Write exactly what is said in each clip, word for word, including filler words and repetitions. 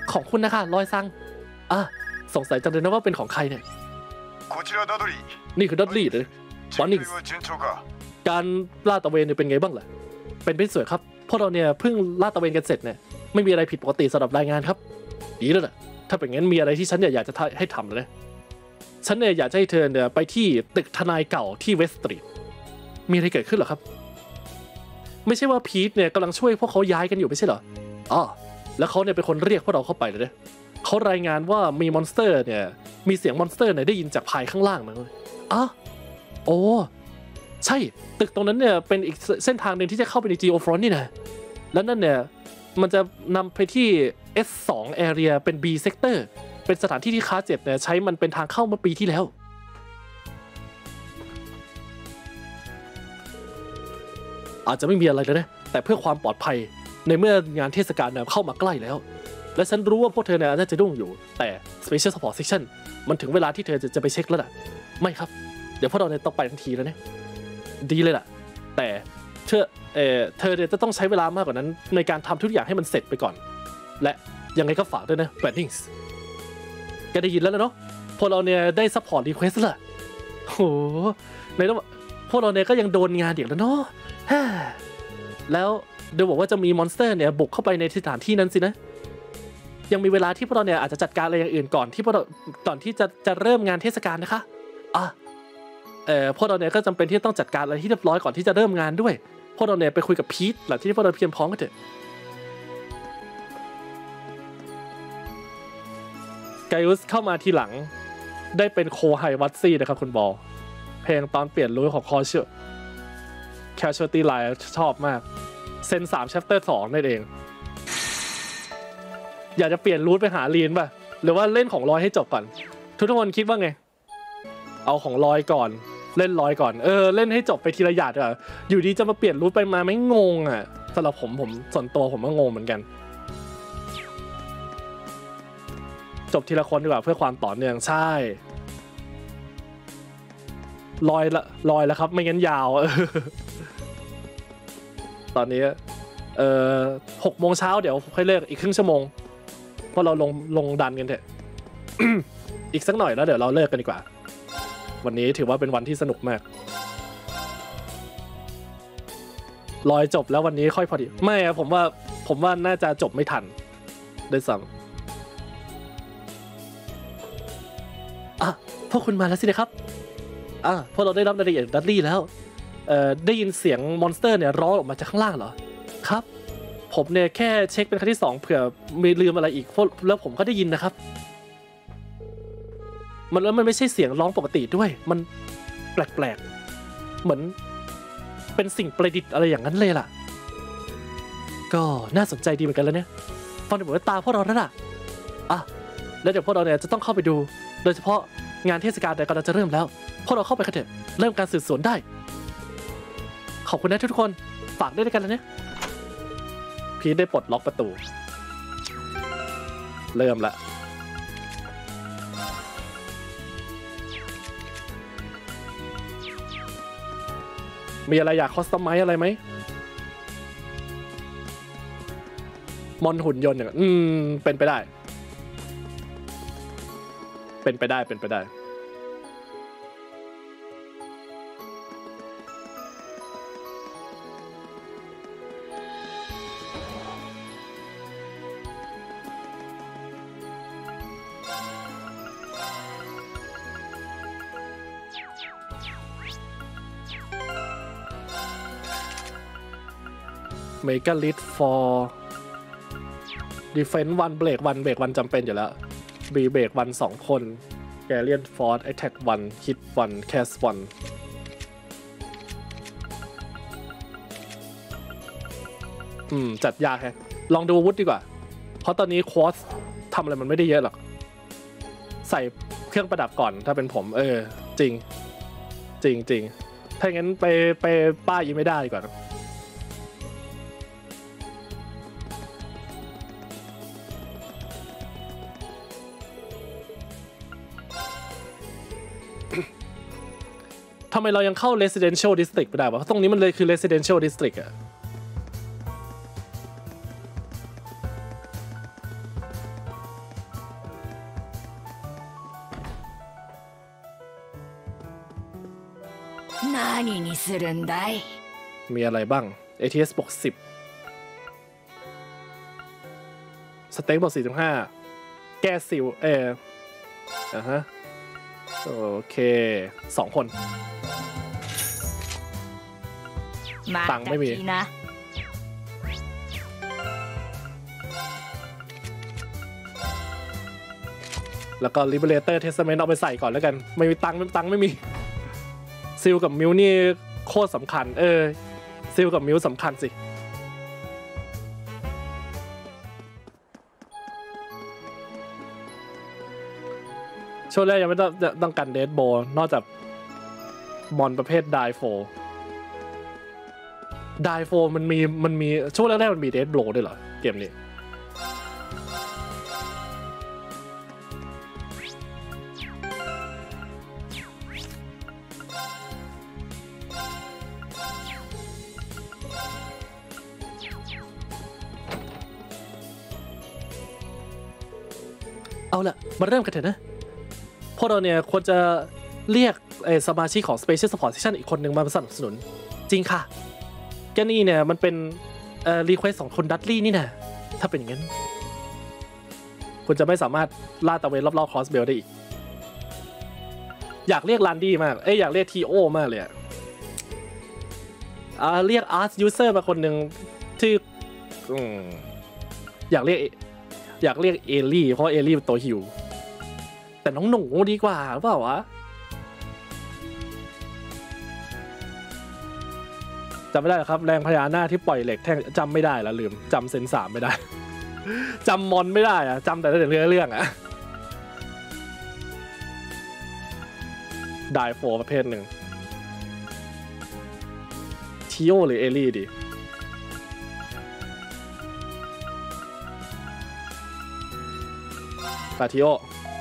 ของคุณนะคะลอยซังอ่ะสงสัยจังเลยนะว่าเป็นของใครเนี่ยนี่คือดัดลี่เลยบอนนิงส์การลาดตระเวนเนี่ยเป็นไงบ้างล่ะเป็นไม่สวยครับพวกเราเนี่ยเพิ่งลาดตระเวนกันเสร็จเนี่ยไม่มีอะไรผิดปกติสำหรับรายงานครับดีแล้วล่ะถ้าเป็นงั้นมีอะไรที่ฉันอยากจะให้ทำเลยฉันเนี่ยอยากจะให้เธอเนี่ยไปที่ตึกทนายเก่าที่เวสต์สตรีทมีอะไรเกิดขึ้นเหรอครับไม่ใช่ว่าพีทเนี่ยกำลังช่วยพวกเขาย้ายกันอยู่ไม่ใช่เหรออ๋อแล้วเขาเนี่ยเป็นคนเรียกพวกเราเข้าไปเลยนะเขารายงานว่ามีมอนสเตอร์เนี่ยมีเสียงมอนสเตอร์เนี่ยได้ยินจากภายข้างล่างนะอ๋อโอ้ใช่ตึกตรงนั้นเนี่ยเป็นอีกเส้นทางหนึ่งที่จะเข้าไปใน Geo Front นี่นะแล้วนั่นเนี่ยมันจะนำไปที่ เอส ทู Area เป็น B Sector เป็นสถานที่ที่ค้าเจ็ดเนี่ยใช้มันเป็นทางเข้าเมื่อปีที่แล้วอาจจะไม่มีอะไรเลยนะแต่เพื่อความปลอดภัยในเมื่องานเทศกาลเนี่ยเข้ามาใกล้แล้วและฉันรู้ว่าพวกเธอเนี่ยน่าจะดุ้งอยู่แต่ Special Support Section มันถึงเวลาที่เธอจะจะไปเช็คแล้วล่ะไม่ครับเดี๋ยวพวกเราเนี่ยต้องไปทันทีแล้วเนี่ยดีเลยล่ะแต่เธอเอ่อเธอเนี่ยจะต้องใช้เวลามากกว่านั้นในการทำทุกอย่างให้มันเสร็จไปก่อนและยังไงก็ฝากด้วยนะแบนนิงส์แกได้ยินแล้วเนาะพวกเราเนี่ยได้ Support Request แล้วโหในระหว่างพวกเราเนี่ยก็ยังโดนงานเดียวแล้วเนาะแล้วเดี๋ยวบอกว่าจะมีมอนสเตอร์เนี่ยบุกเข้าไปในสถานที่นั้นสินะยังมีเวลาที่พวกเราเนี่ยอาจจะจัดการอะไรอย่างอื่นก่อนที่พวกเราก่อนที่จะจะเริ่มงานเทศกาลนะคะอ่ะเอ่อพวกเราเนี่ยก็จำเป็นที่ต้องจัดการอะไรที่เรียบร้อยก่อนที่จะเริ่มงานด้วยพวกเราเนี่ยไปคุยกับพีทหลังที่พวกเราเพียงพร้อมกันเถอะไกอุสเข้ามาทีหลังได้เป็นโคไฮวัตซี่นะครับคุณบอลเพลงตอนเปลี่ยนรูทของคอเชอร์แคชชวลตี้ไลน์ชอบมากเซนสามแชปเตอร์สองนั่นเองอยากจะเปลี่ยนรูทไปหาลีนป่ะหรือว่าเล่นของลอยให้จบก่อนทุกทุกคนคิดว่าไงเอาของลอยก่อนเล่นลอยก่อนเออเล่นให้จบไปทีละหยาดอ่ะอยู่ดีจะมาเปลี่ยนรูทไปมาไม่งงอ่ะสำหรับผมผมส่วนตัวผมก็งงเหมือนกันจบทีละคนดีกว่าเพื่อความต่อเนื่องใช่ลอยละลอยแล้วครับไม่งั้นยาวตอนนี้เอ่อหกโมงเช้าเดี๋ยวค่อยเลิกอีกครึ่งชั่วโมงเพราะเราลงลงดันกันเถอะ อีกสักหน่อยแล้วเดี๋ยวเราเลิกกันดีกว่าวันนี้ถือว่าเป็นวันที่สนุกมากลอยจบแล้ววันนี้ค่อยพอดีไม่อะผมว่าผมว่าน่าจะจบไม่ทันด้วยซ้ำอ่ะพวกคุณมาแล้วสินะครับอ่ะพวกเราได้รับรายละเอียดดัดลี่แล้วเอ่อได้ยินเสียงมอนสเตอร์เนี่ยร้องออกมาจากข้างล่างเหรอครับผมเนี่ยแค่เช็คเป็นครั้งที่สองเผื่อมีลืมอะไรอีกแล้วผมก็ได้ยินนะครับมันแล้วมันไม่ใช่เสียงร้องปกติด้วยมันแปลกๆเหมือนเป็นสิ่งประดิษฐ์อะไรอย่างนั้นเลยล่ะก็น่าสนใจดีเหมือนกันแล้วเนี่ยฟังดูเหมือนตาพวกเราแล้วล่ะอ่ะแล้วเดี๋ยวพวกเราเนี่ยจะต้องเข้าไปดูโดยเฉพาะงานเทศกาลเนี่ยกำลังจะเริ่มแล้วพวกเราเข้าไปกันเถอะเริ่มการสืบสวนได้ขอบคุณนะทุกคนฝากด้วยกันแล้วเนี่ยพีทได้ปลดล็อกประตูเริ่มละมีอะไรอยากคอสตอมไมซ์อะไรไหมมอนหุ่นยนต์อย่างอืมเป็นไปได้เป็นไปได้เป็นไปได้เมกาลิท for defense วันเบรกวันเบรกวันจำเป็นอยู่แล้วบีเบรกวันสองคนแกเลียนฟอร์ดแอทแทกวันฮิตวันแคสวันอืมจัดยากแฮะลองดูอาวุธดีกว่าเพราะตอนนี้ควอสทำอะไรมันไม่ได้เยอะหรอกใส่เครื่องประดับก่อนถ้าเป็นผมเออจริงจริงจริงถ้างั้นไปไปป้ายยังไม่ได้ก่อนทำไมเรายังเข้า residential district ไม่ได้วะตรงนี้มันเลยคือ residential district อะ何にするんだいมีอะไรบ้าง เอ ที เอส บวกสิบสเต็กบวกสี่สิบห้าแก้ซิลเอออ่ะฮะโอเคสองคนตังค์ไม่มีแล้วก็ Liberator Testament เอาไปใส่ก่อนแล้วกันไม่มีตังค์ตังค์ไม่มีซิลกับมิวนี่โคตรสำคัญเออซิลกับมิวสำคัญสิช่วงแรกยังไม่ต้องต้องกันเดดโบนอกจากมอนประเภทไดโฟไดโฟมันมีมันมีช่วงแรกๆมันมีเดดโบด้วยเหรอเกมนี้เอาล่ะมาเริ่มกันเถอะนะพวกเราเนี่ยควรจะเรียกสมาชิกของ Special Support Session อีกคนหนึ่งมาสนับสนุนจริงค่ะแกนี่เนี่ยมันเป็นเอ่อรีเควสของคนดัตลี่นี่นะถ้าเป็นอย่างนั้นคุณจะไม่สามารถล่าตะเวนรอบๆคอสเบลได้อีกอยากเรียกลันดี้มากเอ้ยอยากเรียกทีโอมากเลยอ่ะอ่าเรียกอาร์ตยูเซอร์มาคนหนึ่งที่อยากเรียกอยากเรียกเอลี่เพราะเอลี่เป็นตัวฮิวแต่น้องหนูดีกว่าหรือเปล่าวะจำไม่ได้หรอครับแรงพญานาคที่ปล่อยเหล็กแท่งจำไม่ได้แล้วลืมจำเซนสามไม่ได้จำมอนไม่ได้อะจำแต่เรื่องเรื่องอะไดโฟประเภทหนึ่งทิโอหรือเอลี่ดีปาทิโอ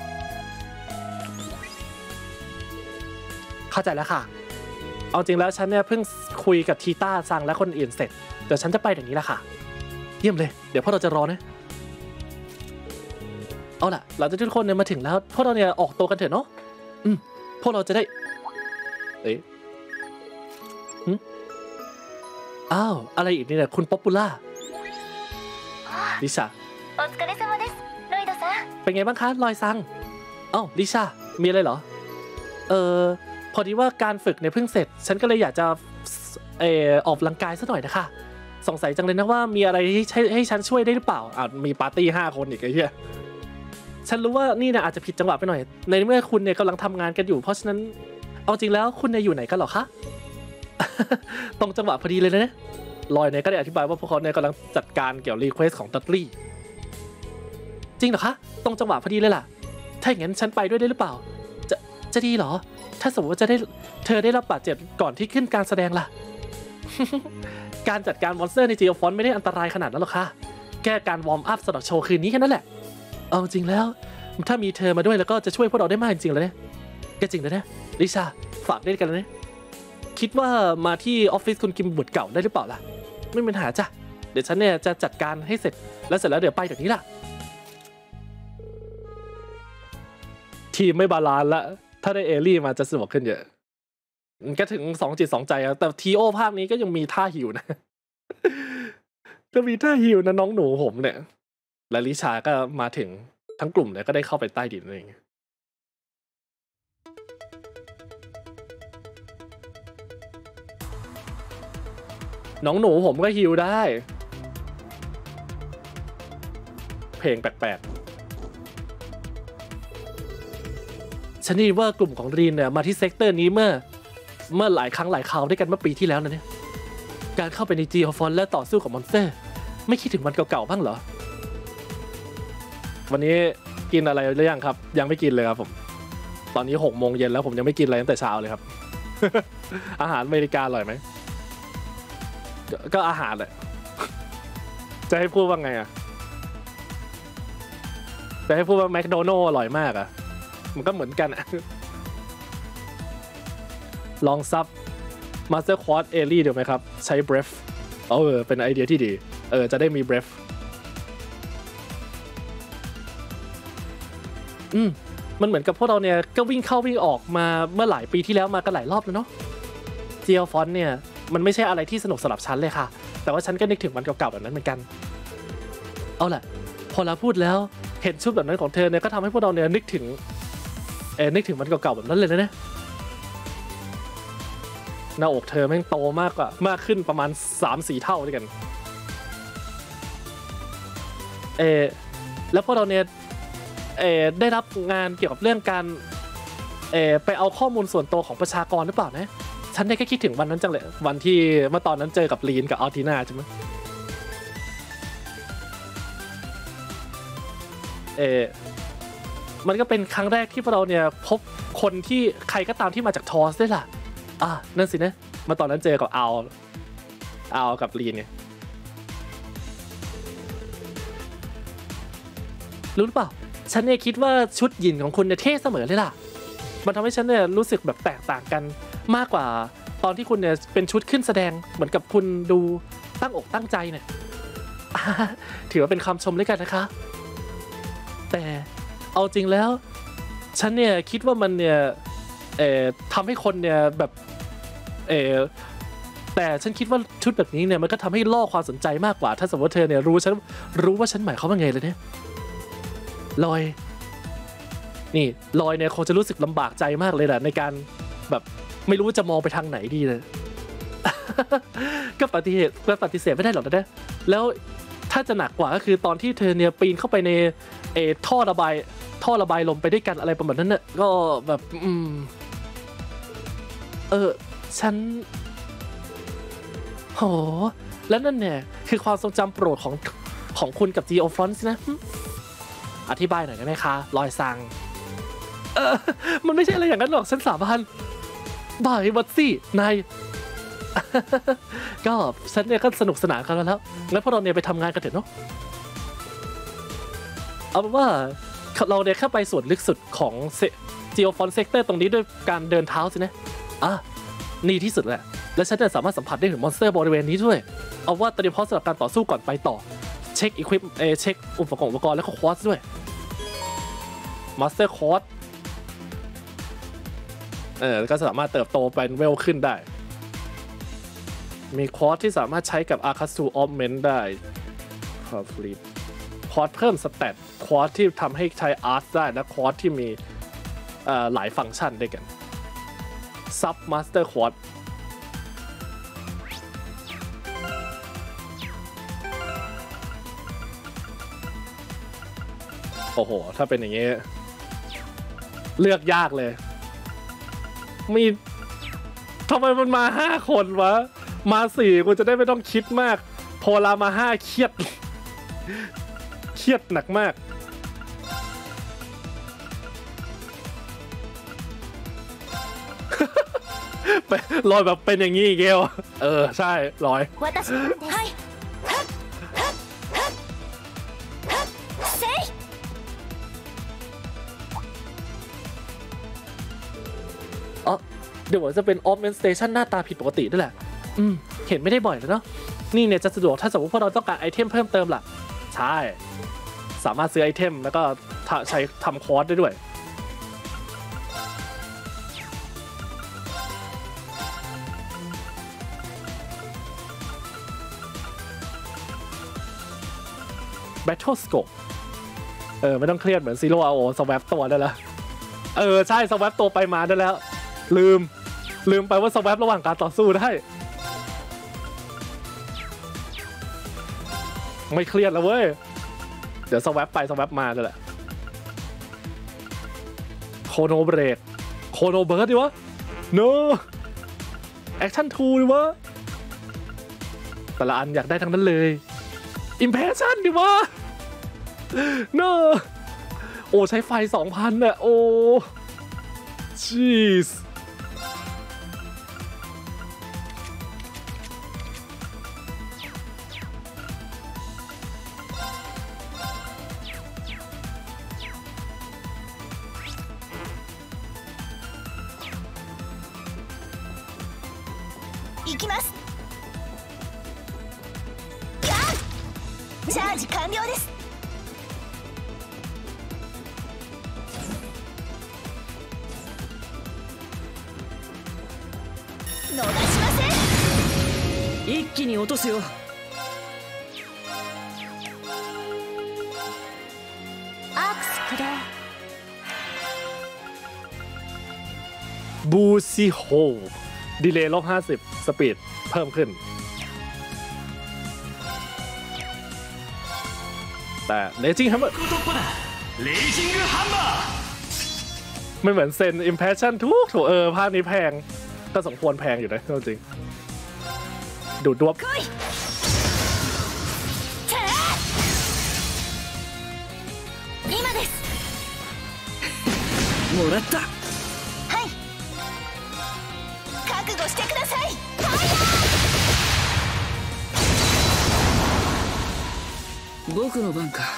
เข้าใจแล้วค่ะเอาจริงแล้วฉันเนี่ยเพิ่งคุยกับทีต้าซังและคนอื่นเสร็จเดี๋ยวฉันจะไปเดี๋ยวนี้แหละค่ะเยี่ยมเลยเดี๋ยวพวกเราจะรอนะเอาล่ะเราจะทุกคนเนี่ยมาถึงแล้วพวกเราเนี่ยออกตัวกันเถอะเนาะอืมพวกเราจะได้เอ๊ะอ้าวอะไรอีกนี่เนี่ยคุณป๊อปปูล่าลิชาเป็นไงบ้างคะลอยซังอ้าวลิชามีอะไรเหรอเออพอดีว่าการฝึกเนี่ยเพิ่งเสร็จฉันก็เลยอยากจะเออออกกำลังกายซะหน่อยนะคะสงสัยจังเลยนะว่ามีอะไรให้ให้ฉันช่วยได้หรือเปล่าอ่ามีปาร์ตี้ห้าคนอีกไอ้เหี้ยฉันรู้ว่านี่เนี่ยอาจจะผิดจังหวะไปหน่อยในเมื่อคุณเนี่ยกำลังทำงานกันอยู่เพราะฉะนั้นเอาจริงแล้วคุณเนี่ยอยู่ไหนกันหรอคะตรงจังหวะพอดีเลยนะลอยเนี่ยก็ได้อธิบายว่าพวกเขาเนี่ยกำลังจัดการเกี่ยวรีเควสของดัตลี่จริงเหรอคะตรงจังหวะพอดีเลยล่ะถ้าอย่างนั้นฉันไปด้วยได้หรือเปล่าจะจะดีเหรอถ้าสมมติว่าจะได้เธอได้รับบาดเจ็บก่อนที่ขึ้นการแสดงล่ะ การจัดการมอนสเตอร์ในจีโอฟอนไม่ได้อันตรายขนาดนั้นหรอกค่ะแค่การวอร์มอัพสำหรับโชว์คืนนี้แค่นั้นแหละเอาจริงแล้วถ้ามีเธอมาด้วยแล้วก็จะช่วยพวกเราได้มากจริงๆเลยนะก็จริงนะเนี่ยลิชาฝากได้กันเลยนะคิดว่ามาที่ออฟฟิศคุณกิมบุตรเก่าได้หรือเปล่าล่ะไม่มีปัญหาจ้ะเดี๋ยวฉันเนี่ยจะจัดการให้เสร็จแล้วเสร็จแล้วเดี๋ยวไปเดี๋ยวนี้ล่ะทีมไม่บาลานซ์ละถ้าได้เอลี่มาจะสนุกขึ้นเยอะก็ถึงสองจิตสองใจอะแต่ทีโอภาคนี้ก็ยังมีท่าหิวนะก็มีท่าหิวนะน้องหนูผมเนี่ยและลิชาก็มาถึงทั้งกลุ่มเนี่ยก็ได้เข้าไปใต้ดินเองน้องหนูผมก็หิวได้เพลงแปลกๆฉันได้ยินว่ากลุ่มของรีนเนี่ยมาที่เซกเตอร์นี้เมื่อเมื่อหลายครั้งหลายคราวด้วยกันเมื่อปีที่แล้วนะเนี่ยการเข้าไปในจีโอฟอนและต่อสู้กับมอนสเตอร์ไม่คิดถึงวันเก่าๆบ้างเหรอวันนี้กินอะไรหรือยังครับยังไม่กินเลยครับผมตอนนี้หกโมงเย็นแล้วผมยังไม่กินอะไรตั้งแต่เช้าเลยครับ อาหารอเมริกาอร่อยไหมก็อาหารแหละจะให้พูดว่าไงอ่ะจะให้พูดว่าแมคโดนัลล์อร่อยมากอ่ะมันก็เหมือนกันอ่ะลองซับมาสเตอร์ควอดเอลี่เดี๋ยวไหมครับใช้เบรฟเออเป็นไอเดียที่ดีเออจะได้มีเบรฟอืมมันเหมือนกับพวกเราเนี่ยก็วิ่งเข้าวิ่งออกมาเมื่อหลายปีที่แล้วมากันหลายรอบแล้วเนาะเจียวฟอนต์เนี่ยมันไม่ใช่อะไรที่สนุกสำหรับฉันเลยค่ะแต่ว่าฉันก็นึกถึงวันเก่าๆแบบนั้นเหมือนกันเอาล่ะพอเราพูดแล้วเห็นชุดแบบนั้นของเธอเนี่ยก็ทำให้พวกเราเนี่ยนึกถึงเออนึกถึงวันเก่าๆแบบนั้นเลยนะเนี่ยหน้าอกเธอแม่งโตมากกว่ามากขึ้นประมาณ สามสี่ เท่าด้วยกันเออแล้วพวกเราเนี่ยเออได้รับงานเกี่ยวกับเรื่องการเออไปเอาข้อมูลส่วนตัวของประชากรหรือเปล่านะฉันได้แค่คิดถึงวันนั้นจังเลยวันที่เมื่อตอนนั้นเจอกับลีนกับอัลติน่าใช่ไหมเออมันก็เป็นครั้งแรกที่พวกเราเนี่ยพบคนที่ใครก็ตามที่มาจากทอสได้ล่ะอ่ะนั่นสินะเมื่อตอนนั้นเจอกับอัลอัลกับลีนเนี่ยรู้หรือเปล่าฉันเนี่ยคิดว่าชุดหยินของคุณเนี่ยเท่เสมอเลยล่ะมันทำให้ฉันเนี่ยรู้สึกแบบแตกต่างกันมากกว่าตอนที่คุณเนี่ยเป็นชุดขึ้นแสดงเหมือนกับคุณดูตั้งอกตั้งใจเนี่ยถือว่าเป็นคำชมเลยกันนะคะแต่เอาจริงแล้วฉันเนี่ยคิดว่ามันเนี่ยเอ่อทำให้คนเนี่ยแบบเอ่อแต่ฉันคิดว่าชุดแบบนี้เนี่ยมันก็ทำให้ล่อความสนใจมากกว่าถ้าสมมติว่าเธอเนี่ยรู้ฉันรู้ว่าฉันหมายความว่าไงเลยเนี่ยลอยนี่ลอยเนี่ยคงจะรู้สึกลำบากใจมากเลยแหละในการแบบไม่รู้จะมองไปทางไหนดีเลย ก็ปฏิเสธก็ปฏิเสธไม่ได้หรอกนะแล้วถ้าจะหนักกว่าก็คือตอนที่เธอเนี่ยปีนเข้าไปในเอท่อระบายท่อระบายลมไปด้วยกันอะไรประมาณนั้นเนี่ยก็แบบอืมเออฉันโหแล้วนั่นเนี่ยคือความทรงจำโปรดของของคุณกับจีโอฟรอนซ์นะอธิบายหน่อยได้ไหมคะลอยซังเออมันไม่ใช่อะไรอย่างนั้นหรอกฉันสาบานบ่ายวัดซี่นายก็ฉันเนี่ยก็สนุกสนานกันแล้วงั้นพวกเราเนี่ยไปทำงานกันเถอะเนาะเอาเป็นว่าเราเนี่ยเข้าไปส่วนลึกสุดของจีโอฟอนเซกเตอร์ตรงนี้ด้วยการเดินเท้าสินะอ่ะนี่ที่สุดแหละและฉันจะสามารถสัมผัสได้ถึงมอนสเตอร์บริเวณนี้ด้วยเอาว่าเตรียมพร้อมสำหรับการต่อสู้ก่อนไปต่อเช็คอีควิปเอเช็คอุปกรณ์อุปกรณ์แล้วก็ควอสด้วยมาสเตอร์คอร์สเออก็สามารถเติบโตเป็นเวลขึ้นได้มีคอร์สที่สามารถใช้กับอาคาซูออฟเมนต์ได้คอร์สฟลิปคอร์สเพิ่มสเตตคอร์สที่ทำให้ใช้อาร์ตได้และคอร์สที่มีหลายฟังก์ชันด้วยกันซับมาสเตอร์คอร์สโอ้โหถ้าเป็นอย่างนี้เลือกยากเลยมีทำไมมันมาห้าคนวะมาสี่กูจะได้ไม่ต้องคิดมากพอลามาห้าเครียดเครียดหนักมากลอยแบบเป็นอย่างนี้เกลเออใช่ลอยอ๋อเดี๋ยวจะเป็นออฟเมนสเตชันหน้าตาผิดปกติด้วยแหละอืมเห็นไม่ได้บ่อยแล้วเนาะนี่เนี่ยจะสะดวกถ้าสมมติพวกเราต้องการไอเทมเพิ่มเติมล่ะใช่สามารถซื้อไอเทมแล้วก็ใช้ทำคอร์สได้ด้วยแบทเทิลสโคปเออไม่ต้องเครียดเหมือนซีโร่อาโอสวับตัวได้แล้วเออใช่สวับตัวไปมาได้แล้วลืมลืมไปว่าสวับระหว่างการต่อสู้ได้ไม่เครียดแล้วเว้ยเดี๋ยวสวับไปสวับมาเลยแหละโคโนเบรกโคโนเบิร์ดดิวะ no แอคชั่นทูดิวะแต่ละอันอยากได้ทั้งนั้นเลยอิมเพรสชั่นดิวะ no โอ้ใช้ไฟ สองพัน น่ะโอ้ jeez 行きますチャージ完了です逃し一気に落とすよ。 アークスくらい。 บูซิโฮดีเลย์ลบห้าสิบสปีดเพิ่มขึ้นแต่เลจิงแฮมเมอร์ไม่เหมือนเซนอิมเพรสชั่นทุกถูกเออภาพนี้แพงก็สมควรแพงอยู่นะจริงดูดดวบもらった。 はい覚悟してください。 僕の番か。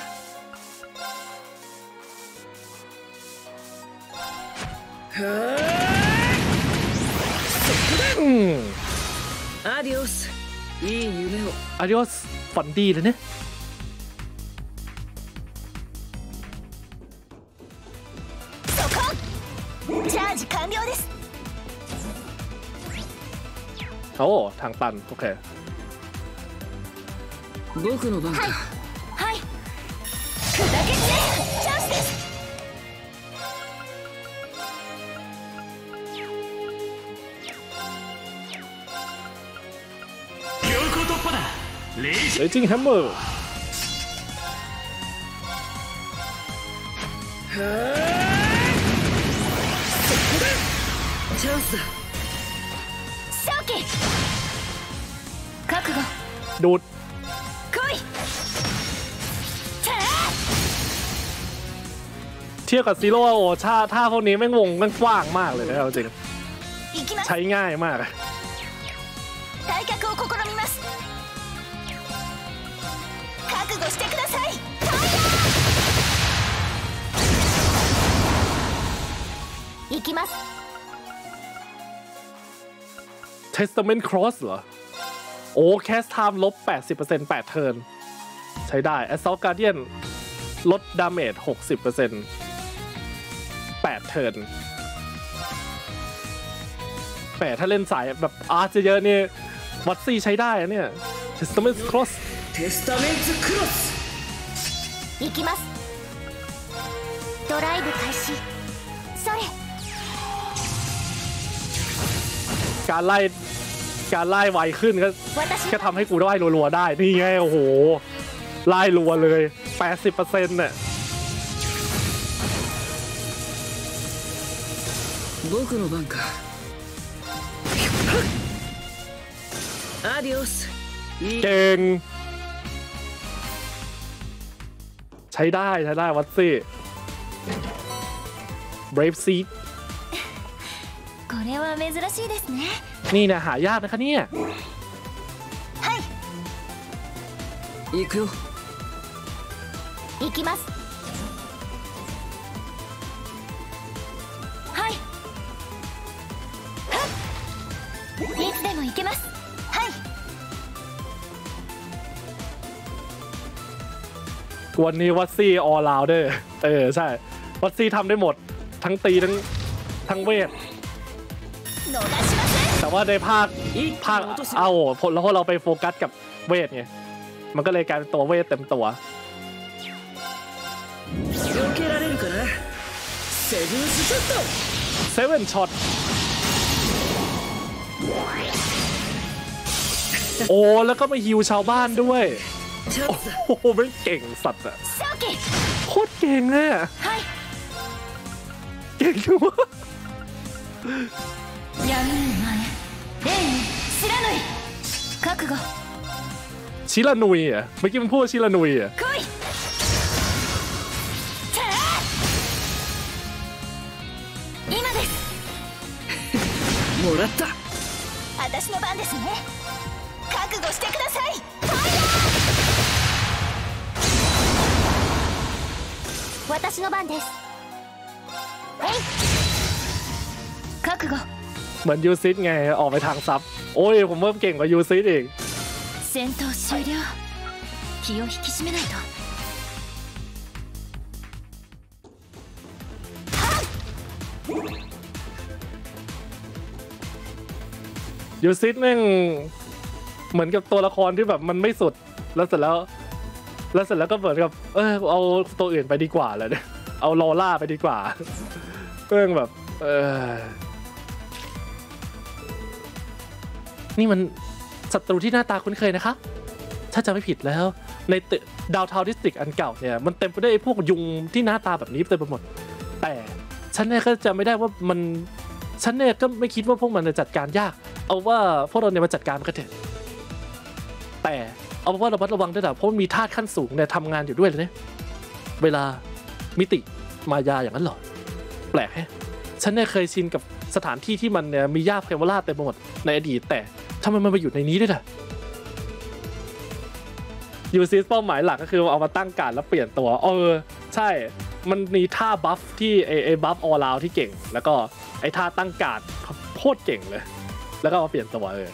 อืมアディオス。いい夢を。 อาดิโอสฝันดีเลยเนี่ยチャージ完了です。 โอ้ทางตันโอเค僕の番か。 はい砕け散れチャンスです。 強行突破だ。レイジレイジングハンマーチャンスだ。 正気覚悟ดูด来い。 เทียบกับซีโร่โอชาท่าพวกนี้แม่งวงแม่งกว้างมากเลยนะจริง行きます。 ใช้ง่ายมาก退却を試みます。覚悟してください。行きます。 Testament Cross เหรอโอ้แคสไทม์ลบ แปดสิบเปอร์เซ็นต์ แปดเทิร์นใช้ได้ Assault Guardian ลดดาเมจ หกสิบเปอร์เซ็นต์ แปดเทิร์นแปดถ้าเล่นสายแบบอาร์ตเยอะๆนี่วัตซี่ใช้ได้อะเนี่ย Testament Cross テスタメンツクロス。 行きます。ドライブ開始。それ。 การไล่การไล่ไวขึ้นก็แค่ทำให้กูได้รัวๆได้นี่ไงโอ้โหไล่รัวเลย แปดสิบเปอร์เซ็นต์ เนี่ย僕の番か。アディオス。いい。 เก่งใช้ได้ใช้ได้วัตซี่ Brave Seed これは珍しいですね。 นี่นะหายากนะคะเนี่ยはい行くよ。 行きます。はいはっいつでも行けます。はいวันนี้วัตซี่ออลาวเดอร์เออใช่วัตซี่ทำได้หมดทั้งตีทั้งทั้งเวท逃しません。 แต่ว่าในภาคภาคเอาแล้วพอเราไปโฟกัสกับเวทไงมันก็เลยกลายเป็นตัวเวทเต็มตัว避けられるかな。セブンスショット。 เซเว่นช็อตโอ้แล้วก็มาฮิวชาวบ้านด้วยチャンスだ。 โอ้โหไม่เก่งสัตว์อะ正気。 โคตรเก่งอะはい。 เก่งจังวะ闇の前。レイン。知らぬい。覚悟。 ชิรานุยอ่ะเมื่อกี้มันพูดชิรานุยอ่ะ来い。てー今です。 もらった。 私の番ですね。覚悟してください。ファイヤー。私の番です。えい。覚悟。 เหมือนยูซิสไงออกไปทางซับโอ้ยผมว่าเก่งกว่ายูซิสอีก戦闘終了。気を引き締めないと。 ยูซิสแม่งเหมือนกับตัวละครที่แบบมันไม่สุดแล้วเสร็จแล้วแล้วเสร็จแล้วก็เหมือนกับเออเอาตัวอื่นไปดีกว่าเลยเนี่ยเอาลอล่าไปดีกว่าเรื่องแบบเออนี่มันศัตรูที่หน้าตาคุ้นเคยนะคะถ้าจะไม่ผิดแล้วในตึกดาวทาวน์ดิสตริกอันเก่าเนี่ยมันเต็มไปด้วยพวกยุงที่หน้าตาแบบนี้เต็มไปหมดแต่ฉันเนี่ยก็จะไม่ได้ว่ามันฉันเนี่ยก็ไม่คิดว่าพวกมันจะจัดการยากเอาว่าพวกเราเนี่ยมาจัดการมันก็เถอะแต่เอาว่าระมัดระวังด้วยนะเพราะมีธาตุขั้นสูงเนี่ยทำงานอยู่ด้วยเลยเนี่ยเวลามิติมายาอย่างนั้นหรอแปลกแฮะฉันเนี่ยเคยชินกับสถานที่ที่มันเนี่ยมีหญ้าเพลวราเต็มไปหมดในอดีตแต่ทำไมมันมาอยู่ในนี้ด้วยล่ะยูซิสเป้าหมายหลักก็คือเอามาตั้งการแล้วเปลี่ยนตัวเออใช่มันมีท่าบัฟที่ไอไอบัฟออลาวที่เก่งแล้วก็ไอท่าตั้งการโคตรเก่งเลยแล้วก็มาเปลี่ยนตัวเออ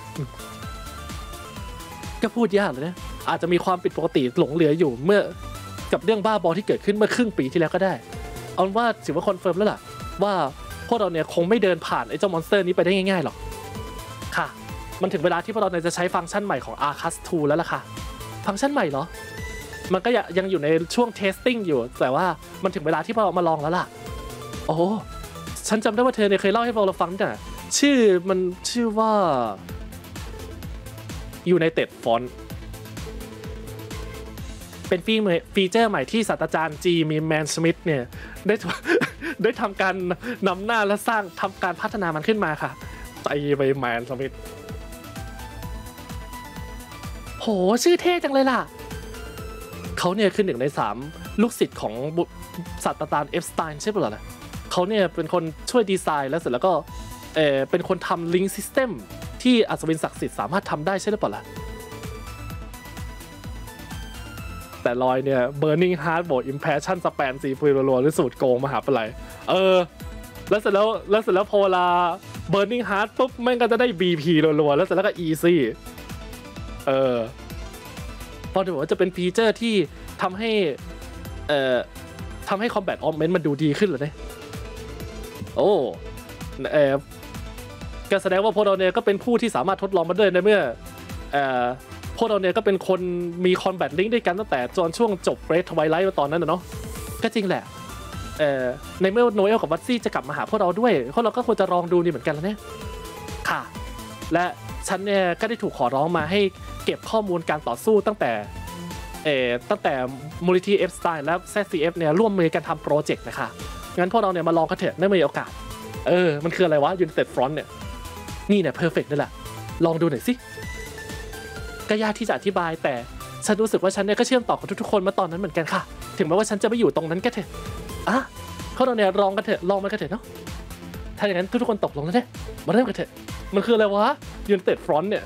ก็พูดยากเลยนะอาจจะมีความผิดปกติหลงเหลืออยู่เมื่อกับเรื่องบ้าบอที่เกิดขึ้นเมื่อครึ่งปีที่แล้วก็ได้เอาว่าถือว่าคอนเฟิร์มแล้วล่ะว่าพวกเราเนี่ยคงไม่เดินผ่านไอ้เจ้ามอนสเตอร์นี้ไปได้ง่ายๆหรอกค่ะมันถึงเวลาที่พวกเราเนี่ยจะใช้ฟังก์ชันใหม่ของ อาร์ คัส ทู แล้วล่ะค่ะฟังก์ชันใหม่เหรอมันก็ยังอยู่ในช่วงเทสติ้งอยู่แต่ว่ามันถึงเวลาที่พวกเรามาลองแล้วล่ะโอ้ฉันจำได้ว่าเธอเนี่ยเคยเล่าให้พวกเราฟังน่ะชื่อมันชื่อว่า United Font เป็นฟีเจอร์ใหม่ที่ศาสตราจารย์จีมีแมนสมิธเนี่ยได้ได้ทำการนำหน้าและสร้างทำการพัฒนามันขึ้นมาค่ะใจไปแมนสมิธโหชื่อเท่จังเลยล่ะเขาเนี่ยคือหนึ่งในสามลูกศิษย์ของศาสตราจารย์เอฟสไตน์ใช่ปะล่ะเขาเนี่ยเป็นคนช่วยดีไซน์แล้วเสร็จแล้วก็เออเป็นคนทำลิงก์ซิสเต็มที่อัศวินศักดิ์สิทธิ์สามารถทำได้ใช่หรือเปล่าล่ะแต่ลอยเนี่ย Burning Heart บวก Impassion สแปนซีพูรัวๆหรือสูตรโกงมหาปลัยเออแล้วเสร็จแล้วแล้วเสร็จแล้วพอเวลา Burning Heart ปุ๊บแม่งก็จะได้ บี พี รัวๆแล้วเสร็จแล้วก็ Easy เออพอถือว่าจะเป็นฟีเจอร์ที่ทำให้เอ่อทำให้ Combat Augment มันดูดีขึ้นเลยเนี่ยโอ้เออก็แสดงว่าพวกเราเนี่ยก็เป็นผู้ที่สามารถทดลองมาด้วยในเมื่อเอ่อพวกเราเนี่ยก็เป็นคนมีคอนแบทลิงก์ด้วยกันตั้งแต่ตอนช่วงจบเรดทไวไลท์ตอนนั้นนะเนาะก็จริงแหละเอ่อในเมื่อโนเอลกับวัตซี่จะกลับมาหาพวกเราด้วยพวกเราก็ควรจะลองดูนี่เหมือนกันแล้วเนี่ยค่ะและฉันเนี่ยก็ได้ถูกขอร้องมาให้เก็บข้อมูลการต่อสู้ตั้งแต่เอ่อตั้งแต่มูลนิธิ F Style และ แซด ซี เอฟ เนี่ยร่วมมือกันทำโปรเจกต์นะคะงั้นพวกเราเนี่ยมาลองกันเถอะได้มีโอกาสเออมันคืออะไรวะ United Front เนี่ยนี่เนี่ยเพอร์เฟกต์นั่นแหละลองดูหน่อยสิก็ยากที่จะอธิบายแต่ฉันรู้สึกว่าฉันเนี่ยก็เชื่อมต่อกับทุกๆคนมาตอนนั้นเหมือนกันค่ะถึงแม้ว่าฉันจะไม่อยู่ตรงนั้นก็เถอะอ่ะพวกเราเนี่ยลองกันเถอะลองมันกันเถอะเนาะถ้าอย่างนั้นทุกๆคนตกลงแล้วเนี่ยมาเริ่มกันเถอะมันคืออะไรวะ United Front เนี่ย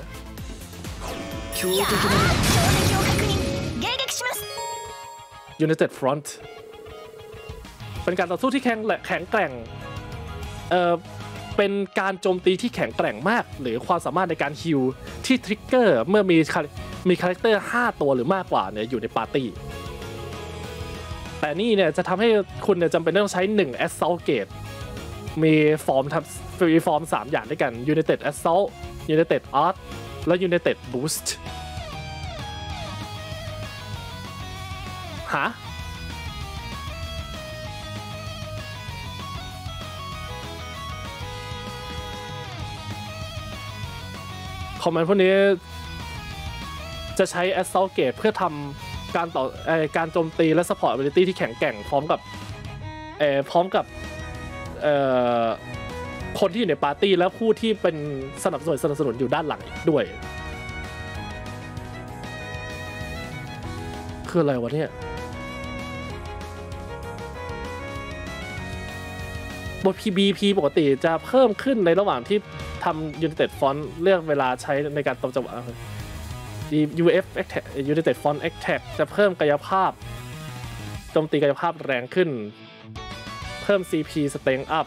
United Front เป็นการต่อสู้ที่แข็งแข็งแกร่งเอ่อเป็นการโจมตีที่แข็งแกร่งมากหรือความสามารถในการฮิลที่ทริกเกอร์เมื่อมีมีคาแรคเตอร์ห้าตัวหรือมากกว่าเนี่ยอยู่ในปาร์ตี้แต่นี่เนี่ยจะทำให้คุณเนี่ยจำเป็นต้องใช้หนึ่ง Assault Gate มีฟอร์มทำฟรีฟอร์มสามอย่างด้วยกัน United Assault United Art และ United Boost ฮะคอมมานด์พวกนี้จะใช้ Assault Gate เพื่อทำการต่อเอ่อการโจมตีและ Support Ability ที่แข็งแกร่งพร้อมกับเอ่อพร้อมกับเอ่อคนที่อยู่ในปาร์ตี้และผู้ที่เป็นสนับสนุนสนับสนุนอยู่ด้านหลังอีกด้วยคืออะไรวะเนี่ยบท บี พี ปกติจะเพิ่มขึ้นในระหว่างที่ทำ United Font เลือกเวลาใช้ในการตบจังหวะ ยู เอฟ Attack United Font Attack จะเพิ่มกายภาพโจมตีกายภาพแรงขึ้นเพิ่ม ซี พี Strength Up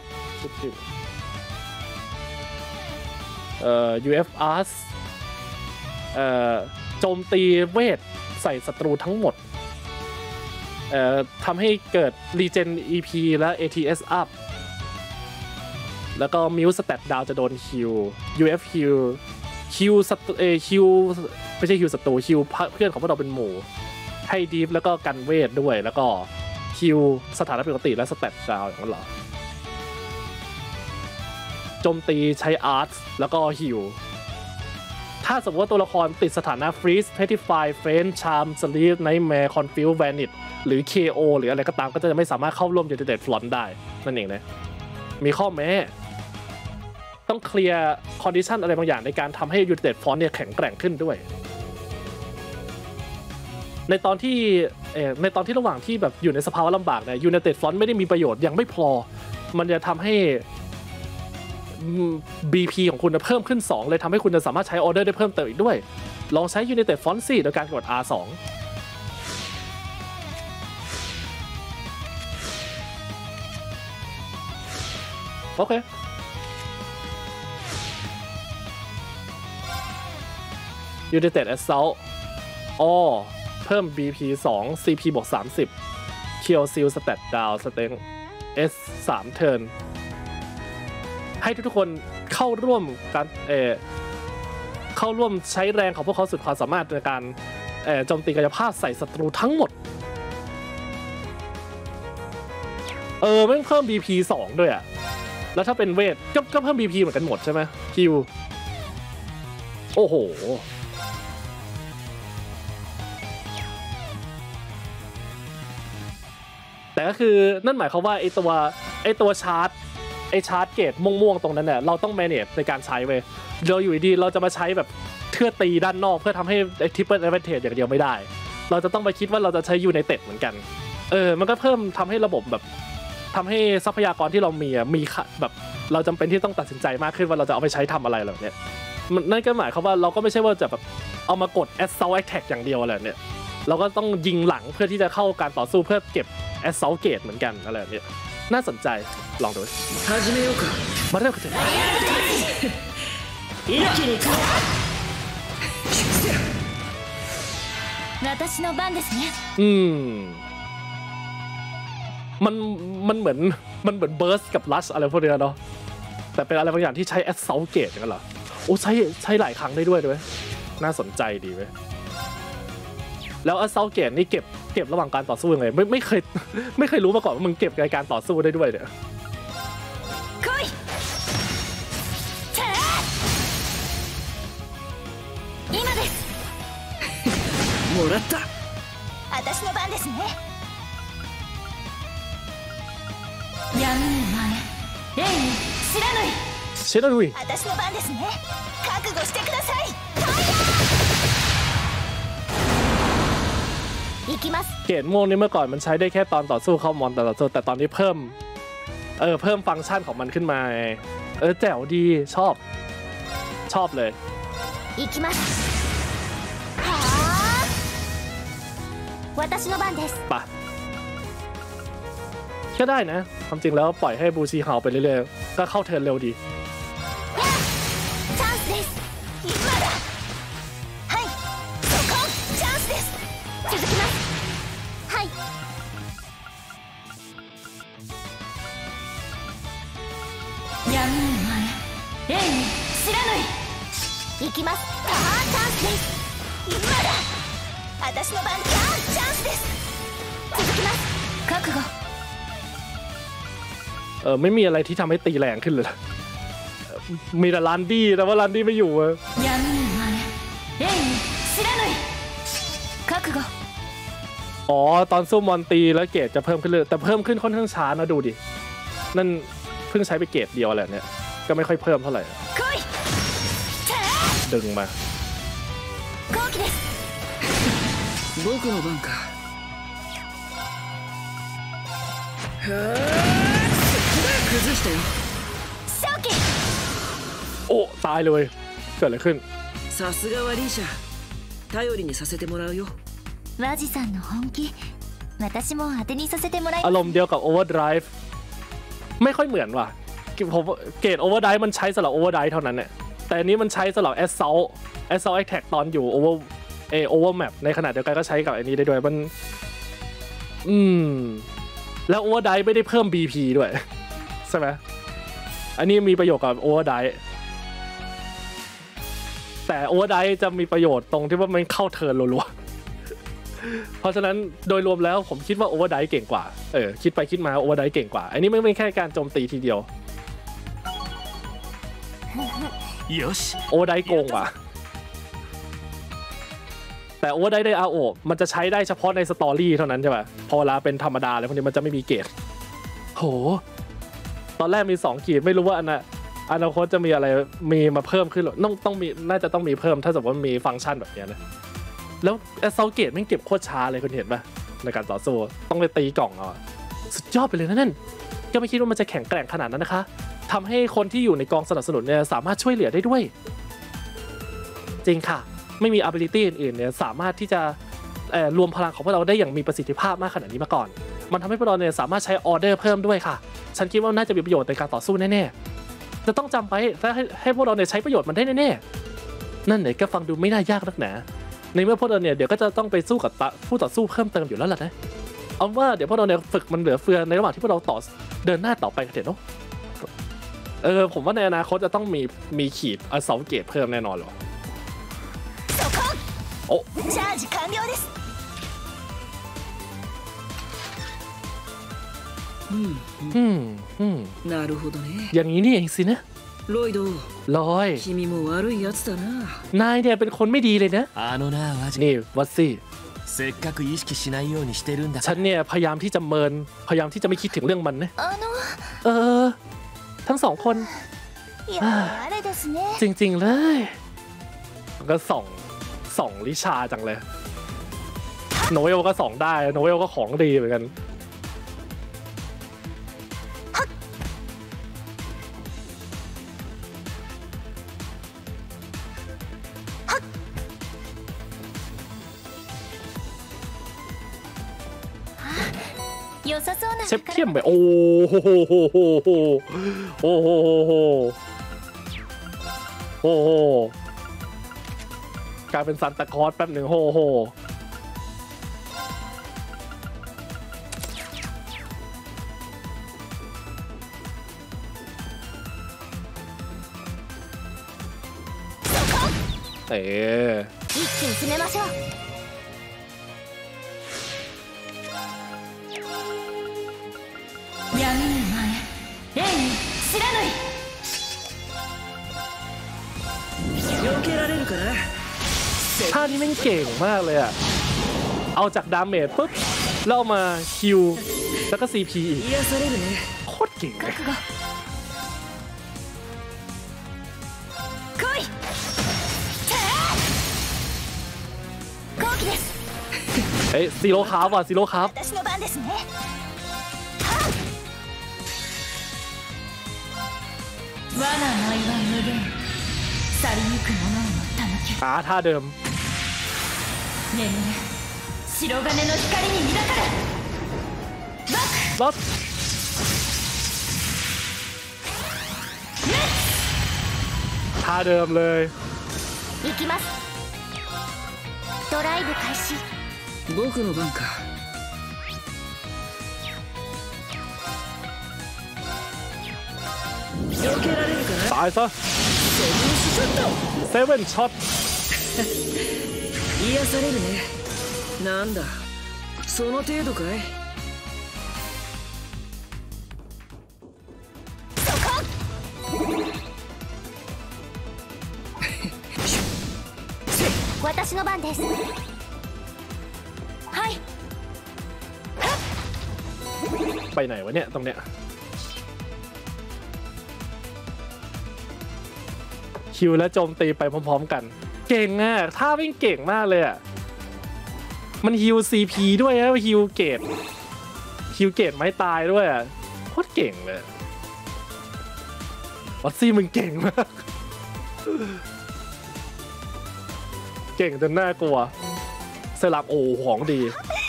เอ่อ ยู เอฟ Art เอ่อโจมตีเวทใส่ศัตรูทั้งหมดเอ่อทำให้เกิด Regen อี พี และ เอ ที เอส Upแล้วก็มิวสแตทดาวจะโดนฮิล ยู เอฟ ฮิลคิวสตเอคิวไม่ใช่คิวศัตรูคิวเพื่อนของพวกเราเป็นหมู่ให้ดีฟแล้วก็กันเวทด้วยแล้วก็คิวสถานะปกติและสเตตดาวอย่างนั้นเหรอโจมตีใช้อาร์ตแล้วก็ฮิลถ้าสมมติว่าตัวละครติดสถานะฟรีซเพทิฟายเฟนชาร์มสลีฟไนท์แมร์คอนฟิวแวนิตหรือ เค โอ หรืออะไรก็ตามก็จะไม่สามารถเข้าร่วมยูไนเต็ดฟรอนต์ได้นั่นเองนะมีข้อแม้ต้องเคลียร์คอนดิชันอะไรบางอย่างในการทำให้ยูไนเต็ดฟรอนต์เนี่ยแข็งแกร่งขึ้นด้วยในตอนที่ในตอนที่ระหว่างที่แบบอยู่ในสภาวะลำบากเนี่ยยูไนเต็ดฟรอนต์ไม่ได้มีประโยชน์ยังไม่พอมันจะทำให้ บี พี ของคุณเพิ่มขึ้นสองเลยทำให้คุณจะสามารถใช้ออเดอร์ได้เพิ่มเติมอีกด้วยลองใช้ United Font สี่โดยการกด อาร์ สอง โอเค United Assault อ๋อเพิ่ม บี พี สอง ซี พี บวกสามสิบ Kill Seal Stat Down Strength S สาม Turnให้ทุกๆคนเข้าร่วมการเอ่อเข้าร่วมใช้แรงของพวกเขาสุดความสามารถในการเอ่อโจมตีกายภาพใส่ศัตรูทั้งหมดเออไม่เพิ่ม บี พี สองด้วยอ่ะแล้วถ้าเป็นเวทก็ก็เพิ่ม บี พี เหมือนกันหมดใช่ไหมคิวโอ้โหแต่ก็คือนั่นหมายความว่าไอตัวไอตัวชาร์จไอชาร์จเกตม่วงๆตรงนั้นเนี่ยเราต้อง manage ในการใช้เว้ยเราอยู่ดีเราจะมาใช้แบบเทื่อตีด้านนอกเพื่อทำให้ไอ triple advantage อย่างเดียวไม่ได้เราจะต้องไปคิดว่าเราจะใช้ United เหมือนกันเออมันก็เพิ่มทำให้ระบบแบบทำให้ทรัพยากรที่เรามีมีแบบเราจำเป็นที่ต้องตัดสินใจมากขึ้นว่าเราจะเอาไปใช้ทำอะไรแบบเนี้ยนั่นก็หมายความว่าเราก็ไม่ใช่ว่าจะแบบเอามากด assault attack อย่างเดียวอะไรเนี่ยเราก็ต้องยิงหลังเพื่อที่จะเข้าการต่อสู้เพื่อเก็บ assault gate เหมือนกันอะไรแบบนี้น่าสนใจลองดูมาเริ่มกันเลยอืมมันมันเหมือนมันเหมือนเบิร์สกับลัชอะไรพวกนี้เนาะแต่เป็นอะไรบางอย่างที่ใช้ assault gate อย่างนั้นเหรอโอ้ใช้ใช้หลายครั้งได้ด้วยด้วยน่าสนใจดีเว้ยแล้ว assault gate นี่เก็บเก็บระหว่างการต่อสู้ยังไงไม่ไม่เคยไม่เคยรู้มาก่อนว่ามึงเก็บในการต่อสู้ได้ด้วยเนี่ยもらった私の番ですねやむ前レイに知らぬい知らぬい私の番ですね覚悟してください行きますเกตม่วงนี่เมื่อก่อนมันใช้ได้แค่ตอนต่อสู้เข้ามอนแต่ต่อสู้แต่ตอนนี้เพิ่มเออเพิ่มฟังก์ชันของมันขึ้นมาเออแจ๋วดีชอบชอบเลย行きます私の番ですปะก็ได้นะความจริงแล้วปล่อยให้บูชีฮาวไปเรื่อยๆก็เข้าเทิร์นเร็วดีチャンスです今だはいそこチャンスです続きますはいやむ前レイに知らぬい行きますああチャンスです今だ私の番チャンスです続きます覚悟เออไม่มีอะไรที่ทำให้ตีแรงขึ้นเลยมีแต่ลันดี้แต่ว่าลันดี้ไม่อยู่อะอ๋อตอนสู้มอนตีแล้วเกรดจะเพิ่มขึ้นเลยแต่เพิ่มขึ้นค่อนข้างช้านะดูดินั่นเพิ่งใช้ไปเกรดเดียวแหละเนี่ยก็ไม่ค่อยเพิ่มเท่าไหร่ดึงมา僕の番かはあ崩したよโอ้ตายเลยเกิดอะไรขึ้นさすがはリーシャ頼りにさせてもらうよワジさんの本気私も当てにさせてもらいอารมณ์เดียวกับ Overdrive ไม่ค่อยเหมือนว่ะผมเกรด Overdrive มันใช้สำหรับ Overdrive เท่านั้นเนี่ยแต่อันนี้มันใช้สำหรับ Assault Assault Attack ตอนอยู่ Overเอ Overmap ในขณะเดียวกันก็ใช้กับอันนี้ได้ด้วยมันอืมแล้ว Overdrive ไม่ได้เพิ่ม บี พี ด้วยใช่ไหมอันนี้มีประโยชน์กับ Overdrive แต่โอเวอร์ไดฟ์จะมีประโยชน์ตรงที่ว่ามันเข้าเทิร์นรัวๆเพราะฉะนั้นโดยรวมแล้วผมคิดว่าโอเวอร์ไดฟ์เก่งกว่าเออคิดไปคิดมาโอเวอร์ไดฟ์เก่งกว่าอันนี้ไม่เป็นแค่การโจมตีทีเดียวโอเวอร์ไดฟ์โกงว่ะแต่โอเวอร์ไดฟ์ใน อาร์ โอ มันจะใช้ได้เฉพาะในสตอรี่เท่านั้นใช่ป่ะพอเวลาเป็นธรรมดาอะไรพวกนี้มันจะไม่มีเกรดโหตอนแรกมีสองขีดไม่รู้ว่าอันน่ะอนาคตจะมีอะไรมีมาเพิ่มขึ้นหรอต้องต้องมีน่าจะต้องมีเพิ่มถ้าสมมติว่ามีฟังก์ชันแบบนี้นะแล้วแอสเซลเกตไม่เก็บโคตรช้าเลยคุณเห็นป่ะในการต่อสู้ต้องไปตีกล่องเอาสุดยอดไปเลยนะนั่นก็ไม่คิดว่ามันจะแข็งแกร่งขนาดนั้นนะคะทำให้คนที่อยู่ในกองสนับสนุนเนี่ยสามารถช่วยเหลือได้ด้วยจริงค่ะไม่มี ability อื่นๆเนี่ยสามารถที่จะรวมพลังของพวกเราได้อย่างมีประสิทธิภาพมากขนาดนี้มาก่อนมันทำให้พวกเราเนี่ยสามารถใช้ออเดอร์เพิ่มด้วยค่ะฉันคิดว่าน่าจะมีประโยชน์ในการต่อสู้แน่ๆจะต้องจำไปและให้ให้พวกเราเนี่ยใช้ประโยชน์มันได้แน่ๆนั่นเนี่ยก็ฟังดูไม่น่ายากนักหนาในเมื่อพวกเราเนี่ยเดี๋ยวก็จะต้องไปสู้กับผู้ต่อสู้เพิ่มเติมอยู่แล้วล่ะนะเอาว่าเดี๋ยวพวกเราเนี่ยฝึกมันเหลือเฟือในระหว่างที่พวกเราต่อเดินหน้าต่อไปกันเถอะเนาะเออผมว่าในอนาคตจะต้องมีมีขีดอัลเซลเกตเพิ่มแน่นอนหรอโอ้チャージ完了ですอืมอืมอืมなるほどねอย่างนี้นี่เองสินะロイドลอย君も悪いやつだなนายเนี่ยเป็นคนไม่ดีเลยนะあのなワジนี่วัตซี่せっかく意識しないようにしてるんだฉันเนี่ยพยายามที่จะเมินพยายามที่จะไม่คิดถึงเรื่องมันนะเออทั้งสองคนจริงๆเลยก็ส่องส่องลิชาจังเลยโนเอลก็ส่องได้โนเอลก็ของดีเหมือนกันเชฟเข้มไปโอ้โหโอ้โหโอ้โหโอ้โหกลายเป็นซันตาคลอสแป๊บหนึ่งโหโหเอ๋一気に進めましょう闇に前霊に知らぬい避けられるかなท่านี้แม่งเก่งมากเลยอะเอาจากดาเมจปุ๊บแล้วเอามาคิวแล้วก็ ซี พี อีกโคตรเก่งเลยเอ้ยซีโร่คาร์บว่ะซีโร่คาร์บอ่าท่าเดิมบัฟท่าเดิมเลย僕の番かตายซะเซเว่นช็อต癒されるねなんだその程度かい私の番ですはいไปไหนวะเนี่ยตรงเนี้ยคิวและโจมตีไปพร้อมๆกันเก่งอ่ะท่าวิ่งเก่งมากเลยอ่ะมันฮิว ซี พี ด้วยนะฮิวเกตฮิวเกตไม้ตายด้วยอ่ะโคตรเก่งเลยวัตซี่มึงเก่งมากเก่งจนน่ากลัวเซรับโอ้ของดี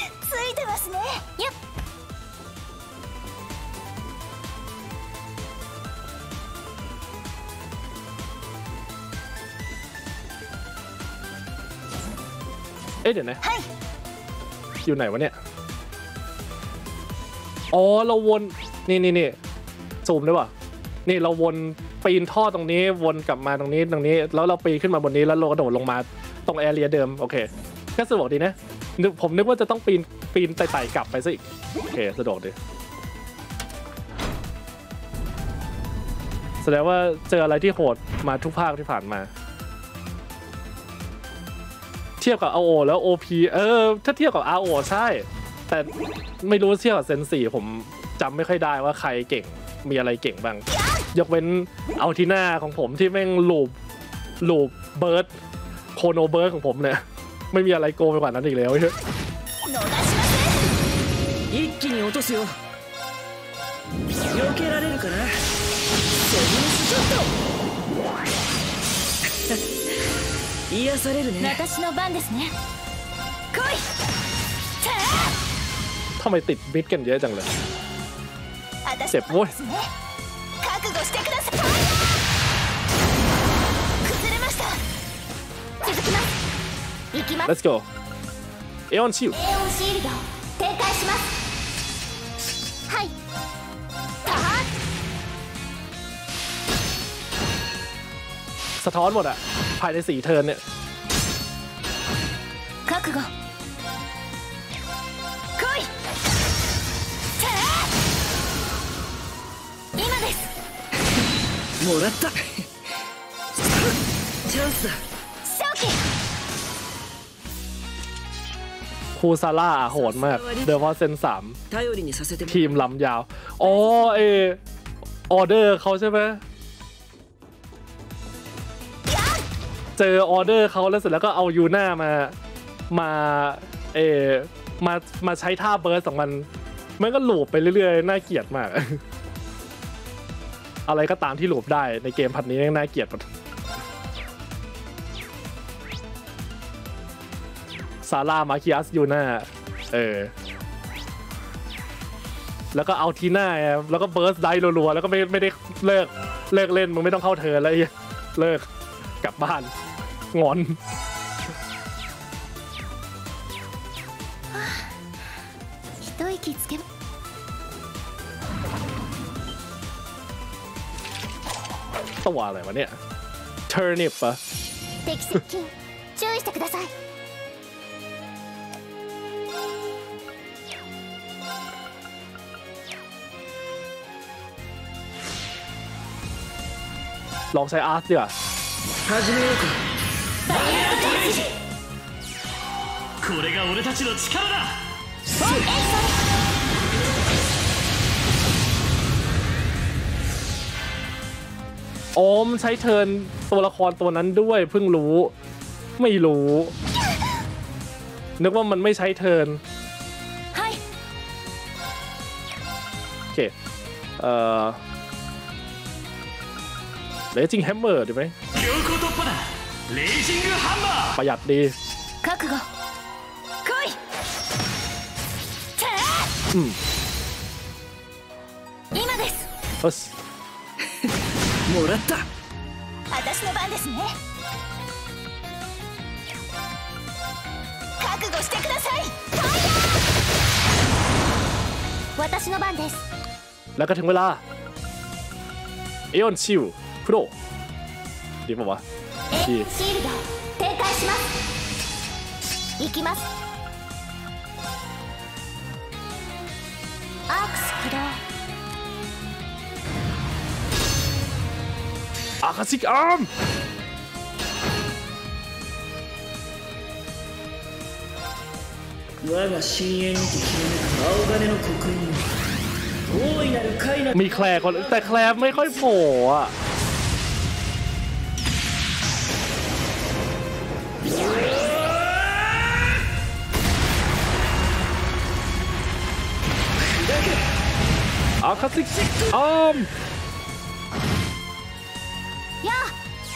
เอ๊ะเดี๋ยวนะอยู่ไหนวะเนี่ยอ๋อเราวนนี่นี่นี่ซูมได้ป่ะนี่เราวนปีนท่อตรงนี้วนกลับมาตรงนี้ตรงนี้แล้วเราปีนขึ้นมาบนนี้แล้วเรากระโดดลงมาตรงแอเรียเดิมโอเคก็สะดวกดีนะผมนึกว่าจะต้องปีนปีนไต่ๆกลับไปซะอีกโอเคสะดวกดีแสดงว่าเจออะไรที่โหดมาทุกภาคที่ผ่านมาเทียบกับ อาร์ โอ แล้ว โอ พี เออถ้าเทียบกับ อาร์ โอ ใช่แต่ไม่รู้เทียบกับเซนสี่ผมจำไม่ค่อยได้ว่าใครเก่งมีอะไรเก่งบ้างยกเว้นเอาทีหน้าของผมที่แม่งลูบลูบเบิร์ดโคโนเบิร์ดของผมเนี่ยไม่มีอะไรโกงไปกว่านั้นอีกแล้ว一気に落とすよ避けられるかなセブンスショット癒されるね私の番ですね来いทำไมติดมิดกันเยอะจังเลยเจ็บโว้ย覚悟してください崩れました続きます行きます Let's go エオンシールドエオンシールド展開しますはいターンสะท้อนหมดอะภายในสี่เทิร์นเนี่ย覚悟来い今ですもらったチャンスだ勝機ครูซาร่าโหดมากเดอร์วอเซนสาม頼りにさせてทีมลำยาวอ๋อเอออเดอร์เขาใช่ไหมเจอออเดอร์เขาแล้วเสร็จแล้วก็เอายูน่ามามาเอมามาใช้ท่าเบิร์สของมันมันก็หลูบไปเรื่อยๆน่าเกลียดมากอะไรก็ตามที่หลูบได้ในเกมพันนี้น่าเกลียดหมดซาร่ามาคิอัสยูน่าเออแล้วก็เอาทีน่าแล้วก็เบิร์สได้รัวๆแล้วก็ไม่ไม่ได้เลิกเลิกเล่นมึงไม่ต้องเข้าเทิร์นแล้วเลิกกลับบ้านงอน一息つけตัวอะไรวะเนี่ย turnip ปะ敵接近注意してくださいลองใช้อาร์ตดีกว่า始めようかこれが俺たちの力だโอมใช้เทิร์นตัวละครตัวนั้นด้วยเพิ่งรู้ไม่รู้นึกว่ามันไม่ใช้เทิร์นโอเคเอ่อเลจิงแฮมเมอร์ดีไหมประหยัดดี覚悟来いอืม今ですよしもらった私の番ですね覚悟してくださいファイヤー私の番ですแล้วก็ถึงเวลาเอออนชิลโปรดีป่าวะシールド展開します行きますアークス起動อาคาซิกอาร์ม我が深淵にてきらめく青金の刻印大いなる快なมีแคลร์คนแต่แคลร์ไม่ค่อยโผล่อะอาคาซิกอาร์มやあ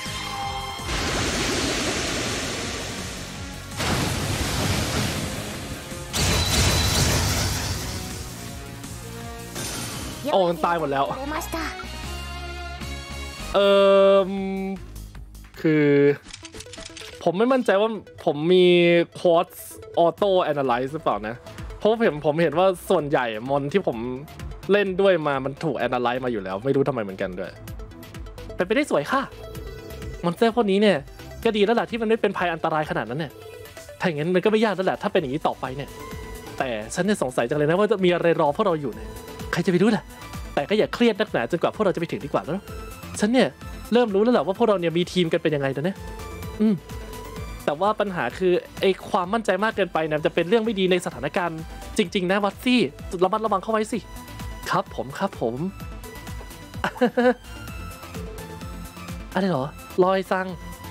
โอ้มันตายหมดแล้วเออคือผมไม่มั่นใจว่าผมมีควอตออโต้แอนาไลซ์หรือเปล่านะเพราะผมผมเห็นว่าส่วนใหญ่มอนที่ผมเล่นด้วยมามันถูกแอนาไลซ์มาอยู่แล้วไม่รู้ทำไมเหมือนกันด้วยเป็นไปได้สวยค่ะมอนสเตอร์พวกนี้เนี่ยก็ดีแล้วแหละที่มันไม่เป็นภัยอันตรายขนาดนั้นเนี่ยถ้าอย่างนั้นมันก็ไม่ยากแล้วแหละถ้าเป็นอย่างนี้ต่อไปเนี่ยแต่ฉันเนี่ยสงสัยจังเลยนะว่าจะมีอะไรรอพวกเราอยู่เนี่ยใครจะไปรู้ล่ะแต่ก็อย่าเครียดนักหนาจนกว่าพวกเราจะไปถึงดีกว่าแล้วฉันเนี่ยเริ่มรู้แล้วแหละว่าพวกเราเนี่ยมีทีมกันเป็นยังไงนะเนี่ยอืมแต่ว่าปัญหาคือไอ้ความมั่นใจมากเกินไปเนี่ยจะเป็นเรื่องไม่ดีในสถานการณ์จริงๆนะวัตซี่ระมัดระวังเข้าไว้สิครับผมครับผม อะไรเหรอลอยซัง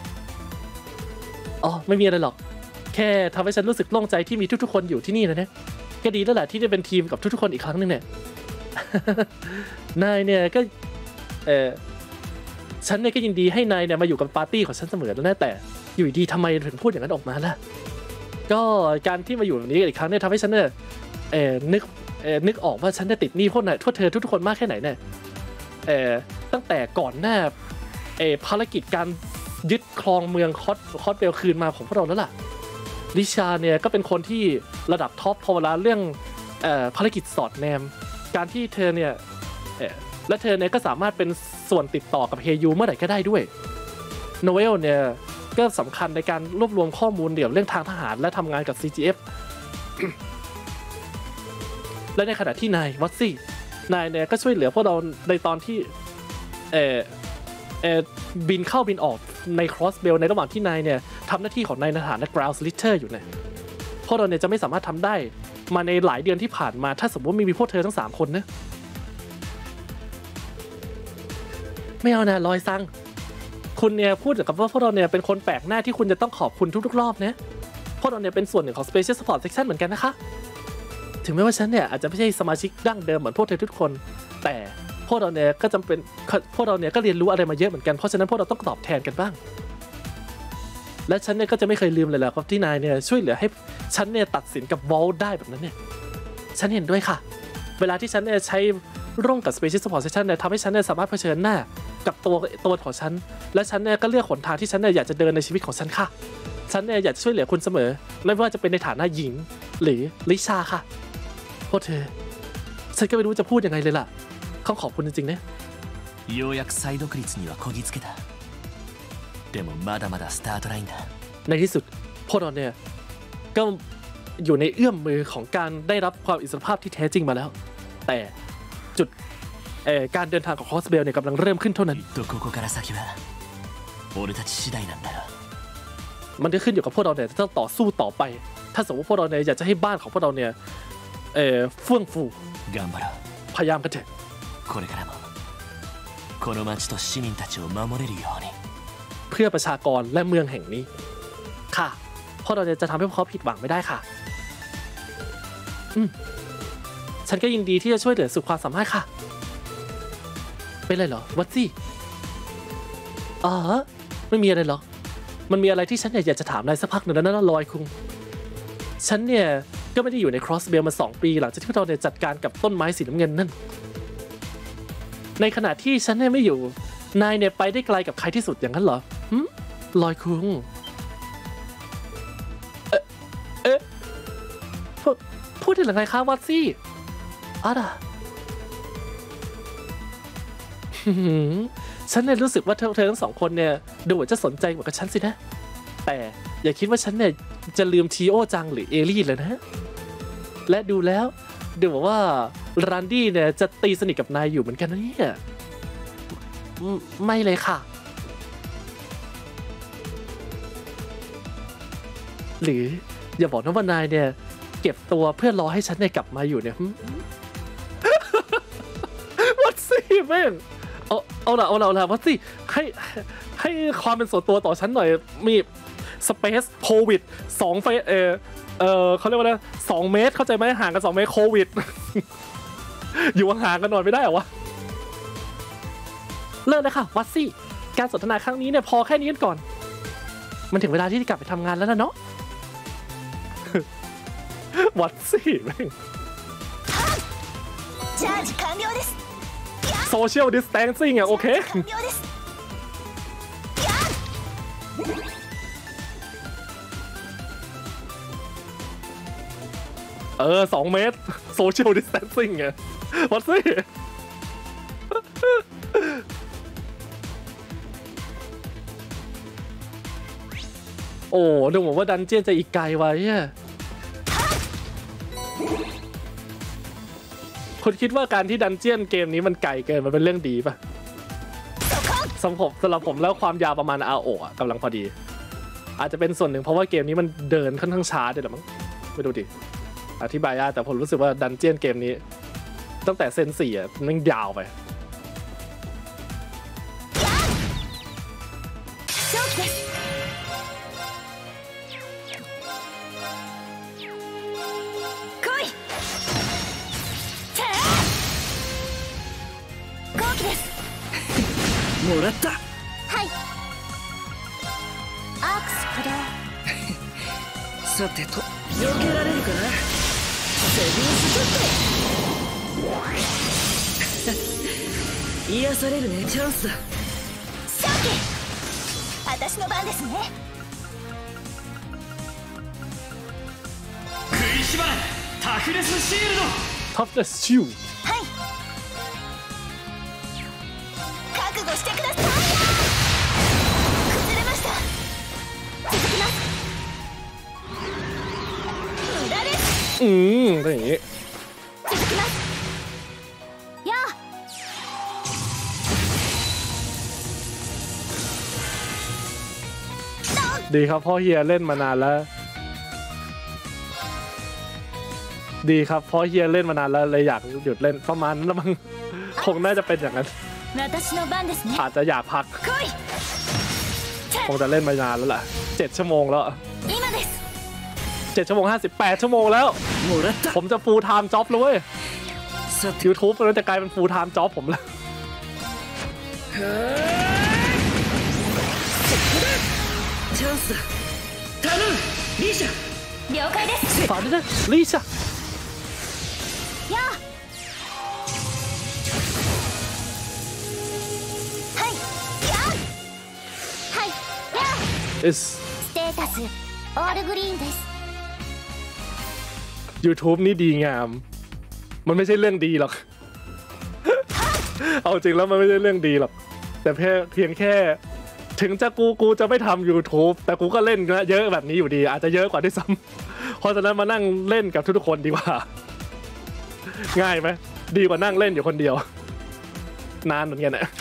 อ๋อไม่มีอะไรหรอกแค่ทำให้ฉันรู้สึกโล่งใจที่มีทุกๆคนอยู่ที่นี่นะเนี่ยก็ดีแล้วแหละที่ได้เป็นทีมกับทุกๆคนอีกครั้งหนึ่งเนี่ย นายเนี่ยก็เออฉันเนี่ยก็ยินดีให้นายเนี่ยมาอยู่กับปาร์ตี้ของฉันเสมอแล้วนะแต่อยู่ดีทำไมถึงพูดอย่างนั้นออกมาล่ะก็การที่มาอยู่แบบนี้อีกครั้งเนี่ยทำให้ฉันเนี่ยเออนึกเออนึกออกว่าฉันได้ติดหนี้พวกนายทั่วเธอทุกๆคนมากแค่ไหนเนี่ยเออตั้งแต่ก่อนหน้าเออภารกิจการยึดครองเมืองคอสคอสเบลคืนมาของพวกเราแล้วล่ะลิชาเนี่ยก็เป็นคนที่ระดับท็อปพอเวลาเรื่องเอ่อภารกิจสอดแนมการที่เธอเนี่ยเอ่อและเธอเนี่ยก็สามารถเป็นส่วนติดต่อกับเฮยูเมื่อไหร่ก็ได้ด้วยโนเอลเนี่ยก็สำคัญในการรวบรวมข้อมูลเกี่ยวกับเรื่องทางทหารและทำงานกับ ซี จี เอฟ และในขณะที่นายวัตซี่นายเนี่ยก็ช่วยเหลือพวกเราในตอนที่เอ่อเอ่อบินเข้าบินออกในครอสเบลในระหว่างที่นายเนี่ยทำหน้าที่ของนายในฐานะ ground slitter อยู่เนี่ยพวกเราเนี่ยจะไม่สามารถทำได้มาในหลายเดือนที่ผ่านมาถ้าสมมติไม่มีพวกเธอทั้งสามคนนะไม่เอานะลอยซังคุณเนี่ยพูดกับว่าพวกเราเนี่ยเป็นคนแปลกหน้าที่คุณจะต้องขอบคุณทุกๆรอบนะพวกเราเนี่ยเป็นส่วนหนึ่งของ Special Support Section เหมือนกันนะคะถึงแม้ว่าฉันเนี่ยอาจจะไม่ใช่สมาชิกดั้งเดิมเหมือนพวกเธอทุกคนแต่พวกเราเนี่ยก็จำเป็นพวกเราเนี่ยก็เรียนรู้อะไรมาเยอะเหมือนกันเพราะฉะนั้นพวกเราต้องตอบแทนกันบ้างและฉันเนี่ยก็จะไม่เคยลืมเลยแหละครับที่นายเนี่ยช่วยเหลือให้ฉันเนี่ยตัดสินกับวอลได้แบบนั้นเนี่ยฉันเห็นด้วยค่ะเวลาที่ฉันเนี่ยใช้ร่วมกับ Special Support Section เนี่ยทำให้ฉันเนี่ยสามารถเผชิญหน้ากับตัวตัวของฉันและฉันเนี่ยก็เลือกหนทางที่ฉันเนี่ยอยากจะเดินในชีวิตของฉันค่ะฉันเนี่ยอยากจะช่วยเหลือคุณเสมอไม่ว่าจะเป็นในฐานะหญิงหรือลิชาค่ะพวกเธอฉันก็ไม่รู้จะพูดยังไงเลยล่ะขอขอบคุณจริงๆนะようやく再独立にはこぎつけたでもまだまだスタートラインだในที่สุดพวกเราเนี่ยก็อยู่ในเอื้อมมือของการได้รับความอิสรภาพที่แท้จริงมาแล้วแต่จุดเอ่อการเดินทางของคอสเบลเนี่ยกำลังเริ่มขึ้นเท่านั้นมันจะขึ้นอยู่กับพวกเราเนี่ยจะต้องต่อสู้ต่อไปถ้าสมมติพวกเราเนี่ยอยากจะให้บ้านของพวกเราเนี่ยเอ่อเฟื่องฟูพยายามกันเถอะเพื่อประชากรและเมืองแห่งนี้ค่ะเพราะเราจะทำให้พวกเขาผิดหวังไม่ได้ค่ะอืมฉันก็ยินดีที่จะช่วยเหลือสุดความสามารถค่ะเป็นไรเหรอวัตซี่อ๋อไม่มีอะไรหรอกมันมีอะไรที่ฉันอยากจะถามนายสักพักหนึ่งแล้วนะลอยคุงฉันเนี่ยก็ไม่ได้อยู่ในครอสเบลมาสองปีหลังจากที่เราเนี่ยจัดการกับต้นไม้สีน้ำเงินนั่นในขณะที่ฉันเนี่ยไม่อยู่นายเนี่ยไปได้ไกลกับใครที่สุดอย่างนั้นเหรอหึลอยคุงเอ๊ะเอ๊ะพูดพูดถึงอะไรคะวัตซี่อะไรฉันเนี่ยรู้สึกว่าเธอเธอทั้งสองคนเนี่ยดูเหมือนจะสนใจเหมือนกับฉันสินะแต่อย่าคิดว่าฉันเนี่ยจะลืมทีโอจังหรือเอลี่เลยนะและดูแล้วดูเหมือนว่ารันดี้เนี่ยจะตีสนิทกับนายอยู่เหมือนกันนะเนี่ยไม่เลยค่ะหรืออย่าบอกนะว่านายเนี่ยเก็บตัวเพื่อรอให้ฉันเนี่ยกลับมาอยู่เนี่ยวัดสิแม่งเอาเอาละเอาละเอาละวัดสิให้ให้ความเป็นส่วนตัวต่อฉันหน่อยมีสเปซโควิดสองเฟสเออเออเขาเรียกว่าอะไรสองเมตรเข้าใจไหมห่างกันสองเมตรโควิดอยู่ห่างกันหน่อยไม่ได้เหรอวะเลิกเลยค่ะวัดซี่การสนทนาครั้งนี้เนี่ยพอแค่นี้กันก่อนมันถึงเวลาที่จะกลับไปทำงานแล้วนะเนาะวัดซี่แม่งโซเชียลดิสแทนซิ่งอ่ะโอเคเออสองเมตรโซเชียลดิสแทนซิ่งไงวัดซี่โอ้ดูเหมือนว่าดันเจียนจะอีกไกลไว้อะคุณคิดว่าการที่ดันเจียนเกมนี้มันไกลเกินมันเป็นเรื่องดีป่ะสำหรับผมสำหรับผมแล้วความยาวประมาณ อาร์ โอ อ่ะกำลังพอดีอาจจะเป็นส่วนหนึ่งเพราะว่าเกมนี้มันเดินค่อนข้างช้าด้วยหรอมั้งไม่ดูดิอธิบายยากแต่ผมรู้สึกว่าดันเจียนเกมนี้ตั้งแต่เซนสี่อ่ะมันยาวไปもらったはいアークス駆動さてと避けられるかなセブンスショット癒されるねチャンスだシャーキ私の番ですね食いしばれタフネスシールドタフネスシールドはい覚悟してください崩れました続きます無駄ですอืมเป็นอย่างนี้続きますやあดีครับพ่อเฮียเล่นมานานแล้วดีครับพ่อเฮียเล่นมานานแล้วเลยอยากหยุดเล่นประมาณนั้นแล้วมั้งคงน่าจะเป็นอย่างนั้นอาจจะอยากพักคงจะเล่นมานานแล้วล่ะเจ็ดชั่วโมงแล้วเจ็ดชั่วโมงห้าสิบแปดชั่วโมงแล้วผมจะ full time job เลยเว้ย YouTube มันจะกลายเป็น full time job ผมแล้วチャンスだ頼むリーシャ了解ですฝันนะลิซ่าやあはいやあはいやあ is ステータスオールグリーンです YouTube นี่ดีงามมันไม่ใช่เรื่องดีหรอก เอาจริงแล้วมันไม่ใช่เรื่องดีหรอกแต่เพียงเพียงแค่ถึงจะกูกูจะไม่ทำ YouTube แต่กูก็เล่นเยอะแบบนี้อยู่ดีอาจจะเยอะกว่าด้วยซ้ำเพราะฉะนั้นมานั่งเล่นกับทุกๆคนดีกว่าง่ายไหมดีกว่านั่งเล่นอยู่คนเดียวนานเหมือนกันนะ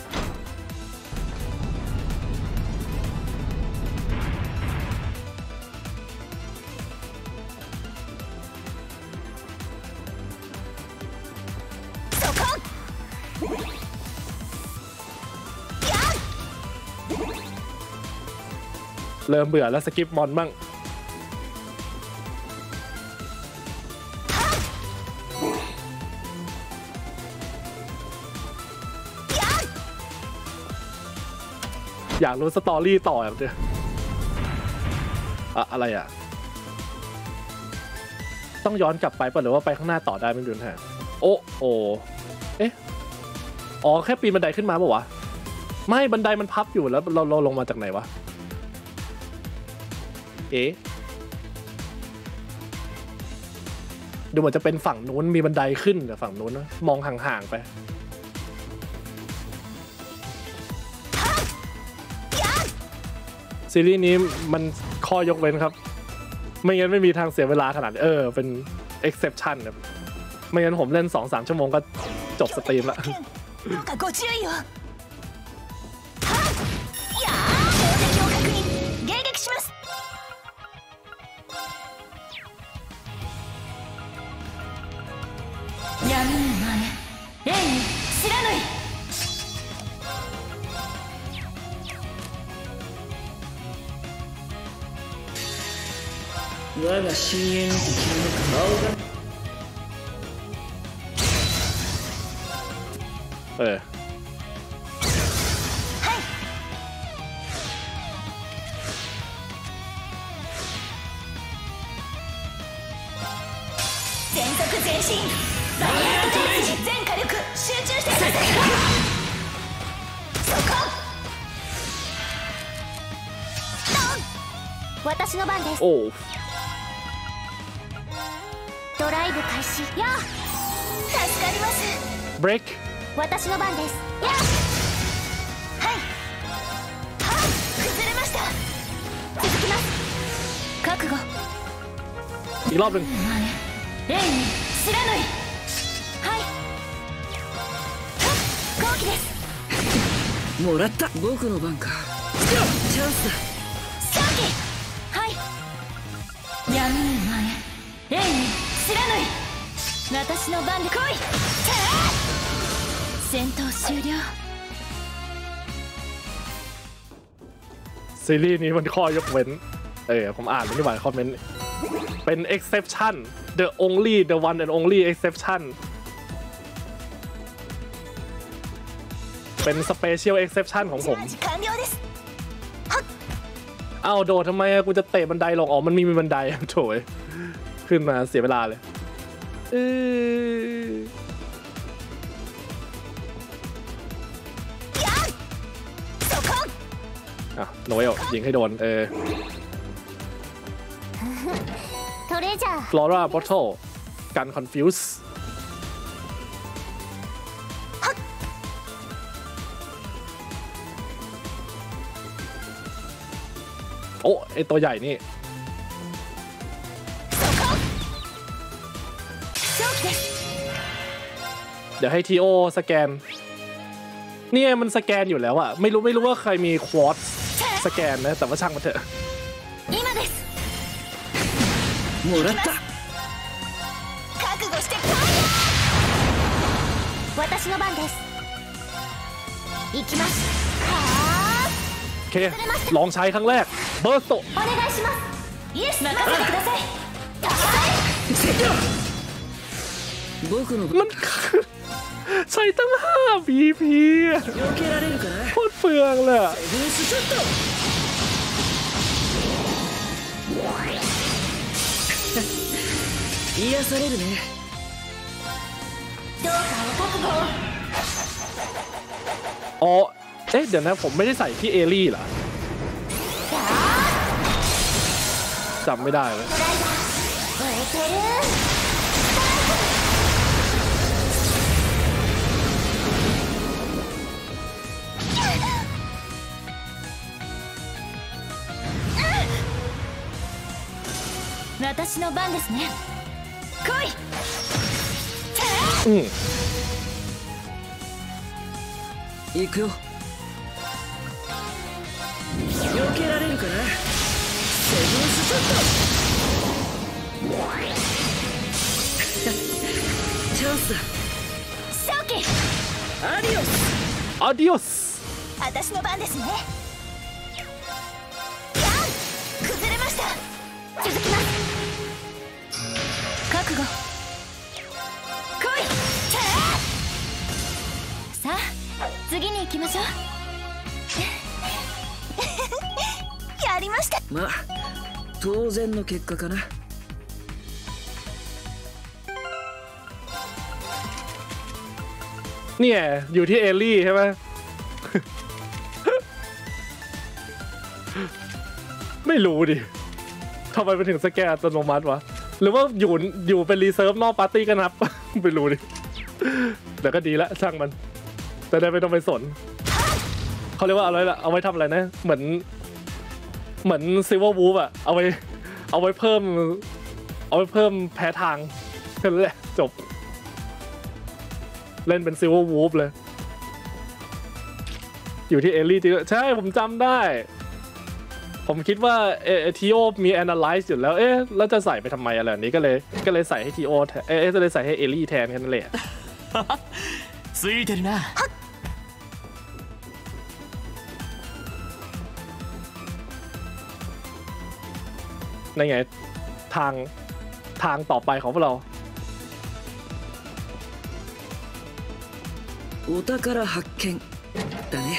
เริ่มเบื่อแล้วสกิปมอนบ้างอยากรู้สตอรี่ต่อแบบเนี้ยอะอะไรอ่ะต้องย้อนกลับไปป่ะหรือว่าไปข้างหน้าต่อได้ไม่ดูนะฮะโอ้โอเอ๊ะอ๋อแค่ปีนบันไดขึ้นมาป่ะวะไม่บันไดมันพับอยู่แล้วเราเราลงมาจากไหนวะเอ๊ะดูเหมือนจะเป็นฝั่งนู้นมีบันไดขึ้นแต่ฝั่งนู้นนะมองห่างๆไปซีรีส์นี้มันข้อยกเว้นครับไม่งั้นไม่มีทางเสียเวลาขนาดเออเป็น exception ครับไม่งั้นผมเล่น สองสาม ชั่วโมงก็จบสตรีมละ闇の前霊に知らぬい我が深淵にてきらめく青がเออ全速前進バリアントレンジ全火力集中してくださいそこ私の番ですโอ้ドライブ開始やあ助かります break 私の番ですやあはいはあ崩れました続ききます覚悟อีกรอบหนึ่งレイに知らないはい後期ですもらった僕の番かチャンスだ勝機はい闇の前レイに知らない私の番で来い戦闘終了ซีรีส์นี้มันข้อยกเว้นเออผมอ่านแล้วนี่หว่าคอมเมนต์เป็น exception the only the one and only exception เป็น special exception ของผมอ้าวโดดทำไมอะกูจะเตะบันไดลงอ๋อมันมีมีบันไดโถ่ขึ้นมาเสียเวลาเลยเอออ่ะโนเอลยิงให้โดนเออฟลอร่าบอทเทิลกันคอนฟิวส์โอ้ไอตัวใหญ่นี่เดี๋ยวให้ทีโอสแกนนี่มันสแกนอยู่แล้วอะไม่รู้ไม่รู้ว่าใครมีควอตสแกนนะแต่ว่าช่างมันเถอะもらった覚悟してファイヤー私の番です行きますはあโอเคลองใช้ครั้งแรกเบอร์สโตお願いしますイエス任せてください僕のมันใช้ตั้งห้า บี พี避けられるかなโคตรเปลืองเลยอะブースショット癒されるねどうかお覚悟อ๋อเอ๊ะเดี๋ยวนะผมไม่ได้ใส่ที่เอลี่เหรอจำไม่ได้เลย私の番ですね来いอืม行くよ避けられるかなセブンスショットチャンスだ勝機アディオスアディオス私の番ですね崩れました続きます覚悟来いさあ次に行きましょうやりましたまあ当然の結果かなเนี่ยอยู่ที่เอลี่ใช่ไหม ไม่รู้ดิทำไมไปถึงสแกนอัตโนมัติวะหรือว่าอยู่อยู่เป็นรีเซิร์ฟนอกปาร์ตี้กันครับ ไม่รู้ดิแต่ก็ดีละช่างมันแต่ได้ไม่ต้องไปสนเขาเรียกว่าอะไรล่ะเอาไว้ทำอะไรนะเหมือนเหมือนซิลเวอร์วูฟอะเอาไว้เอาไว้เพิ่มเอาไว้เพิ่มแพ้ทางแค่นั้นแหละจบเล่นเป็นซิลเวอร์วูฟเลยอยู่ที่เอลี่จริงใช่ผมจำได้ผมคิดว่าเอทีโอมี analyze อยู่แล้วเอ๊ะแล้วจะใส่ไปทำไมอะไรนี้ก็เลยก็เลยใส่ให้ทีโอเอ๊ะจะเลยใส่ให้เอลี่แทนแค่นั้นแหละついてるなนั่นไงทางทางต่อไปของพวกเราお宝発見だね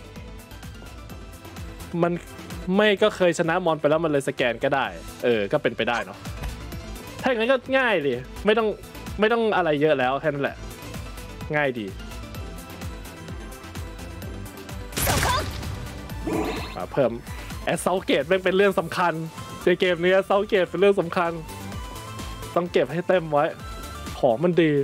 มันไม่ก็เคยชนะมอนไปแล้วมันเลยสแกนก็ได้เออก็เป็นไปได้เนาะถ้าอย่างนั้นก็ง่ายดิไม่ต้องไม่ต้องอะไรเยอะแล้วแค่นั้นแหละง่ายดีเพิ่มแอสเซลเกตเป็นเรื่องสำคัญในเกมนี้แอสเซลเกตเป็นเรื่องสำคัญต้องเก็บให้เต็มไว้ของมันดี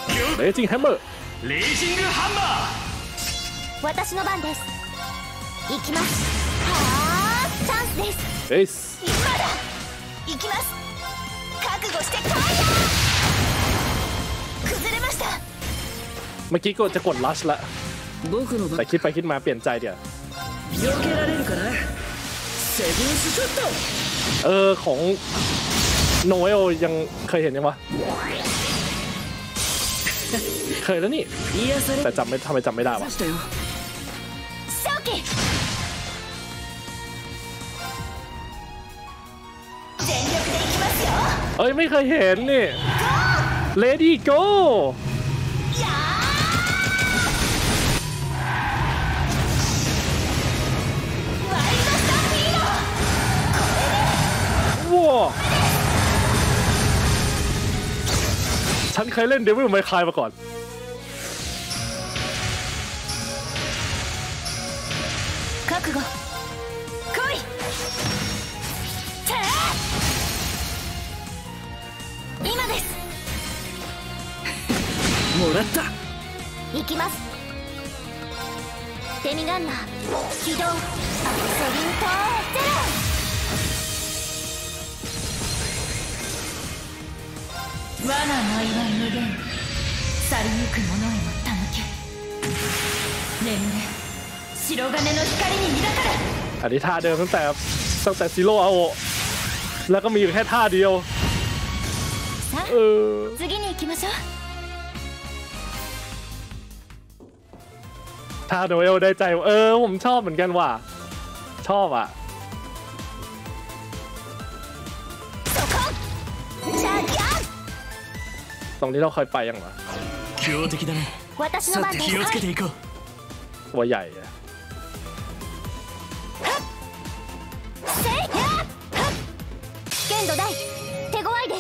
เลจิงแฮมเมอร์レイジングハンマ私の番です行きますはあチャンスですเฮ้ย今だ行きます覚悟してファイヤー崩れましたเมื่อกี้ก็จะกดลัชละ僕の番แต่คิดไปคิดมาเปลี่ยนใจเดี๋ยว避けられるかなセブンスショットเออของโนเอลยังเคยเห็นยังวะเคยแล้วนี่癒されแต่จำไม่ทำไมจำไม่ได้วะましたよ正気全力で行きますよเอ้ยไม่เคยเห็นนี่ Lady Go やーワイルドスタンピードว้าฉันเคยเล่นเดวิลไมคายมาก่อน覚悟来いてー今ですもらった行きますデミガンナー起動アブソリュートゼロ我が舞は無限去りゆく者への手向け眠れ白金の光に抱かれอันนี้ท่าเดิมตั้งแต่ตั้งแต่ซีโร่อาโอแล้วก็มีอยู่แค่ท่าเดียวさเอあอ次に行きましょうท่าโนเอลได้ใจเออผมชอบเหมือนกันว่ะชอบอ่ะそこチャーキャンตรงนี้เราเคยไปยังวะ強敵だね私の番です気をつけていこうตัวใหญ่อะせいや危険度大手強いです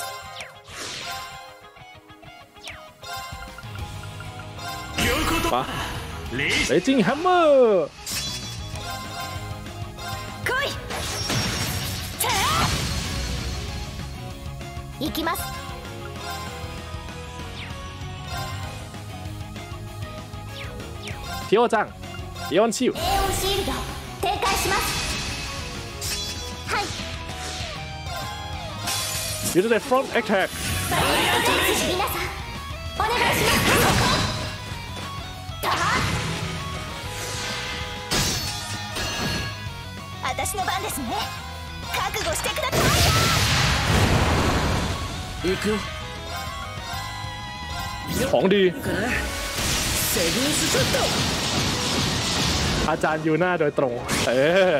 強行とมาレイジเลจิงแฮมเมอร์来いてー行きますเทียวจังเทียวชิวエオンシールド展開しますはいยูนิเต็ดฟรอนต์แอคแท็กバリアントレイジ皆さんお願いしますたは私の番ですね覚悟してください行くよของดีかなセブンスショットอาจารย์ยูน่าโดยตรงเออ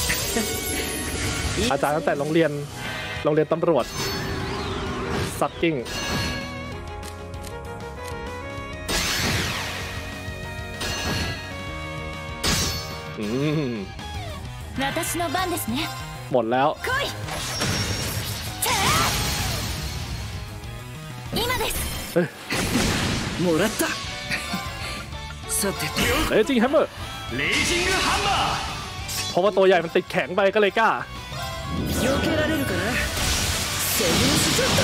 อาจารย์ตั้งแต่โรงเรียนโรงเรียนตำรวจซักกิ้งอืม私の番ですねหมดแล้ว来いてー今ですเอ้ยもらったさてとเลจิงแฮมเมอร์レイジングハンマเพราะว่าตัวใหญ่มันติดแข็งไปก็เลยกล้า避けられるかなセブンスショッ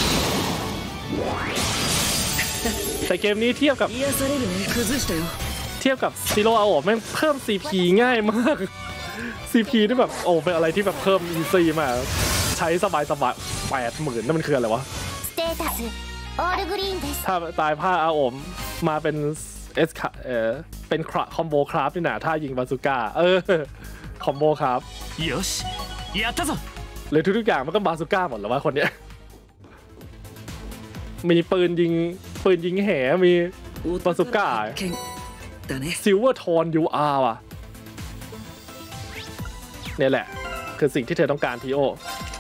แต่เกมนี้เทียบกับト癒されるね崩したよเทียบกับซีโร่อาโอแม่งเพิ่ม ซี พี ง่ายมาก ซี พี นี่แบบโอ้เป็นอะไรที่แบบเพิ่มอีซีมากใช้สบายสบายแปดหมื่นนั่นมันคืออะไรวะステータスオールグリーンですถ้าตายผ้าอาโอมมาเป็นเอสเออเป็นคอมโบคราฟนี่นะถ้ายิงบาซูก้าเออคอมโบคราฟーよしやったぞหรือทุกๆอย่างมันก็บาซูก้าหมดแล้ววะคนเนี้ยมีปืนยิงปืนยิงแห่มี バズーカ剣だねซิลเวอร์ทอนยูอาร์ว่ะเนี่ยแหละ คือสิ่งที่เธอต้องการทีโอ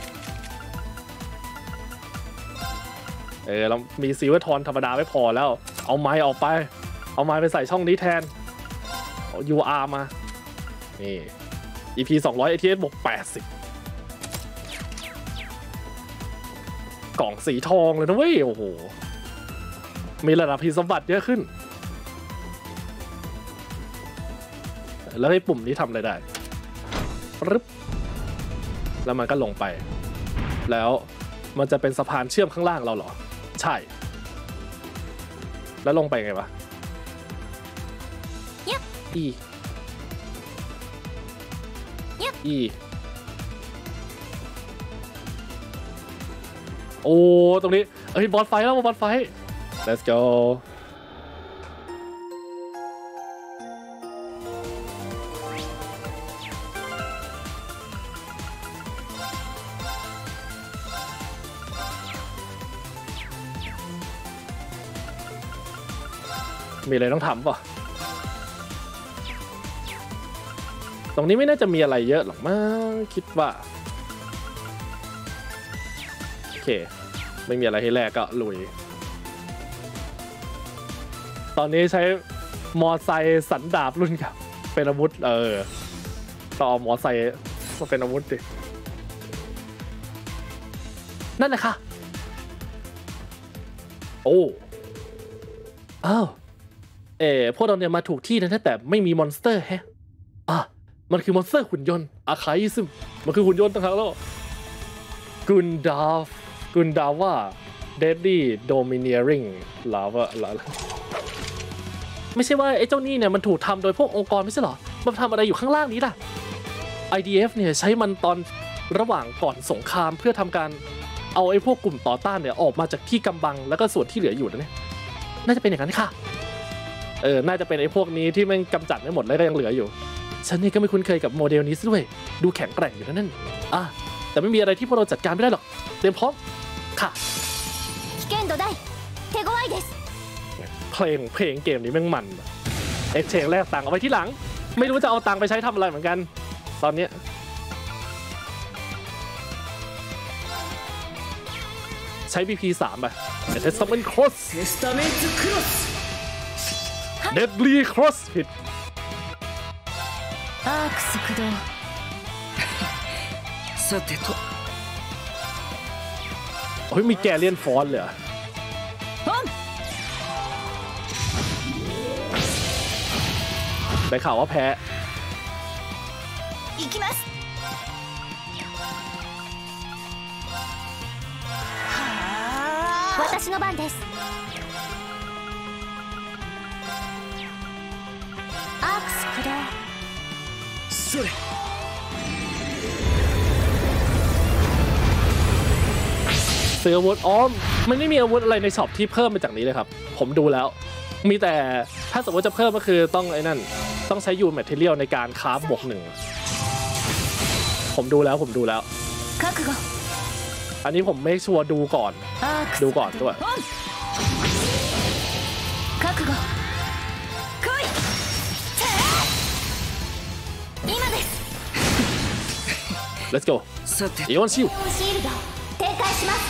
เออเรามีซิลเวอร์ทอนธรรมดาไม่พอแล้ว เอาไม้ออกไป เอาไม้ไปใส่ช่องนี้แทนเอา ยู อาร์ มา นี่ อี พี สองร้อย เอ ที เอส บวก แปดสิบ กล่องสีทองเลยนะเว้ย โอ้โห มีระดับพีสมบัติเยอะขึ้น แล้วไอ้ปุ่มนี้ทำอะไรได้ปึ๊บแล้วมันก็ลงไป แล้วมันจะเป็นสะพานเชื่อมข้างล่างเราเหรอ ใช่แล้วลงไปไงวะอีอีโอ้ตรงนี้เอ้ยบอสไฟแล้วบอสไฟ let's go มีอะไรต้องทำป่ะตรงนี้ไม่น่าจะมีอะไรเยอะหรอกมั้งคิดว่าโอเคไม่มีอะไรให้แลกก็ลุยตอนนี้ใช้มอไซค์สันดาบรุ่นกับเป็นอาวุธเออต่อมอไซค์มาเป็นอาวุธดินั่นแหละค่ะโอ้อ้าวเอ๋พวกเราเนี่ยมาถูกที่นะแต่ไม่มีมอนสเตอร์แฮะอ่ะมันคือมอนสเตอร์หุ่นยนต์อาคาอิซึมมันคือหุ่นยนต์ต่างหากแล้วกุนดาฟกุนดาว่าเดดดี้โดมิเนียริงลาวะลาไม่ใช่ว่าไอ้เจ้านี่เนี่ยมันถูกทำโดยพวกองค์กรไม่ใช่หรอมันทำอะไรอยู่ข้างล่างนี้ล่ะ ไอ ดี เอฟ เนี่ยใช้มันตอนระหว่างก่อนสงครามเพื่อทำการเอาไอ้พวกกลุ่มต่อต้านเนี่ยออกมาจากที่กำบังแล้วก็ส่วนที่เหลืออยู่นะเนี่ยน่าจะเป็นอย่างนั้นค่ะเออน่าจะเป็นไอ้พวกนี้ที่มันกำจัดไม่หมดแล้วก็ยังเหลืออยู่ฉันนี่ก็ไม่คุ้นเคยกับโมเดลนี้ด้วยดูแข็งแกร่งอยู่นั่นอ่ะแต่ไม่มีอะไรที่พวกเราจัดการไม่ได้หรอกเตรียมพร้อมค่ะเพลงเพลงเกมนี้แม่งมันเอ็กเชนแลกตังค์เอาไว้ที่หลังไม่รู้จะเอาตังค์ไปใช้ทำอะไรเหมือนกันตอนนี้ใช้ บี พี สาม ไปเทสเมนต์ครอสเดดลีครอสผิดアークス駆動さてとเฮ้ยมีแกเลียนฟอนเลยได้ข่าวว่าแพ้行きます私の番ですアークス駆動それซื้ออาวุธอ๋อมันไม่มีอาวุธอะไรในช็อปที่เพิ่มมาจากนี้เลยครับผมดูแล้วมีแต่ถ้าสมมติจะเพิ่มก็คือต้องไอ้นั่นต้องใช้ยูนแมทเทียลในการคราฟบวกหนึ่งผมดูแล้วผมดูแล้วอันนี้ผมไม่ชัวร์ดูก่อนดูก่อนด้วยLet's go イオンシールド展開します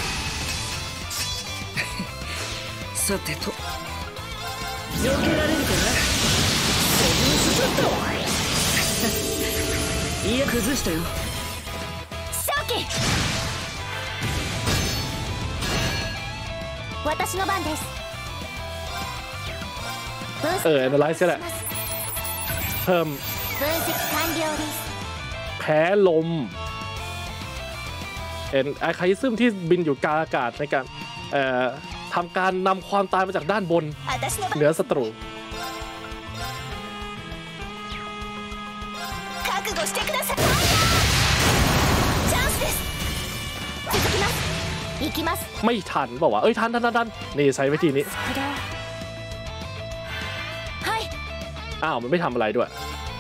さてと避けられるかないや崩したよ正気私の番ですเออ analyze แหละเพิ่ม分析完了ですแพ้ลมเอ็นไอคาอิซึมที่บินอยู่กลางอากาศในการเอ่อทำการนำความตายมาจากด้านบนเหนือศัตรูไม่ทันบอกว่าเอ้ยทันทันทันทันนี่ใช้วิธีนี้อ้าวมันไม่ทำอะไรด้วย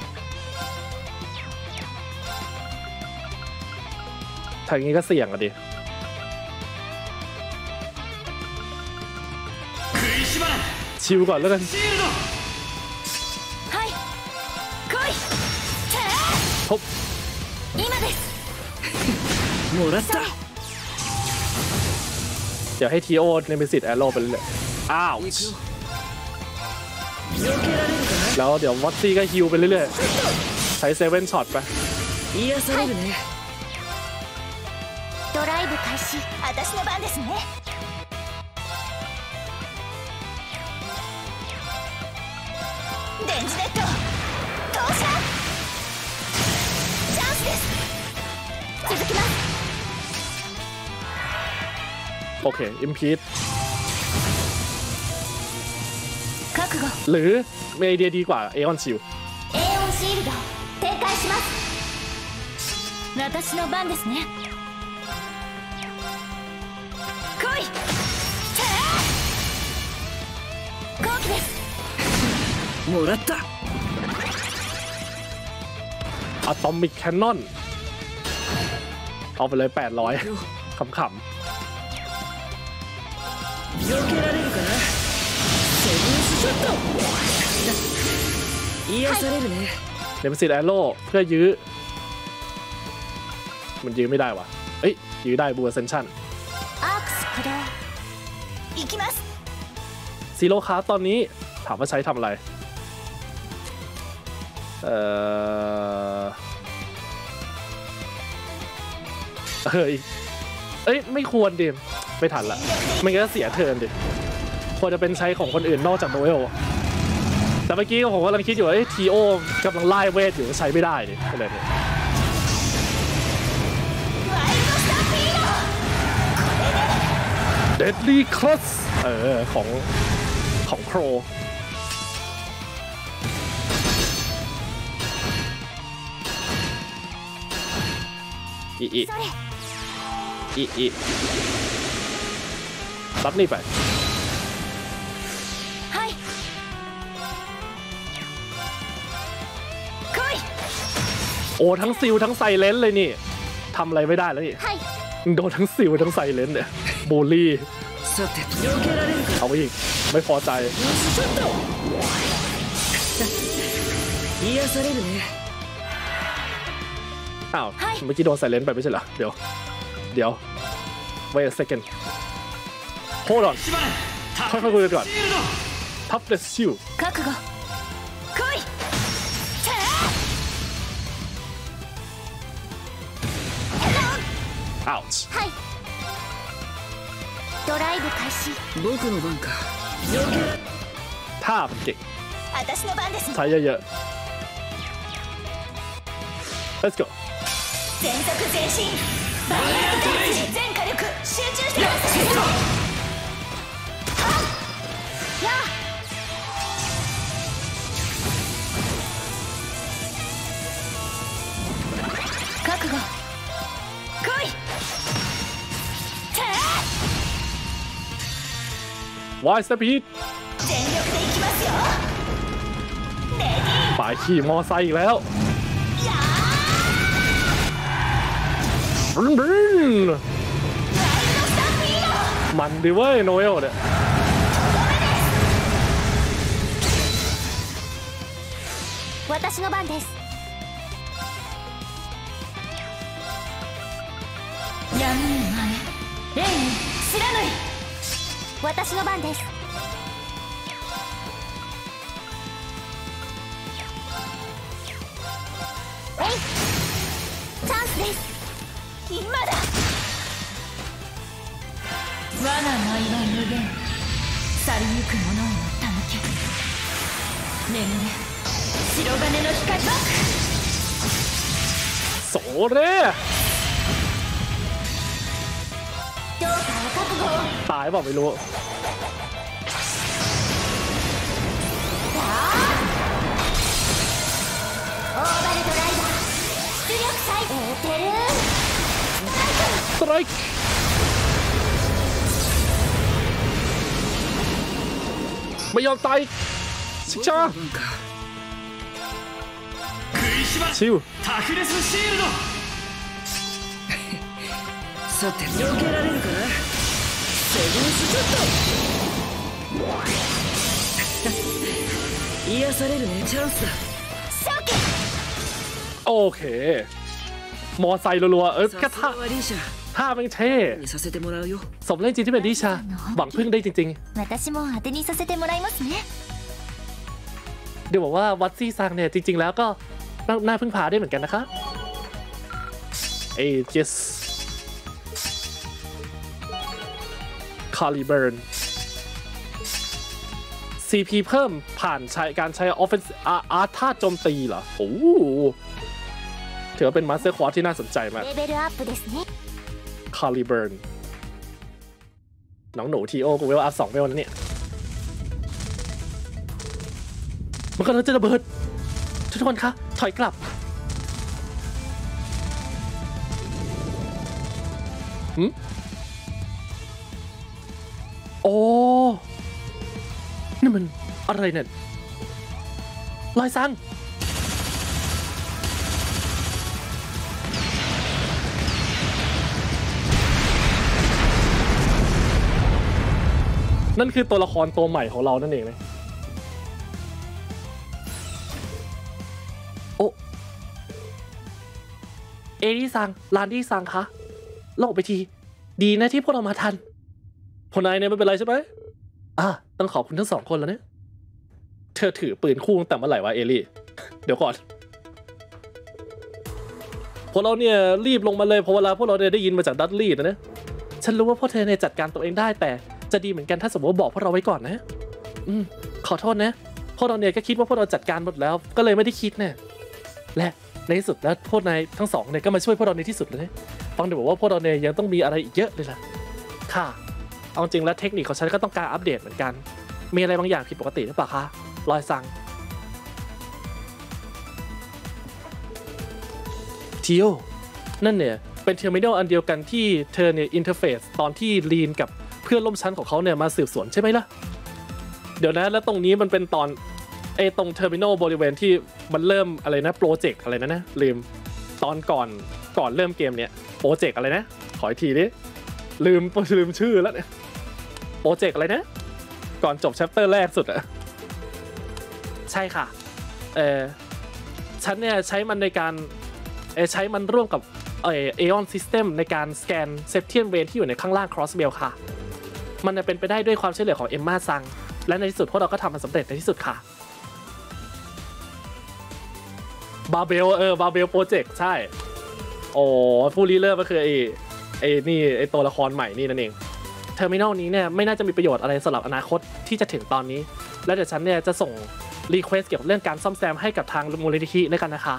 ทางนี้ก็เสี่ยงอะดิชิวก่อนแล้วกันพบเดี๋ยวให้ทีโอเนมิสิตแอโร่ไปเลยอ้าวแล้วเดี๋ยววอตซี่ก็ฮิวไปเรื่อยๆใช้เซเว่นช็อตไปドライブ開始私の番ですね電磁ネット投射チャンスです続きますโอเคอิมพีดหรือมีไอเดียดีกว่าเอออนชิลエオンシールド展開します私の番ですね来い後期ですもらったอะตอมิกแคนนอนเอาไปเลยแปดร้อยขำ避けられるかなセブンスショット癒されるねๆเดมซิตแอโร่เพื่อยื้อมันยื้อไม่ได้วะเอ้ยยื้อได้บูเอเซนชั่นアークス駆動行きますซีโร่คาร์ตอนนี้ถามว่าใช้ทำอะไรเออเฮ้ยเอ้ยไม่ควรดิไม่ทันละไม่งั้นเสียเทิร์นดิควรจะเป็นใช้ของคนอื่นนอกจากโนเอลแต่เมื่อกี้ผมกำลังคิดอยู่ว่าทีโอกำลังไล่เวทอยู่ใช้ไม่ได้ดิอะไรเนี่ยเดดลี่คลอสเออของของโครอีอีอีอีรับนี่ไปโอ้ทั้งซิลทั้งไซเลนเลยนี่ทำอะไรไม่ได้แล้วนี่โดนทั้งซิลทั้งไซเลนเนี่ยบูลลี่เอาไปอีกไม่พอใจอ้าวเมื่อกี้โดนไซเลนไปไม่ใช่เหรอเดี๋ยวเดี๋ยว wait a second hold on ค่อยๆคุยกันก่อน toughness shield ouch はいドライブ開始僕の番かท่ามันเก่ง私の番ですใช้เยอะๆ let's go 全速前進バイアウト全火力集中してくださいやあ覚悟来いวายสปีด全力でいきますよレディーฝ่ายขี่มอไซค์อีกแล้วบรึ้นบรึ้นมันดีเว้ยโนเอลเนี่ย私の番です闇の前レイン知らぬい私の番ですえいチャンスです今だ我が舞は無限去りゆく者を手向け眠れ白金の光バックそれどうかお覚悟をตายเปล่าไม่รู้オーバルドライダー出力祭エーテルストライクไม่ยอมตายชิชาชิวタフネスシールドさて避けられるかなセブンスショット癒されるねチャンスだโอเคมอไซค์รัวๆเออแค่ท่าท่ามันเท่สมเล่นจริงที่เป็นดิชาหวังพึ่งได้จริงๆ私も当てにさせてもらいますねเดี๋ยวบอกว่าวัตซี่ซังเนี่ยจริงๆแล้วก็น่าพึ่งพาได้เหมือนกันนะคะเอเจสคาลิเบิร์น ซี พี เพิ่มผ่านใช้การใช้ offense อาร์ท่าโจมตีเหรอโอ้ถือว่าเป็นมาสเตอร์คอร์สที่น่าสนใจมากคาลิเบิร์นน้องหนูทีโอกูเวลอัพสองเวลนั้นเนี่ยมันกำลังจะระเบิดทุกคนคะถอยกลับหืมโอ้นี่มันอะไรเนี่ยลอยซังนั่นคือตัวละครตัวใหม่ของเรานั่นเองเลยโอ้เอริซังลานดี้ซังคะลงไปทีดีนะที่พวกเรามาทันพวกนายเนี่ยไม่เป็นไรใช่ไหมอ่ะต้องขอบคุณทั้งสองคนแล้วเนี่ยเธอถือปืนคู่ตั้งแต่เมื่อไหร่วะเอลี่เดี๋ยวก่อนพวกเราเนี่ยรีบลงมาเลยเพราะเวลาพวกเราเนี่ยได้ยินมาจากดัตลี่นะเนี่ยฉันรู้ว่าพวกเธอเนี่ยจัดการตัวเองได้แต่จะดีเหมือนกันถ้าสมมติว่าบอกพวกเราไว้ก่อนนะอืมขอโทษนะพวกเราเนี่ยก็คิดว่าพวกเราจัดการหมดแล้วก็เลยไม่ได้คิดเนี่ยและในที่สุดแล้วพวกนายทั้งสองเนี่ยก็มาช่วยพวกเราในที่สุดเลยฟังดูบอกว่าพวกเราเนี่ยยังต้องมีอะไรอีกเยอะเลยล่ะค่ะเอาจริงแล้วเทคนิคของฉันก็ต้องการอัปเดตเหมือนกันมีอะไรบางอย่างผิดปกติหรือเปล่าคะลอยซังทิโอนั่นเนี่ยเป็นเทอร์มินอลอันเดียวกันที่เธอเนี่ยอินเทอร์เฟซตอนที่ลีนกับเพื่อนร่วมชั้นของเขาเนี่ยมาสืบสวนใช่ไหมล่ะเดี๋ยวนะแล้วตรงนี้มันเป็นตอนไอ้ตรงเทอร์มินอลบริเวณที่มันเริ่มอะไรนะโปรเจกต์อะไรนะนะลืมตอนก่อนก่อนเริ่มเกมเนี่ยโปรเจกต์อะไรนะขออีกทีดิลืมลืมชื่อแล้วเนี่ยโปรเจกต์อะไรนะก่อนจบแชปเตอร์แรกสุดอะใช่ค่ะเออฉันเนี่ยใช้มันในการเออใช้มันร่วมกับเออเอออนซิสเต็มในการสแกนเซปเทียนเวนที่อยู่ในข้างล่างครอสเบลค่ะมันเป็นไปได้ด้วยความช่วยเหลือของเอมม่าซังและในที่สุดพวกเราก็ทำมันสำเร็จในที่สุดค่ะบาเบลเออบาเบลโปรเจกต์ใช่โอ้ผู้ริเริ่มก็คือไอ้ไอ้นี่ไอ้ตัวละครใหม่นี่นั่นเองเทอร์มินอลนี้เนี่ยไม่น่าจะมีประโยชน์อะไรสำหรับอนาคตที่จะถึงตอนนี้และเดี๋ยวฉันเนี่ยจะส่งรีเควสเกี่ยวกับเรื่องการซ่อมแซมให้กับทางมูลนิธิด้วยกันนะคะ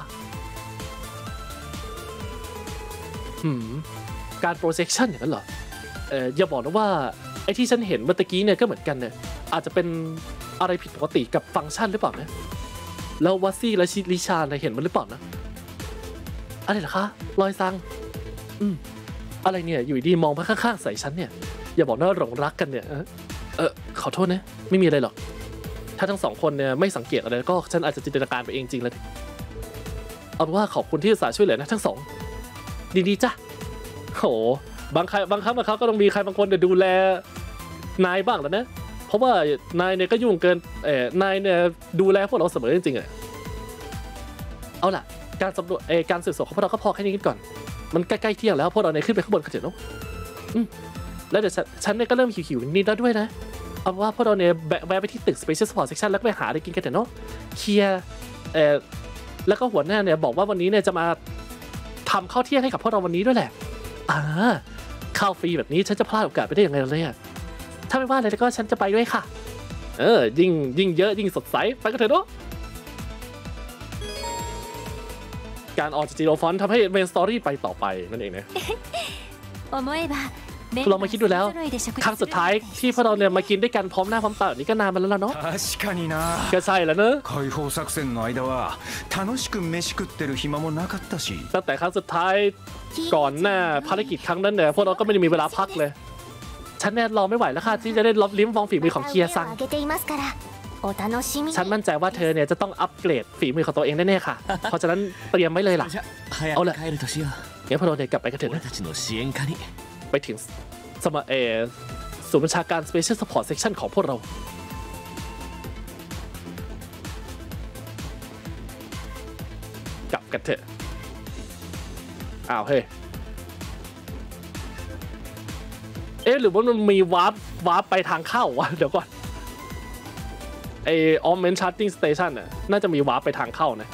หืมการโปรเจคชั่นอย่างนั้นเหรอเอออย่าบอกนะว่าไอ้ที่ฉันเห็นเมื่อกี้เนี่ยก็เหมือนกันเนี่ยอาจจะเป็นอะไรผิดปกติกับฟังก์ชันหรือเปล่านะแล้ววัซซี่และชิลิชาเห็นมันหรือเปล่านะอะไรเหรอคะลอยซังอืมอะไรเนี่ยอยู่ดีมองมาข้างๆใส่ฉันเนี่ยอย่าบอกว่าหลงรักกันเนี่ยเออเออขอโทษนะไม่มีอะไรหรอกถ้าทั้งสองคนเนี่ยไม่สังเกตอะไรก็ฉันอาจจะจินตนาการไปเองจริงแล้วเอาเป็นว่าขอบคุณที่อุตส่าห์ช่วยเหลือนะทั้งสองดีๆจ้ะโหบางใครบางครั้งบางครั้งก็ต้องมีใครบางคนเนี่ยดูแลนายบ้างแล้วนะเพราะว่านายเนี่ยก็ยุ่งเกินเอ่อนายเนี่ยดูแลพวกเราเสมอจริงๆอ่ะเอาล่ะการสำรวจเอ่อการสืบสวนของพวกเราก็พอแค่นี้กันก่อนมันใกล้ๆเที่ยงแล้วพวกเราเนี่ยขึ้นไปข้างบนกันเถอะเนาะอืมแล้วเดี๋ยวฉันเนี่ยก็เริ่มหิวๆนิดแล้วด้วยนะเอาว่าพวกเราเนี่ยแวะไปที่ตึก Special Support Section แล้วก็ไปหาอะไรกินกันเถอะเนาะเคลียร์เอ่อแล้วก็หัวหน้าเนี่ยบอกว่าวันนี้เนี่ยจะมาทำข้าวเที่ยงให้กับพวกเราวันนี้ด้วยแหละอ่าข้าวฟรีแบบนี้ฉันจะพลาดโอกาสไปได้ยังไงเลยอ่ะถ้าไม่ว่าอะไรก็ฉันจะไปด้วยค่ะเออยิ่งยิ่งเยอะยิ่งสดใสไปกันเถอะเนาะการออกจากจีโรฟอนทำให้เมนสตอรี่ไปต่อไปนั่นเองนะเรามาคิดดูแล้วครั้งสุดท้ายที่พวกเราเนี่ยมากินด้วยกันพร้อมหน้าพร้อมตานี่ก็นานมาแล้วเนาะก็ใช่แล้วเนอะตั้งแต่ครั้งสุดท้ายก่อนหน้าภารกิจครั้งนั้นเนี่ยพวกเราก็ไม่ได้มีเวลาพักเลยฉันเนี่ยรอไม่ไหวแล้วค่ะที่จะได้รับลิ้มลองฝีมือของเคียซังฉันมั่นใจว่าเธอเนี่ยจะต้องอัปเกรดฝีมือของตัวเองแน่ๆค่ะเพราะฉะนั้นเตรียมไว้เลยล่ะเอาละงั้นพวกเราเนี่ยกลับไปกันเถอะนะไปถึงสมาเอศูนย์บัญชาการ Special Support Section ของพวกเรากลับกันเถอะอ้าวเฮ้ยเอ๊ะหรือว่ามันมีวาร์ปวาร์ปไปทางเข้าวะเดี๋ยวก่อนไอออมเมนชาร์ติ้งสเตชันน่ะน่าจะมีวาร์ปไปทางเข้านะ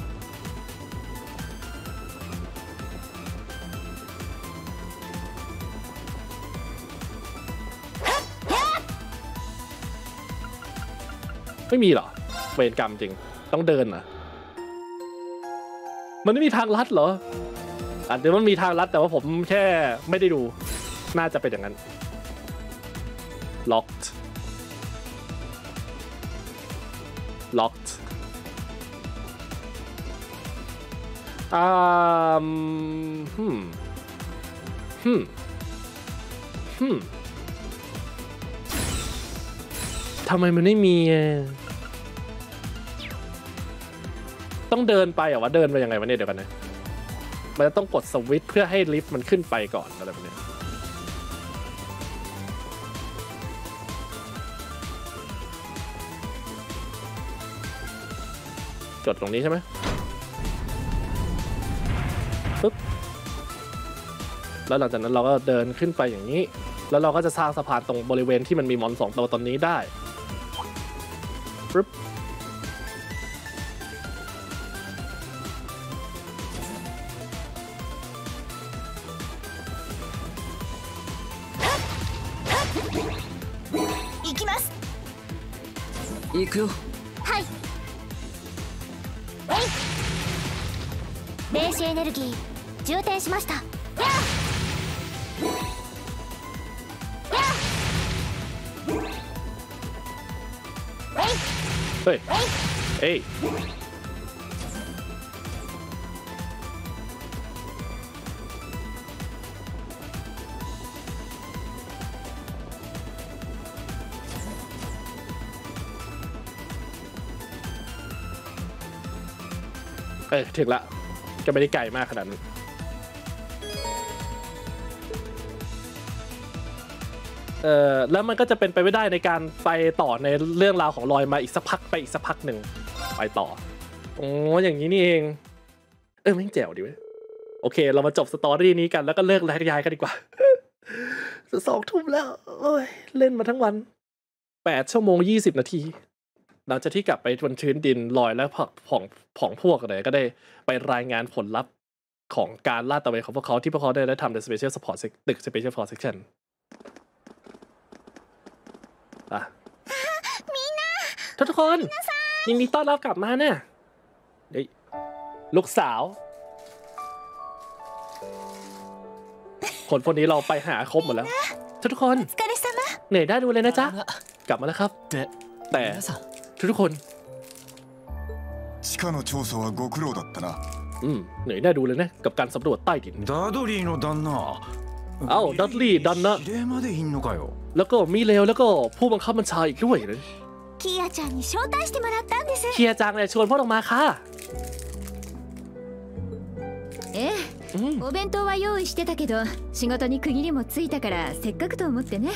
ไม่มีเหรอเวรกรรมจริงต้องเดินเหรอมันไม่มีทางลัดเหรออาจจะมันมีทางลัดแต่ว่าผมแค่ไม่ได้ดูน่าจะเป็นอย่างนั้น locked locked อ่าฮึมฮึมฮึมทำไมมันไม่มีต้องเดินไปเหรอวะเดินไปยังไงวะเนี่ยเดี๋ยวกันนะมันจะต้องกดสวิตช์เพื่อให้ลิฟต์มันขึ้นไปก่อนอะไรแบบนี้กดตรงนี้ใช่ไหมปึ๊บแล้วหลังจากนั้นเราก็เดินขึ้นไปอย่างนี้แล้วเราก็จะสร้างสะพานตรงบริเวณที่มันมีมอนสองตัวตอนนี้ได้ปึ๊บ行くよ。 はい霊視エネルギー充填しました。 เฮ้ยเอ้ยเอ้ยถึงละก็ไม่ได้ไกลมากขนาดนั้นเออแล้วมันก็จะเป็นไปไม่ได้ในการไปต่อในเรื่องราวของลอยมาอีกสักพักไปอีกสักพักหนึ่งไปต่อโอ้อย่างนี้นี่เองเออไม่แจ๋วดิเว้ยโอเคเรามาจบสตอรี่นี้กันแล้วก็เลิกไลฟ์ยายกันดีกว่า สองทุ่มแล้วโอ้ยเล่นมาทั้งวันแปดชั่วโมงยี่สิบนาทีหลังจากที่กลับไปบนชื้นดินลอยและผักผ่องผ่องพวกอะไรก็ได้ไปรายงานผลลัพธ์ของการลาดตระเวนของพวกเขาที่พวกเขาได้ได้ทำใน Special Support ตึก Special Support Section อ่ะทุกคนยินดีต้อนรับกลับมาเนี่ยเฮ้ยลูกสาวคนพวกนี้เราไปหาครบหมดแล้วทุกคนเหนื่อยได้ดูเลยนะจ๊ะกลับมาแล้วครับแต่ทุกคน地下の調査はご苦労だったな。 อืมเหนื่อยน่าดูเลยนะกับการสำรวจใต้ดินダドリーの旦那。 เอ้าดัดลี่ดันนะแล้วก็มีเลวแล้วก็ผู้บังคับบัญชาอีกด้วยเลยキヤちゃんに招待してもらったんです。 เคียจังเนี่ยชวนพ่อออกมาค่ะええ、お弁当は用意してたけど仕事に区切りもついたからせっかくと思ってね。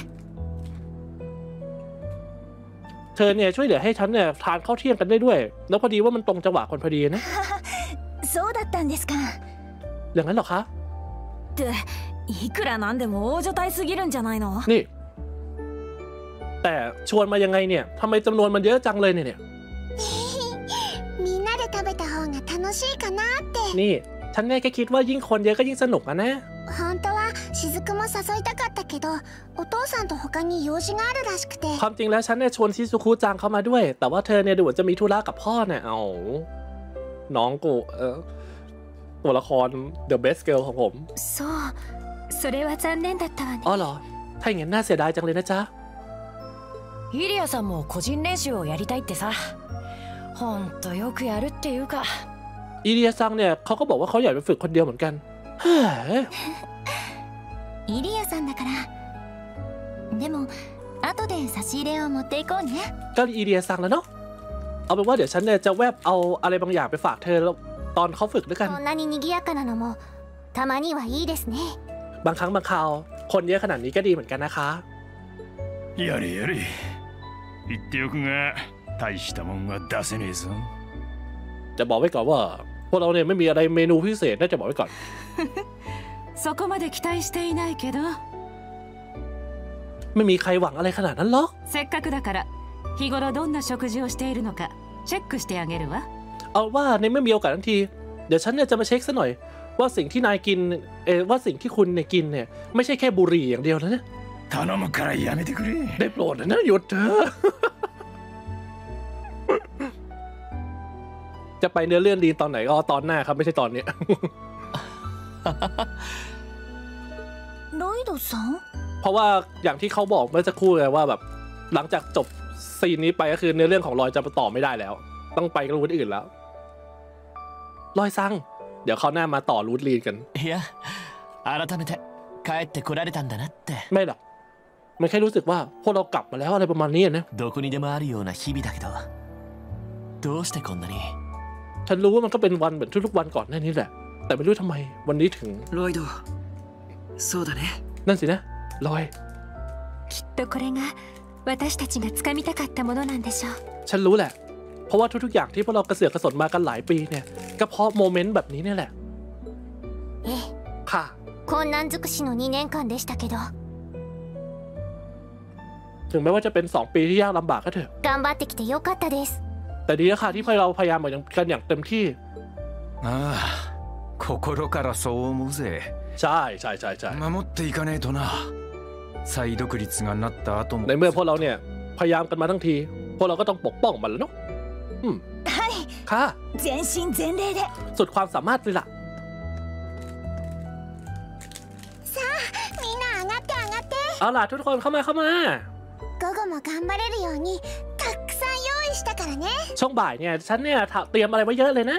เธอเนี่ยช่วยเหลือให้ฉันเนี่ยทานข้าวเที่ยงกันได้ด้วยแล้วพอดีว่ามันตรงจังหวะคนพอดีนะそうだったんですか。 อย่างนั้นหรอคะっていくらなんでも大所帯すぎるんじゃないの。 นี่แต่ชวนมายังไงเนี่ยทำไมจำนวนมันเยอะจังเลยเนี่ยみんなで食べた方が楽しいかなってนี่ฉันเนี่ยแค่คิดว่ายิ่งคนเยอะก็ยิ่งสนุกอะนะ本当は雫も誘いたかったけどお父さんと他に用事があるらしくてความจริงแล้วฉันเนี่ยชวนชิซุคุจังเข้ามาด้วยแต่ว่าเธอเนี่ยดูจะมีธุระกับพ่อเนี่ยเอาน้องกูเออตัวละคร The Best Girl ของผมそうそれは残念だったわね。 อ๋อเหรอถ้าอย่างนั้นน่าเสียดายจังเลยนะจ๊ะイリアさんも個人練習をやりたいってさ。ほんとよくやるっていうか。 イリアซังเนี่ยเขาก็บอกว่าเขาอยากไปฝึกคนเดียวเหมือนกันเฮ้ยイリアさんだから。でも後で差し入れを持っていこうね。 ก็イリアซังแล้วเนาะเอาเป็นว่าเดี๋ยวฉันเนี่ยจะแวบเอาอะไรบางอย่างไปฝากเธอตอนเขาฝึกด้วยกันこんなに賑やかなのもたまにはいいですね。 บางครั้งบางคราวคนเยอะขนาดนี้ก็ดีเหมือนกันนะคะやれやれ言っておくが大したもんは出せねえぞจะบอกไว้ก่อนว่าพวกเราเนี่ยไม่มีอะไรเมนูพิเศษน่าจะบอกไว้ก่อนそこまで期待していないけどไม่มีใครหวังอะไรขนาดนั้นหรอกせっかくだから日頃どんな食事をしているのかチェックしてあげるわเอาว่าในเมื่อมีโอกาสทันทีเดี๋ยวฉันเนี่ยจะมาเช็คซะหน่อยว่าสิ่งที่นายกินเออว่าสิ่งที่คุณเนี่ยกินเนี่ยไม่ใช่แค่บุหรี่อย่างเดียวนะเนี่ย頼むからやめてくれได้โปรดนะหยุดเถอะจะไปเนื้อเรื่องดีตอนไหนก็ตอนหน้าครับไม่ใช่ตอนนี้ロイドさんเพราะว่าอย่างที่เขาบอกเมื่อสักครู่ไงว่าแบบหลังจากจบซีนนี้ไปก็คือเนื้อเรื่องของลอยจะต่อไม่ได้แล้วต้องไปกับคนอื่นแล้วลอยซังเดี๋ยวเขาหน้ามาต่อรูทลีนกันいや改めて帰ってこられたんだなってไม่หรอกมันแค่รู้สึกว่าพวกเรากลับมาแล้วอะไรประมาณนี้นะどこにでもあるような日々だけどどうしてこんなにฉันรู้ว่ามันก็เป็นวันเหมือนทุกๆวันก่อนหน้านี้แหละแต่ไม่รู้ทำไมวันนี้ถึงロイドそうだねนั่นสินะลอยきっとこれが私たちが掴みたかったものなんでしょうฉันรู้แหละเพราะว่าทุกๆอย่างที่พวกเรากระเสือกกระสนมากันหลายปีเนี่ยก็เพราะโมเมนต์แบบนี้นี่แหละเอ๊ะค่ะ困難尽くしのにねんかんでしたけどถึงแม้ว่าจะเป็นสองปีที่ยากลำบากก็เถอะ頑張ってきてよかったですแต่ดีนะค่ะที่เราพยายามเหมือนกันอย่างเต็มที่ああ心からそう思うぜใช่ใช่ใช่ใช่守っていかねえとな再独立がなった後もในเมื่อพวกเราเนี่ยพยายามกันมาทั้งทีพวกเราก็ต้องปกป้องมันแล้วเนาะอืมはいค่ะ全身全霊でสุดความสามารถเลยล่ะさあみんな上がって上がってเอาล่ะทุกคนเข้ามาเข้ามา午後も頑張れるようにたくさん用意したからねช่วงบ่ายเนี่ยฉันเนี่ยเตรียมอะไรไว้เยอะเลยนะ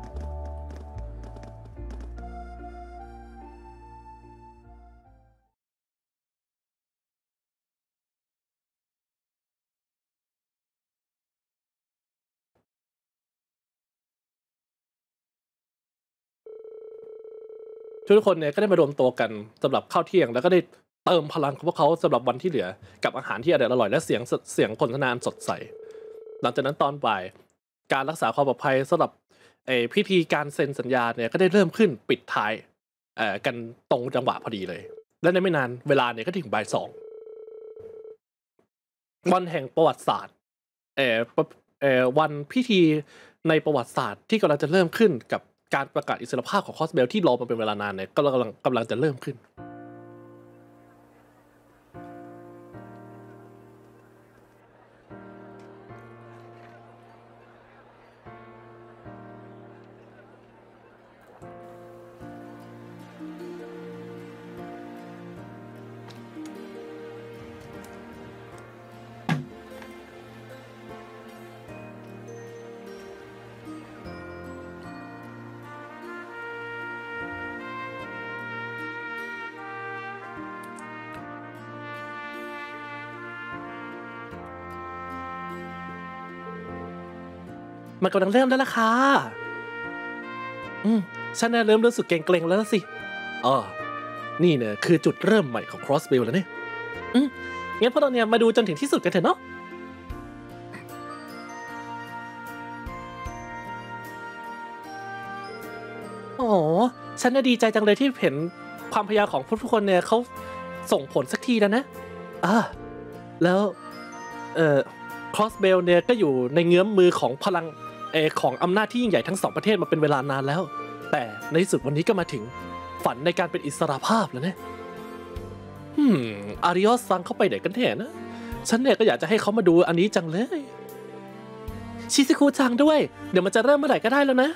ทุกคนเนี่ยก็ได้มารวมตัวกันสำหรับข้าวเที่ยงแล้วก็ได้เติมพลังของพวกเขาสำหรับวันที่เหลือกับอาหารที่อร่อยและเสียงเสียงคนสนานสดใสหลังจากนั้นตอนบ่ายการรักษาความปลอดภัยสำหรับพิธีการเซ็นสัญญาเนี่ยก็ได้เริ่มขึ้นปิดท้ายกันตรงจังหวะพอดีเลยและในไม่นานเวลาเนี่ยก็ถึงบ่ายสองวันแห่งประวัติศาสตร์เอ่อเอ่อวันพิธีในประวัติศาสตร์ที่กำลังจะเริ่มขึ้นกับการประกาศอิสรภาพของคอสเบลที่รอมาเป็นเวลานานเนี่ยกำลังกำลังจะเริ่มขึ้นมันกำลังเริ่มแล้วล่ะค่ะอืมฉันน่ะเริ่มรู้สึกเกรงๆแล้วสิอ๋อนี่เนี่ยคือจุดเริ่มใหม่ของ Crossbill แล้วเนี่ยอืมงั้นพวกเราเนี่ยมาดูจนถึงที่สุดกันเถอะเนาะโอ้ฉันน่ะดีใจจังเลยที่เห็นความพยายามของทุกคนเนี่ยเขาส่งผลสักทีแล้วนะอ่าแล้วเอ่อ Crossbill เนี่ยก็อยู่ในเงื้อมมือของพลังเอของอำนาจที่ยิ่งใหญ่ทั้งสองประเทศมาเป็นเวลานานแล้วแต่ในที่สุดวันนี้ก็มาถึงฝันในการเป็นอิสรภาพแล้วเนี่ยอืมอาริออสซังเข้าไปไหนกันแน่นะฉันเนี่ยก็อยากจะให้เขามาดูอันนี้จังเลยชิซิคุจังด้วยเดี๋ยวมันจะเริ่มเมื่อไหร่ก็ได้แล้วนะ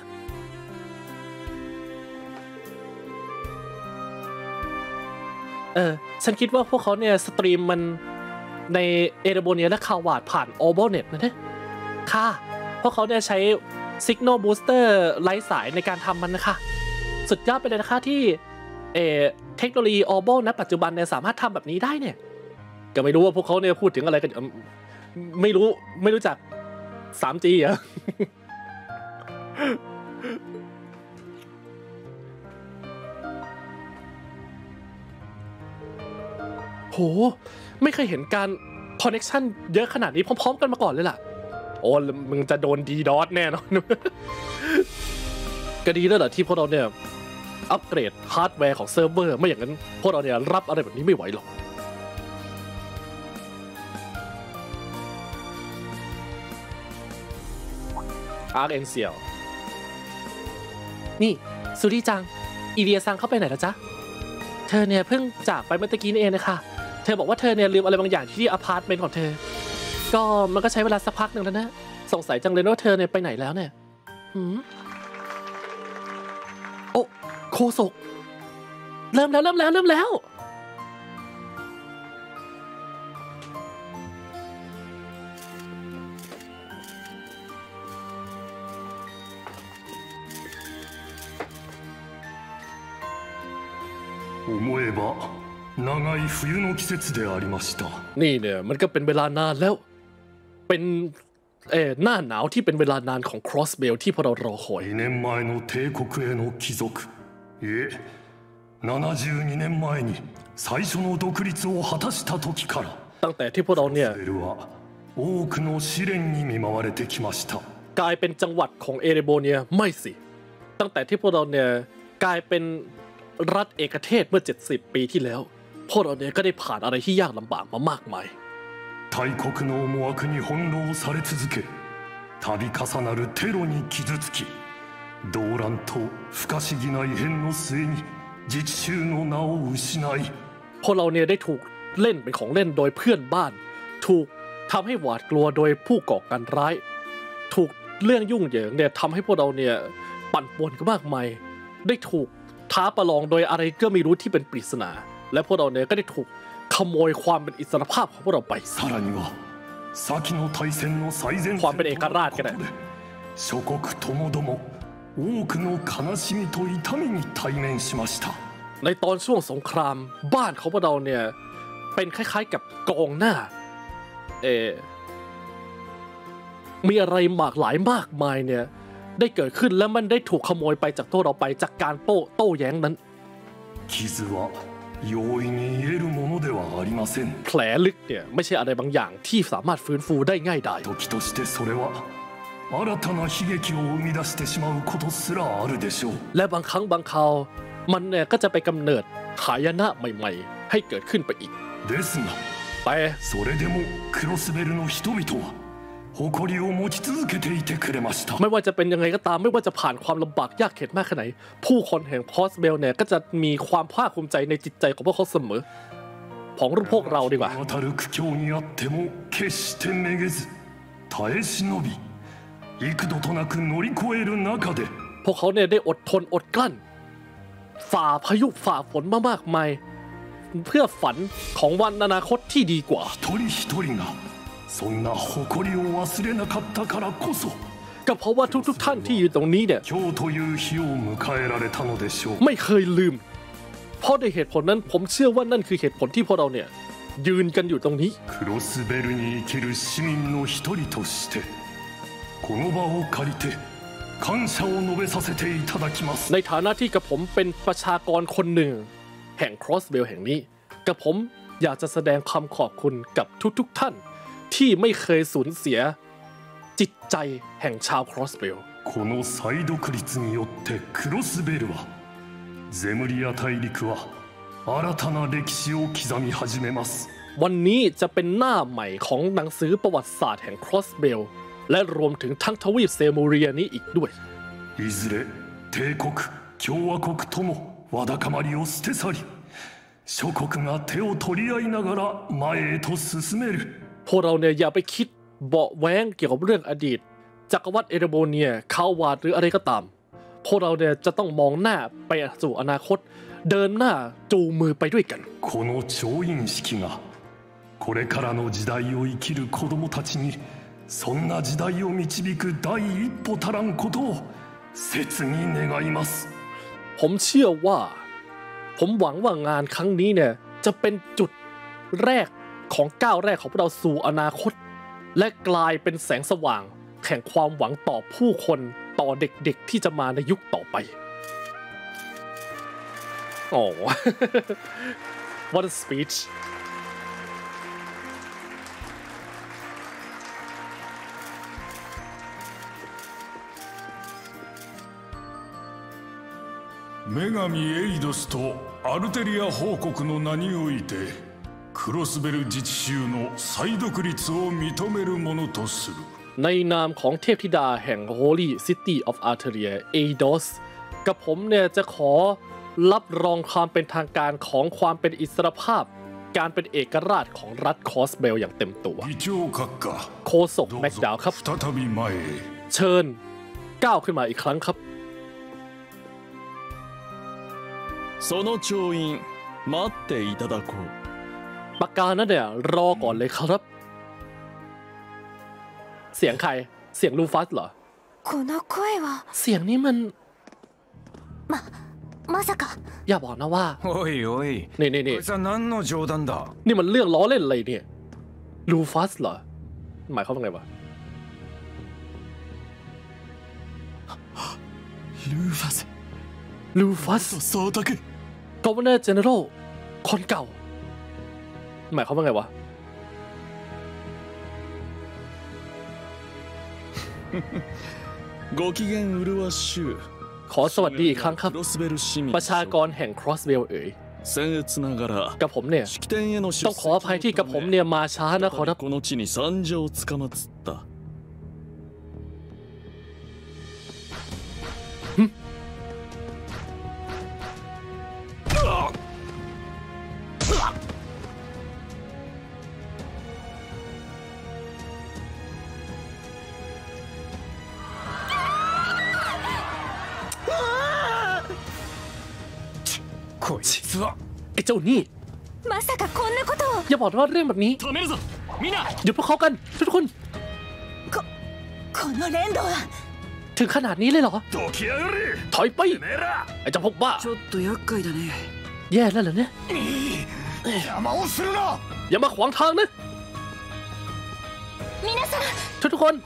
เออฉันคิดว่าพวกเขาเนี่ยสตรีมมันในเอเรโบเนียและคาวาดผ่านโอโบเน็ตนะเนี่ยค่ะเพราะเขาเนี่ยใช้ Signal Booster ไร้สายในการทำมันนะคะสุดยอดไปเลยนะคะที่เอเทคโนโลยีโอโบณปัจจุบันเนี่ยสามารถทำแบบนี้ได้เนี่ยก็ไม่รู้ว่าพวกเขาเนี่ยพูดถึงอะไรกันไม่รู้ไม่รู้จัก ทรี จี เหรอ โหไม่เคยเห็นการคอนเนคชั่นเยอะขนาดนี้พร้อมๆกันมาก่อนเลยล่ะโอ้มึงจะโดนดีดอทแน่นอนก็ดีแล้วเหรอที่พวกเราเนี่ยอัปเกรดฮาร์ดแวร์ของเซิร์ฟเวอร์ไม่อย่างนั้นพวกเราเนี่ยรับอะไรแบบนี้ไม่ไหวหรอกอาร์คเอ็นเซียลนี่ซูริจังอีเดียซังเข้าไปไหนแล้วจ๊ะเธอเนี่ยเพิ่งจากไปเมื่อตะกี้นี่เองนะคะเธอบอกว่าเธอเนี่ยลืมอะไรบางอย่างที่อพาร์ตเมนต์ของเธอก็มันก็ใช้เวลาสักพักหนึ่งแล้วนะสงสัยจังเลยว่าเธอเนี่ยไปไหนแล้วเนี่ยหืมโอ้โคศกเริ่มแล้วเริ่มแล้วเริ่มแล้วนี่เนี่ยมันก็เป็นเวลานานแล้วเป็นเอ่อหน้าหนาวที่เป็นเวลานานของ Crossbell ที่พวกเรารอคอยตั้งแต่ที่พวกเราเนี่ยกลายเป็นจังหวัดของเอเรโบเนียไม่สิตั้งแต่ที่พวกเราเนี่ยกลายเป็นรัฐเอกเทศเมื่อเจ็ดสิบปีที่แล้วพวกเราเนี่ยก็ได้ผ่านอะไรที่ยากลำบากมามากมาย大国の思惑に翻弄され続け度重なるテロに傷つき動乱と不可思議な異変の末に自治州の名を失いพวกเราเนี่ยได้ถูกเล่นเป็นของเล่นโดยเพื่อนบ้านถูกทำให้หวาดกลัวโดยผู้ก่อการร้ายถูกเรื่องยุ่งเหยิงเนี่ยทำให้พวกเราเนี่ยปั่นป่วนกันมากมายได้ถูกท้าประลองโดยอะไรก็ไม่รู้ที่เป็นปริศนาและพวกเราเนี่ยก็ได้ถูกขโมยความเป็นอิสรภาพของพวกเราไปความเป็นเอกราชกันนะในตอนช่วงสงครามบ้านของพวกเราเนี่ยเป็นคล้ายๆกับกองหน้าเอมีอะไรหลากหลายมากมายเนี่ยได้เกิดขึ้นและมันได้ถูกขโมยไปจากตัวเราไปจากการโต้โต้แย้งนั้นแผลลึกเนี่ยไม่ใช่อะไรบางอย่างที่สามารถฟื้นฟูได้ง่ายดายและบางครั้งบางคราวมันเนี่ยก็จะไปกำเนิดหายนะใหม่ๆให้เกิดขึ้นไปอีกแต่ไม่ว่าจะเป็นยังไงก็ตามไม่ว่าจะผ่านความลำบากยากเข็ญมากแค่ไหนผู้คนแห่ง Crossbell เนี่ยก็จะมีความภาคภูมิใจในจิตใจของพวกเขาเสมอของรุ่นพวกเราดีกว่าพวกเขาเนี่ยได้อดทนอดกลั้นฝ่าพายุฝ่าฝนมามากมายเพื่อฝันของวันอนาคตที่ดีกว่าก็เพราะว่าทุกๆท่านที่อยู่ตรงนี้เนี่ยไม่เคยลืมเพราะในเหตุผลนั้นผมเชื่อว่านั่นคือเหตุผลที่พวกเราเนี่ยยืนกันอยู่ตรงนี้ในฐานะที่กับผมเป็นประชากรคนหนึ่งแห่ง Crossbell แห่งนี้กับผมอยากจะแสดงคำขอบคุณกับทุกๆท่านที่ไม่เคยสูญเสียจิตใจแห่งชาว Crossbell この再独立によってクロスベルはゼムリア大陸は新たな歴史を刻み始めますวันนี้จะเป็นหน้าใหม่ของหนังสือประวัติศาสตร์แห่ง Crossbell และรวมถึงทั้งทวีปเซมูเรียนี้อีกด้วยいずれ帝国共和国ともわだかまりを捨て去り諸国が手を取り合いながら前へと進めるพวกเราเนี่ยอย่าไปคิดเบาะแว้งเกี่ยวกับเรื่องอดีตจักรวรรดิเอเรโบเนียคาววาดหรืออะไรก็ตามพวกเราเนี่ยจะต้องมองหน้าไปสู่อนาคตเดินหน้าจูงมือไปด้วยกันこの調印式がこれからの時代を生きる子供たちにそんな時代を導く第一歩たらんことを切に願いますผมเชื่อว่าผมหวังว่างานครั้งนี้เนี่ยจะเป็นจุดแรกของก้าวแรกของพวกเราสู่อนาคตและกลายเป็นแสงสว่างแห่งความหวังต่อผู้คนต่อเด็กๆที่จะมาในยุคต่อไปโอ้ what a speech 女神エイドスとアルテリア報告の名においてクロスベル自治州の再独立を認めるものとするในนามของเทพธิดาแห่ง Holy City of Arteria Eidos กับผมเนี่ยจะขอรับรองความเป็นทางการของความเป็นอิสรภาพการเป็นเอกราชของรัฐ Crossbell อย่างเต็มตัวโคศกแม็กดาวครับเชิญก้าวขึ้นมาอีกครั้งครับその調印待っていただこうปากกานั่นเนี่ยรอก่อนเลยครับเสียงใครเสียงลูฟัสเหรอこの声はเสียงนี้มันままさかอย่าบอกนะว่าおいおいนี่นี่นี่こいつは何の冗談だนี่มันเรื่องล้อเล่นอะไรเนี่ยลูฟัสเหรอหมายความว่าไงวะルーファスลูฟัส総督กอเวอร์เนอร์เจเนอรัลคนเก่าหมายความว่าไงวะご機嫌うるわしゅうขอสวัสดีอีกครั้งครับประชากรแห่งครอสเวลเอ๋ย僭越ながらกับผมเนี่ยต้องขออภัยที่กับผมเนี่ยมาช้านะขอรับこの地に参上をつかまつったこいつはไอ้เจ้านี่まさかこんなことをอย่าบอกว่าเรื่องแบบนี้止めるぞみんなหยุดพวกเขากันทุกคนここの連動はถึงขนาดนี้เลยเหรอどきやがれถอยไปไอ้เจ้าพวกบ้าちょっと厄介だねแย่แล้วเหรอเนี่ย邪魔をするなอย่ามาขวางทางนะ皆さんทุกทุกคน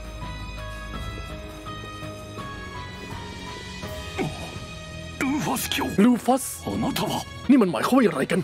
ลูฟัสนี่มันหมายความว่าอย่างไรกัน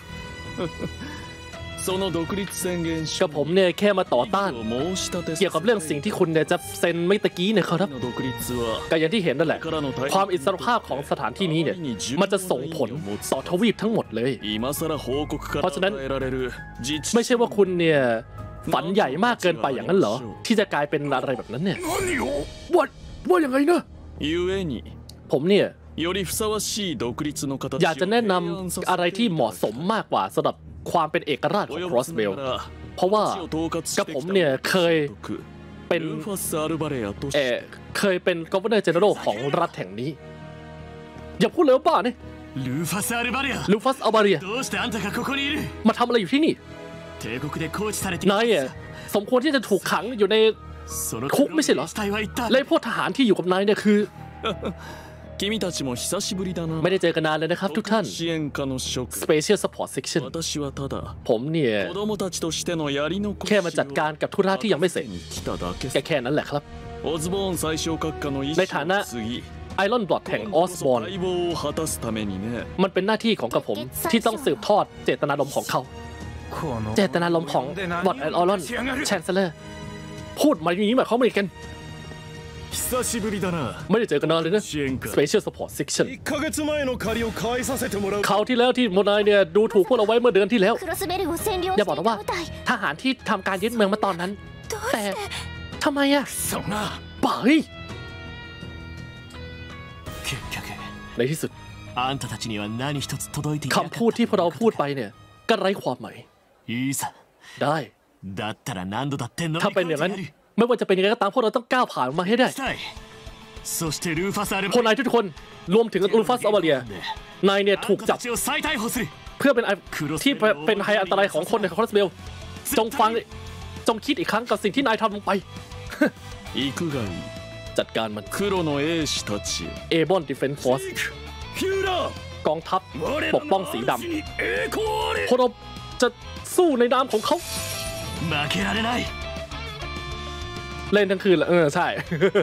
กับผมเนี่ยแค่มาต่อต้านเกี่ยวกับเรื่องสิ่งที่คุณเนี่ยจะเซ็นไม่ตะกี้เนี่ยครับก็อย่างที่เห็นนั่นแหละความอิสรภาพของสถานที่นี้เนี่ยมันจะส่งผลต่อทวีปทั้งหมดเลยเพราะฉะนั้นไม่ใช่ว่าคุณเนี่ยฝันใหญ่มากเกินไปอย่างนั้นเหรอที่จะกลายเป็นอะไรแบบนั้นเนี่ยว่าว่าอย่างไรนะผมเนี่ยอยากจะแนะนำอะไรที่เหมาะสมมากกว่าสำหรับความเป็นเอกราชของครอสเวลเพราะว่ากับผมเนี่ยเคยเป็นเออเคยเป็นกัฟเวอร์เนอร์เจเนอรัลของรัฐแห่งนี้อย่าพูดเลยว่าบ้าเนี่ยลูฟัสอัลบาเรียมาทำอะไรอยู่ที่นี่นายเนี่ยสมควรที่จะถูกขังอยู่ในคุกไม่ใช่เหรอและพวกทหารที่อยู่กับนายเนี่ยคือไม่ได้เจอกันนานเลยนะครับทุกท่าน Special Support Section ผมเนี่ยแค่มาจัดการกับธุระที่ยังไม่เสร็จแค่แค่นั้นแหละครับในฐานะไอรอนบล็อดแห่งออสบอร์นมันเป็นหน้าที่ของกับผมที่ต้องสืบทอดเจตนารมณ์ของเขาเจตนารมณ์ของบล็อดไอรอนแชนเซลเลอร์พูดมาอย่างนี้หมายความว่าไงกันไม่ได้เจอกันนานเลยนะ Special Support Section เขาที่แล้วที่โมนายเนี่ยดูถูกพวกเราไว้เมื่อเดือนที่แล้วอย่าบอกนะว่าทหารที่ทำการยึดเมืองมาตอนนั้นแต่ทำไมอะป่ายในที่สุดคำพูดที่พวกเราพูดไปเนี่ยก็ไร้ความหมายได้ถ้าเป็นอย่างนั้นไม่ว่าจะเป็นยังไงก็ตามพวกเราต้องก้าวผ่านมาให้ได้พวกนายทุกคนรวมถึงลูฟัสอัลบาเรียนายเนี่ยถูกจับเพื่อเป็นที่เป็นภัยอันตรายของคนในครอสเวลจงฟังจงคิดอีกครั้งกับสิ่งที่นายทำลงไปจัดการมันเอบอนดิเฟนซ์ฟอร์สกองทัพปกป้องสีดำพวกเราจะสู้ในนามของเขาเล่นทั้งคืนแล้วเออใช่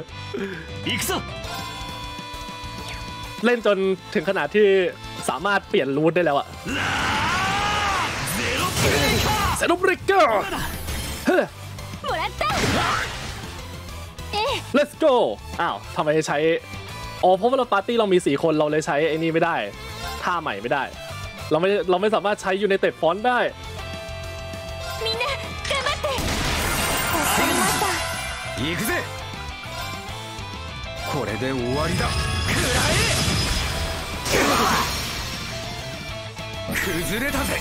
เล่นจนถึงขนาดที่สามารถเปลี่ยนรูทได้แล้วอะเซโนเบรกเกอร์เฮ้ย let's go อ้าวทำไมใช้อ๋อเพราะว่าเราปาร์ตี้เรามีสี่คนเราเลยใช้ไอ้นี่ไม่ได้ท่าใหม่ไม่ได้เราไม่เราไม่สามารถใช้ยูไนเต็ดฟอนต์ได้行くぜこれで終わりだくらえ崩れたぜ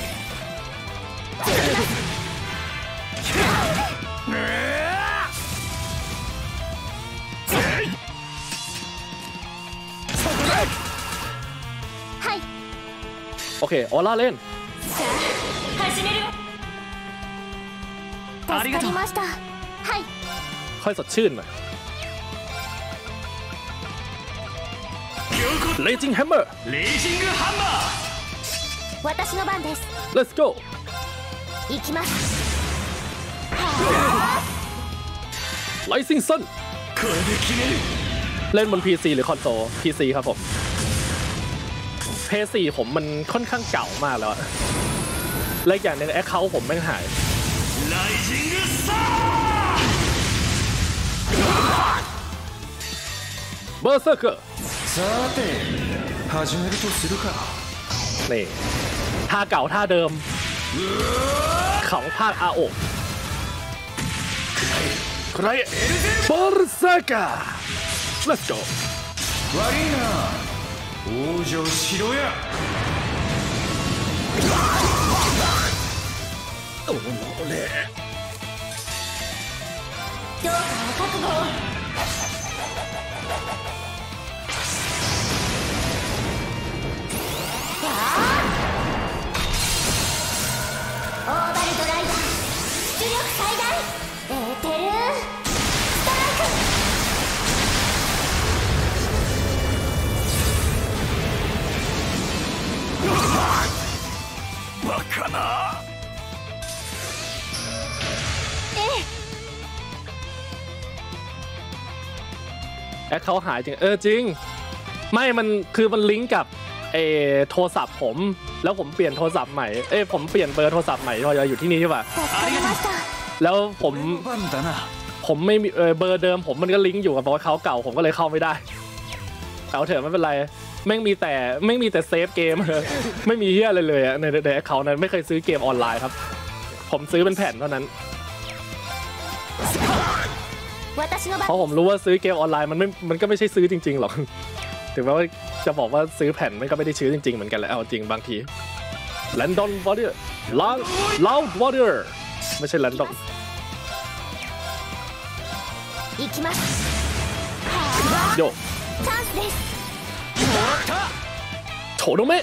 はいโอเคออร่าเล่น始めるよ助かりましたはいค่อยสดชื่นหน่อยเลจิงแฮมเมอร์レイジングハンマ私の番です let's go 行きます Rising Sun ーこれで決めるเล่นบน พี ซี หรือคอนโซล พี ซี ครับผม พี ซี ผมมันค่อนข้างเก่ามากแล้วและอย่างหนึงแอคเคาท์ผมแม่งหายライジングスタเบอร์เซอร์เกอร์ーさて始めるとするかนี่ท่าเก่าท่าเดิมของภาคอาโอใครเบอร์เซอร์เกอร์ let's go 悪いな王女しろやおのれどうかお覚悟をオーバルドライダー出力最大エーテルストライクバカなแอคเคาท์หายจริงเออจริงไม่มันคือมันลิงก์กับเอโทรศัพท์ผมแล้วผมเปลี่ยนโทรศัพท์ใหม่เอ้ผมเปลี่ยนเบอร์โทรศัพท์ใหม่พอจะอยู่ที่นี่ใช่ป่ะแล้วผมผมไม่มีเบอร์เดิมผมมันก็ลิงก์อยู่กับเบอร์เขาเก่าผมก็เลยเข้าไม่ได้เอาเถอะไม่เป็นไรไม่มีแต่ไม่มีแต่เซฟเกมไม่มีเหี้ยอะไรเลยอะในในแอคเคาท์นั้นไม่เคยซื้อเกมออนไลน์ครับผมซื้อเป็นแผ่นเท่านั้นเพราะผมรู้ว่าซื้อเกมออนไลน์มันไม่มันก็ไม่ใช่ซื้อจริงๆหรอกถึงแม้ว่าจะบอกว่าซื้อแผ่นมันก็ไม่ได้ซื้อจริงๆเหมือนกันแหละเอาจริงบางทีแลนดอนวอร์เรียร์ลาวลาววอร์เรียร์ไม่ใช่แลนดอนโยโถโนเมะ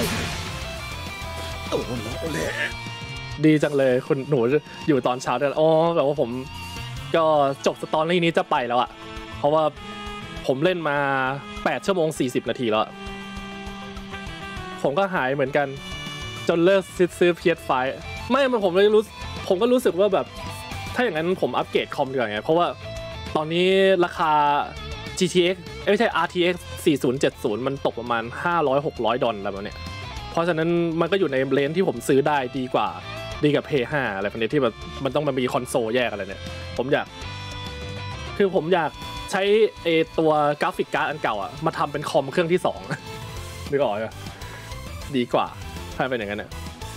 ดีจังเลยคุณหนูอยู่ตอนเช้าเนี่ยอ๋อแบบว่าผมก็จบสตอรี่นี้จะไปแล้วอะเพราะว่าผมเล่นมาแปดชั่วโมงสี่สิบนาทีแล้วผมก็หายเหมือนกันจนเลิกซื้อ พี เอส ไฟว์ ไม่มันผมเลยรู้ผมก็รู้สึกว่าแบบถ้าอย่างนั้นผมอัปเกรดคอมดีกว่าไงเพราะว่าตอนนี้ราคา จี ที เอ็กซ์ ไม่ใช่ อาร์ ที เอ็กซ์ สี่ศูนย์เจ็ดศูนย์มันตกประมาณห้าร้อย หกร้อยดอลลาร์แล้วเนี่ยเพราะฉะนั้นมันก็อยู่ในเลนที่ผมซื้อได้ดีกว่าดีกับ พี เอส ไฟว์ อะไรพวกนี้ที่แบบมันต้องมามีคอนโซลแยกอะไรเนี่ยผมอยากคือผมอยากใช้ไอตัวกราฟิกการ์ดอันเก่าอ่ะมาทำเป็นคอมเครื่องที่สองนึกออกไหมดีกว่าถ้าเป็นอย่างนั้นเนี่ย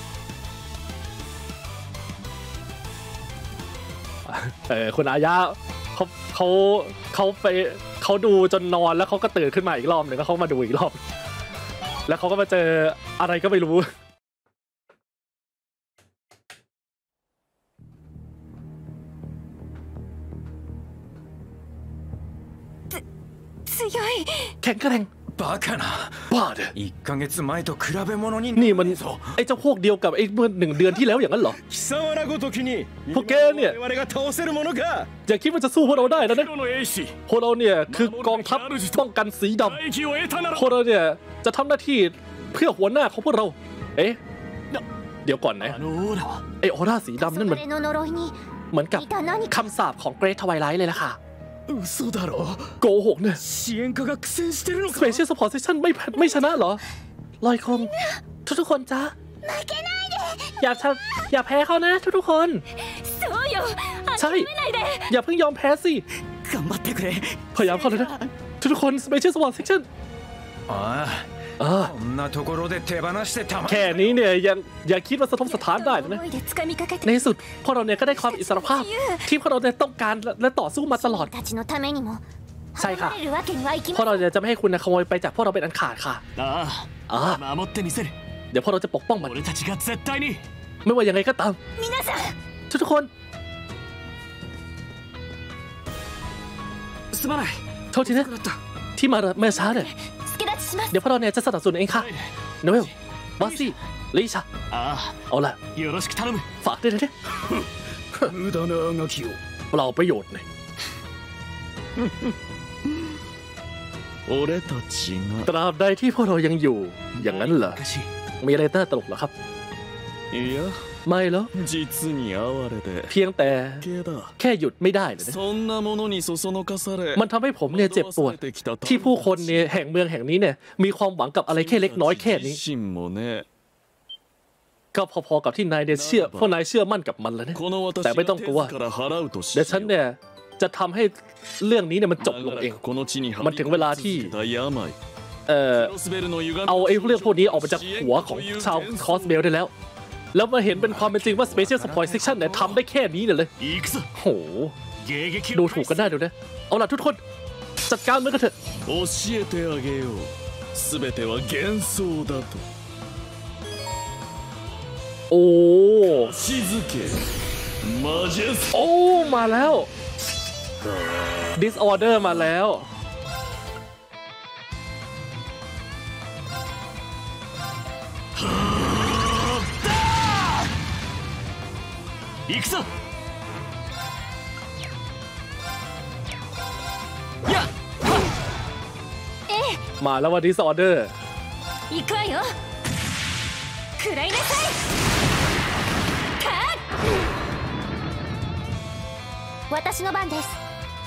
เออคุณอายะเขาเขาเขาไปเขาดูจนนอนแล้วเขาก็ตื่นขึ้นมาอีกรอบหนึ่งแล้วเขามาดูอีกรอบแล้วเขาก็มาเจออะไรก็ไม่รู้แข็งแกร่งバカなบ้าเด้อいっかげつまえと比べ物にนี่มันไอ้เจ้าพวกเดียวกับไอ้เมื่อหนึ่งเดือนที่แล้วอย่างนั้นเหรอ貴様らごときにพวกแกเนี่ย我々が倒せるものかอย่าคิดว่าจะสู้พวกเราได้นะนะพวกเราเนี่ยคือกองทัพป้องกันสีดำพวกเราเนี่ยจะทำหน้าที่เพื่อหัวหน้าของพวกเราเอ๊ะเดี๋ยวก่อนนะไอ้ออร่าสีดำนั่นมันเหมือนกับคำสาปของเกรททไวไลท์เลยล่ะค่ะ嘘だろโกหกเนี่ย支援化が苦戦してるのかスペシャルสปอร์ตเซสชั่นไม่ไม่ชนะเหรอลอยคงทุกทุกคนจ้าอย่าอย่าแพ้เขานะทุกทุกคนใช่อย่าเพิ่งยอมแพ้สิพยายามเข้าเลยนะทุกทุกคนสเปเชียลสปอร์ตเซสชั่นแค่นี้เนี่ยยังอย่าคิดว่าสะทกสถานได้นะในที่สุดพวกเราเนี่ยก็ได้ความอิสรภาพที่พวกเราเนี่ยต้องการและต่อสู้มาตลอดใช่ค่ะพวกเราจะไม่ให้คุณขโมยไปจากพวกเราเป็นอันขาดค่ะเดี๋ยวพวกเราจะปกป้องมันไม่ว่ายังไงก็ตามทุกคนโทษทีนะที่มาเมื่อช้าเนี่ยเดี๋ยวพวกเราเนี่ยจะสนับสนุนเองค่ะโนเอลบอสซี่ลิชาเอาล่ะฝากด้วยนะเราประโยชน์เลย俺たちตราบใดที่พวกเรายังอยู่อย่างนั้นเหรอมีอะไรน่าตลกเหรอครับがいやไม่หรอก実に哀れでเพียงแต่けだแค่หยุดไม่ได้เลยนะそんなものにそそのかされมันทำให้ผมเนี่ยเจ็บปวดที่ผู้คนเนี่ยแห่งเมืองแห่งนี้เนี่ยมีความหวังกับอะไรแค่เล็กน้อยแค่นี้自身もねก็พอๆกับที่นายเนี่ยเชื่อพวกนายเชื่อมั่นกับมันแล้วนะแต่ไม่ต้องกลัวเดี๋ยวฉันเนี่ยจะทำให้เรื่องนี้เนี่ยมันจบลงเองมันถึงเวลาที่เอ่อเอาไอ้เรื่องพวกนี้ออกไปจากหัวของชาวคอสเบลได้แล้วแล้วมาเห็นเป็นความเป็นจริงว่า Special Support Section เนี่ยทำได้แค่นี้เลยโหดูถูกกันได้ดูนะเอาล่ะทุกคนจัดการมันกันเถอะ教えてあげよう全ては幻想だとโอ้静けマジェスโอ้มาแล้ว Disorder มาแล้ว行くぞมาแล้วว่า Disorder 行くわよ食らいなさいかっ私の番です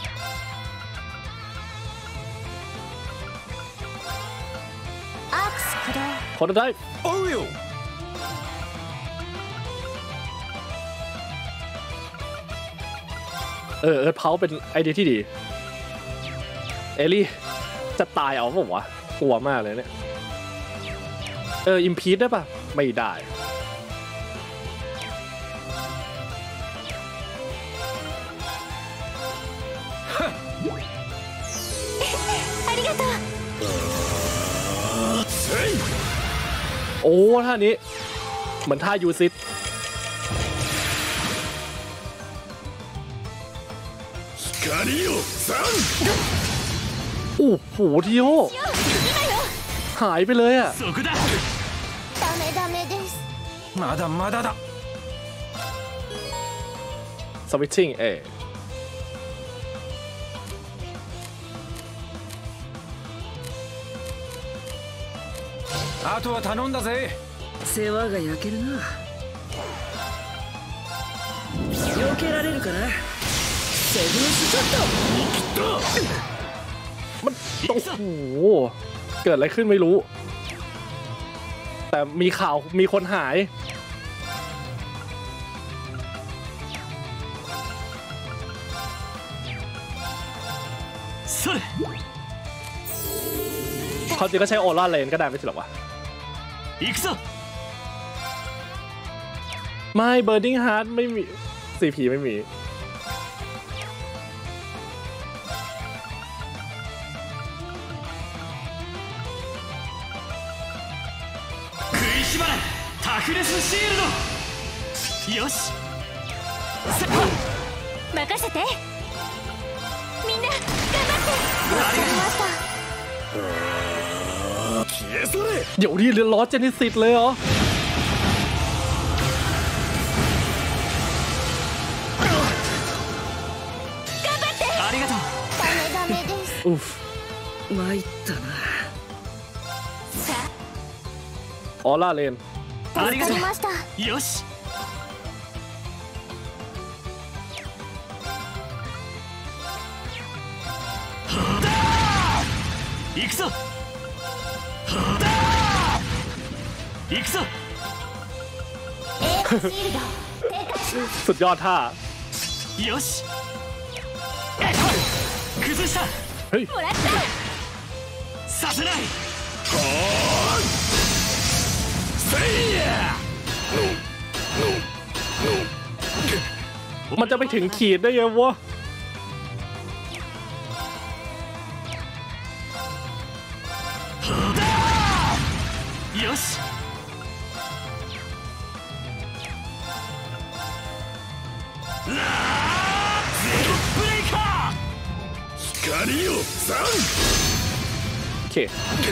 アークス駆動これだいおうよเออเออเพาเป็นไอเดียที่ดีเอลี่จะตายเอาเปล่าวะกลัวมากเลยเนี่ยเอออิมพีดได้ปะไม่ได้ありがとうโอ้ท่านี้เหมือนท่ายูซิตโอ้โหทีโอหายไปเลยอ่ะダメダメですまだまだだสวิตชิ่งเอあとは頼んだぜ世話が焼けるな避けられるかなセブンスショットมันโอ้โหเกิดอะไรขึ้นไม่รู้แต่มีข่าวมีคนหายเขาจริงก็ใช้ออร่าเลนก็ได้ไม่ใช่หรอวะไม่เบิร์ดดิ้งฮาร์ดไม่มีซีพีไม่มีタフレスシールドよし任せてみんな頑張ってわかりましたเดี๋ยวนี้เรียนล้อเจนิสิตเลยเหรอ頑張ってありがとうダメダメですอุ๊ฟ参ったなさออร่าเลนあ助かりましたよし行くぞ行くぞエースシールド展開しสุดยอดท่าよし崩したเฮ้ยもらったさせないมันจะไปถึงขีดได้ยังวะよしブレイカー光よさんโอเค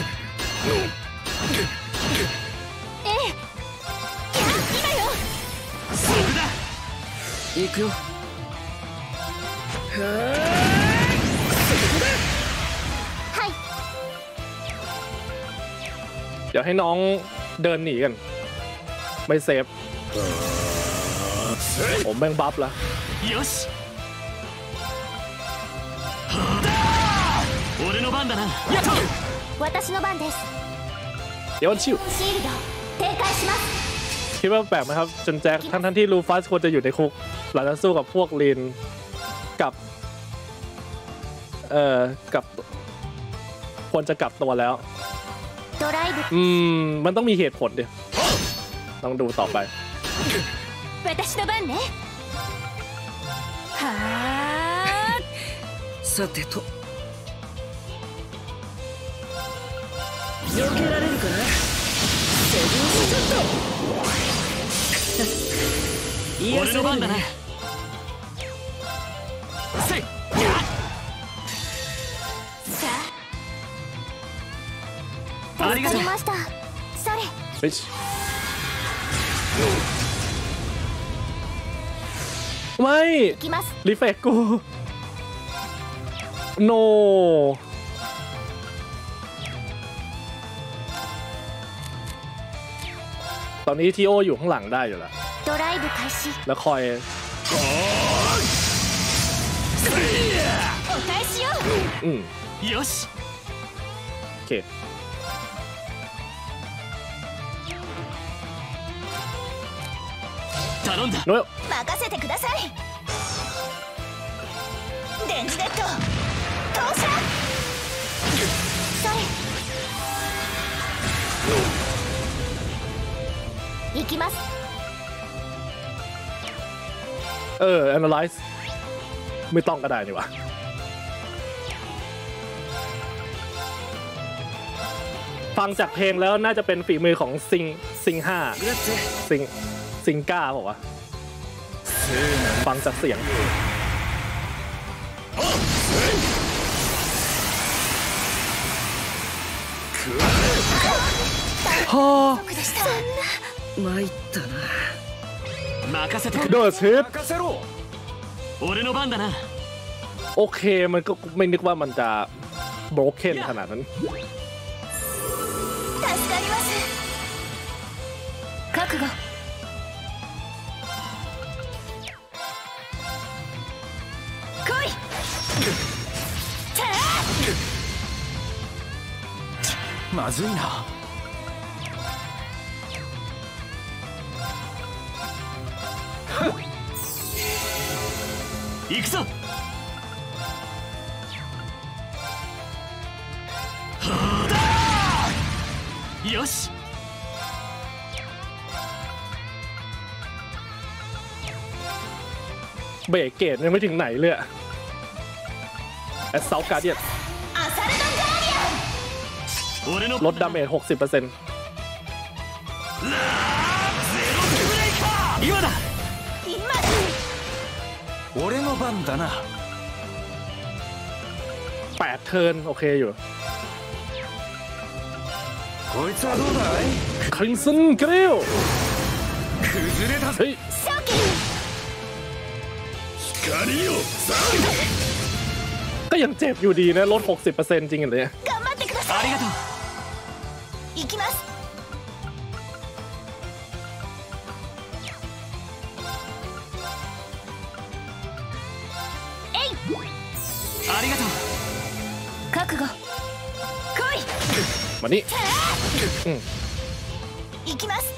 行くよははいดี๋ยวให้น้องเดินหนีกันไม่เซฟผมแม่งบัฟแล้ว私の番ですเดี๋ยวชิวシールド展開しますคิดว่าแปลกไหมครับจนแจ็คทั้งทั้งที่ลูฟัสควรจะอยู่ในคุกหลังจากสู้กับพวกลีนกับเอ่อกับควรจะกลับตัวแล้วอืมมันต้องมีเหตุผลดิต้องดูต่อไป私の番ねはあさてと避けられるかなセブンスショット俺の番だなせいさあありがとうましたそれไม่รีเฟกกูโนตอนนี้ทีโออยู่ข้างหลังได้อยู่แล้วแล้วคอยอืมโอเคโน้ย任せてください電磁ネット投射それ行きますเออ analyze ไม่ต้องก็ได้นี่วะฟังจากเพลงแล้วน่าจะเป็นฝีมือของซิงซิงห้าซิงซิงก้าบอกว่าฟังจากเสียงฮะ参ったな任せてโดดชิป俺の番だなโอเคมันก็ไม่นึกว่ามันจะโบรกเคนขนาดนั้น助かります覚悟来いまずいな行くぞよしเบรกเกตยังไม่ถึงไหนเลยอะแอสเซลการ์เดียนลดดาเมจ หกสิบเปอร์เซ็นต์俺の番だなแปดเทิร์นโอเคอยู่こいつはどうだいคริมสันเกลียว崩れたぜ光よก็ยังเจ็บอยู่ดีนะลด หกสิบเปอร์เซ็นต์ จริงเหรอเนี่ยありがとう行きますえいありがとう覚悟来いมานี่行きます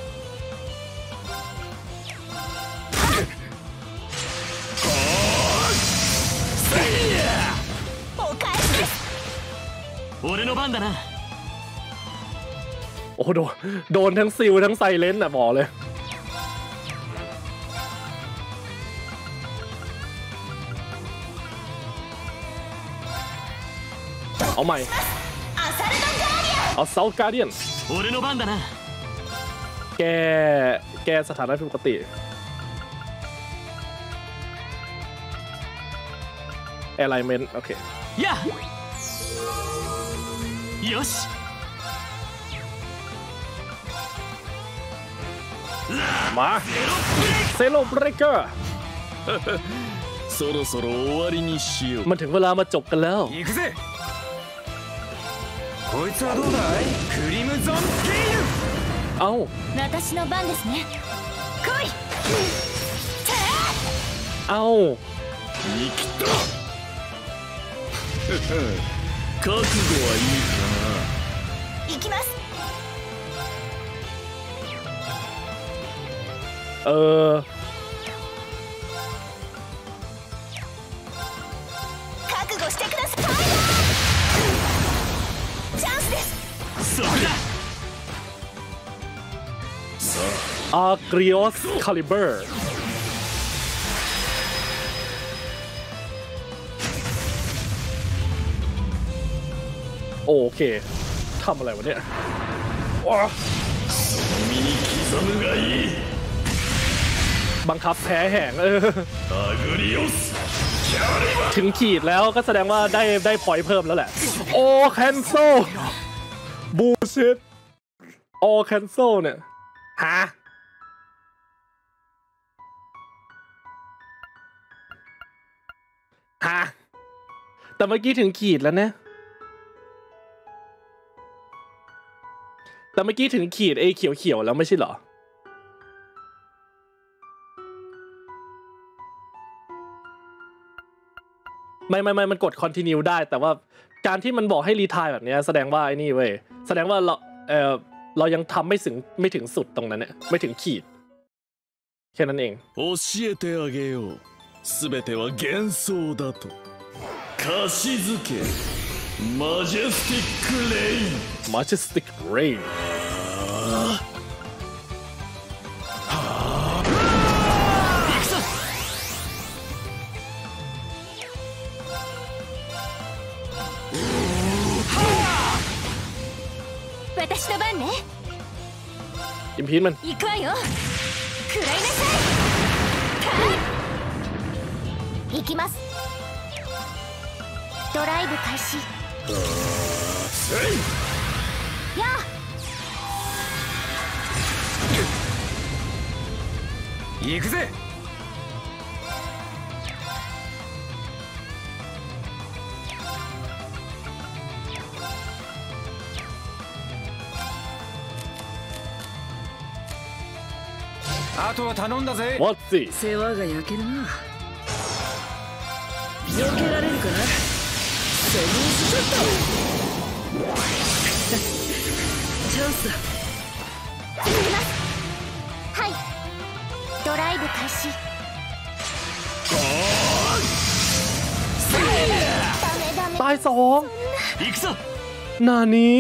お返しです俺の番だなโอ้โดนโดนทั้งซิลทั้งไซเลนต์อ่ะบอกเลยเอาใหม่เอาเซาการ์เดียนแกแกสถานะปกติแอร์ไลเมนต์โอเคยะよしมาเซโลเบรกเกอร์そろそろ終わりにしようมันถึงเวลามาจบกันแล้ว行くぜこいつはどうだい？クリムゾンゲイル。 เอ้า私の番ですね。来い。 เอ้า生きた覚悟はいいかな。行きます。 เออ覚悟してください。チャンスです。 それだ。 アーกริโอสคาลิเบอร์โอเคทำอะไรวะเนี่ยว้าบังคับแพ้แหงเออถึงขีดแล้วก็แสดงว่าได้ได้พอยต์เพิ่มแล้วแหละโอ้แคนเซิลบูชิตโอ้แคนเซิลเนี่ยฮะฮะแต่เมื่อกี้ถึงขีดแล้วเนี่ยแต่เมื่อกี้ถึงขีดไอ้เขียวๆแล้วไม่ใช่เหรอไม่ไม่ไม่มันกด continue ได้แต่ว่าการที่มันบอกให้รีไทร์แบบนี้แสดงว่าไอ้นี่เว้ยแสดงว่าเราเออเรายังทำไม่ถึงไม่ถึงสุดตรงนั้นเนี่ยไม่ถึงขีดแค่นั้นเอง教えてあげよう。すべては幻想だと。貸し付けマジェスティックレイン。 マジェスティックレイン私の番ね。 อิมพีนมัน行くわよ。食らいなさい。行きます。ドライブ開始。やあ。 行くぜ。あとは頼んだぜ。 ワッツィ世話が焼けるな。避けられるかな。セブンスショット。チャンスだ。 行きます。はい。ドライブ開始。ダメダメ。 ตายสอง行くぞ。 นานี้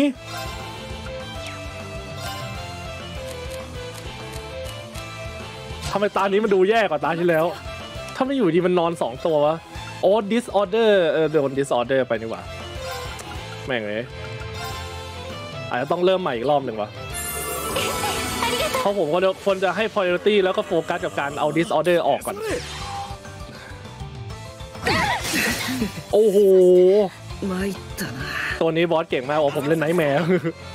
ทำไมตานี้มันดูแย่กว่าตาที่แล้วถ้าไม่อยู่ดีมันนอนสองตัววะโอ้ disorder เออโดน disorder ไปนี่หว่าแม่งเลยอาจจะต้องเริ่มใหม่อีกรอบหนึ่งวะเพราะผมควรจะให้ priority แล้วก็โฟกัสกับการเอา disorder ออกก่อนโอ้โหตัวนี้บอสเก่งมากโอ้ผมเล่นไนท์แมร์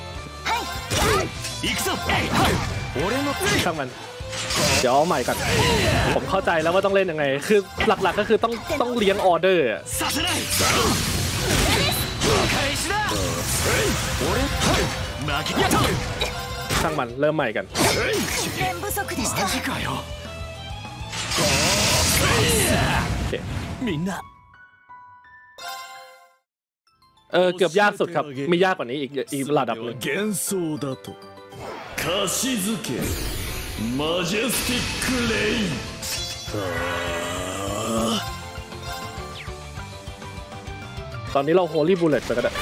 ช่างมันเดี๋ยวเอาใหม่ก่อนผมเข้าใจแล้วว่าต้องเล่นยังไงคือหลักๆก็คือต้องต้องเลี้ยงออเดอร์ช่างมันเริ่มใหม่กันเออเกือบยากสุดครับมียากกว่านี้อีกอีกระดับหนึ่งマジェスティックレイン。 ตอนนี้เราโฮลี่บูเลตไปก็ได้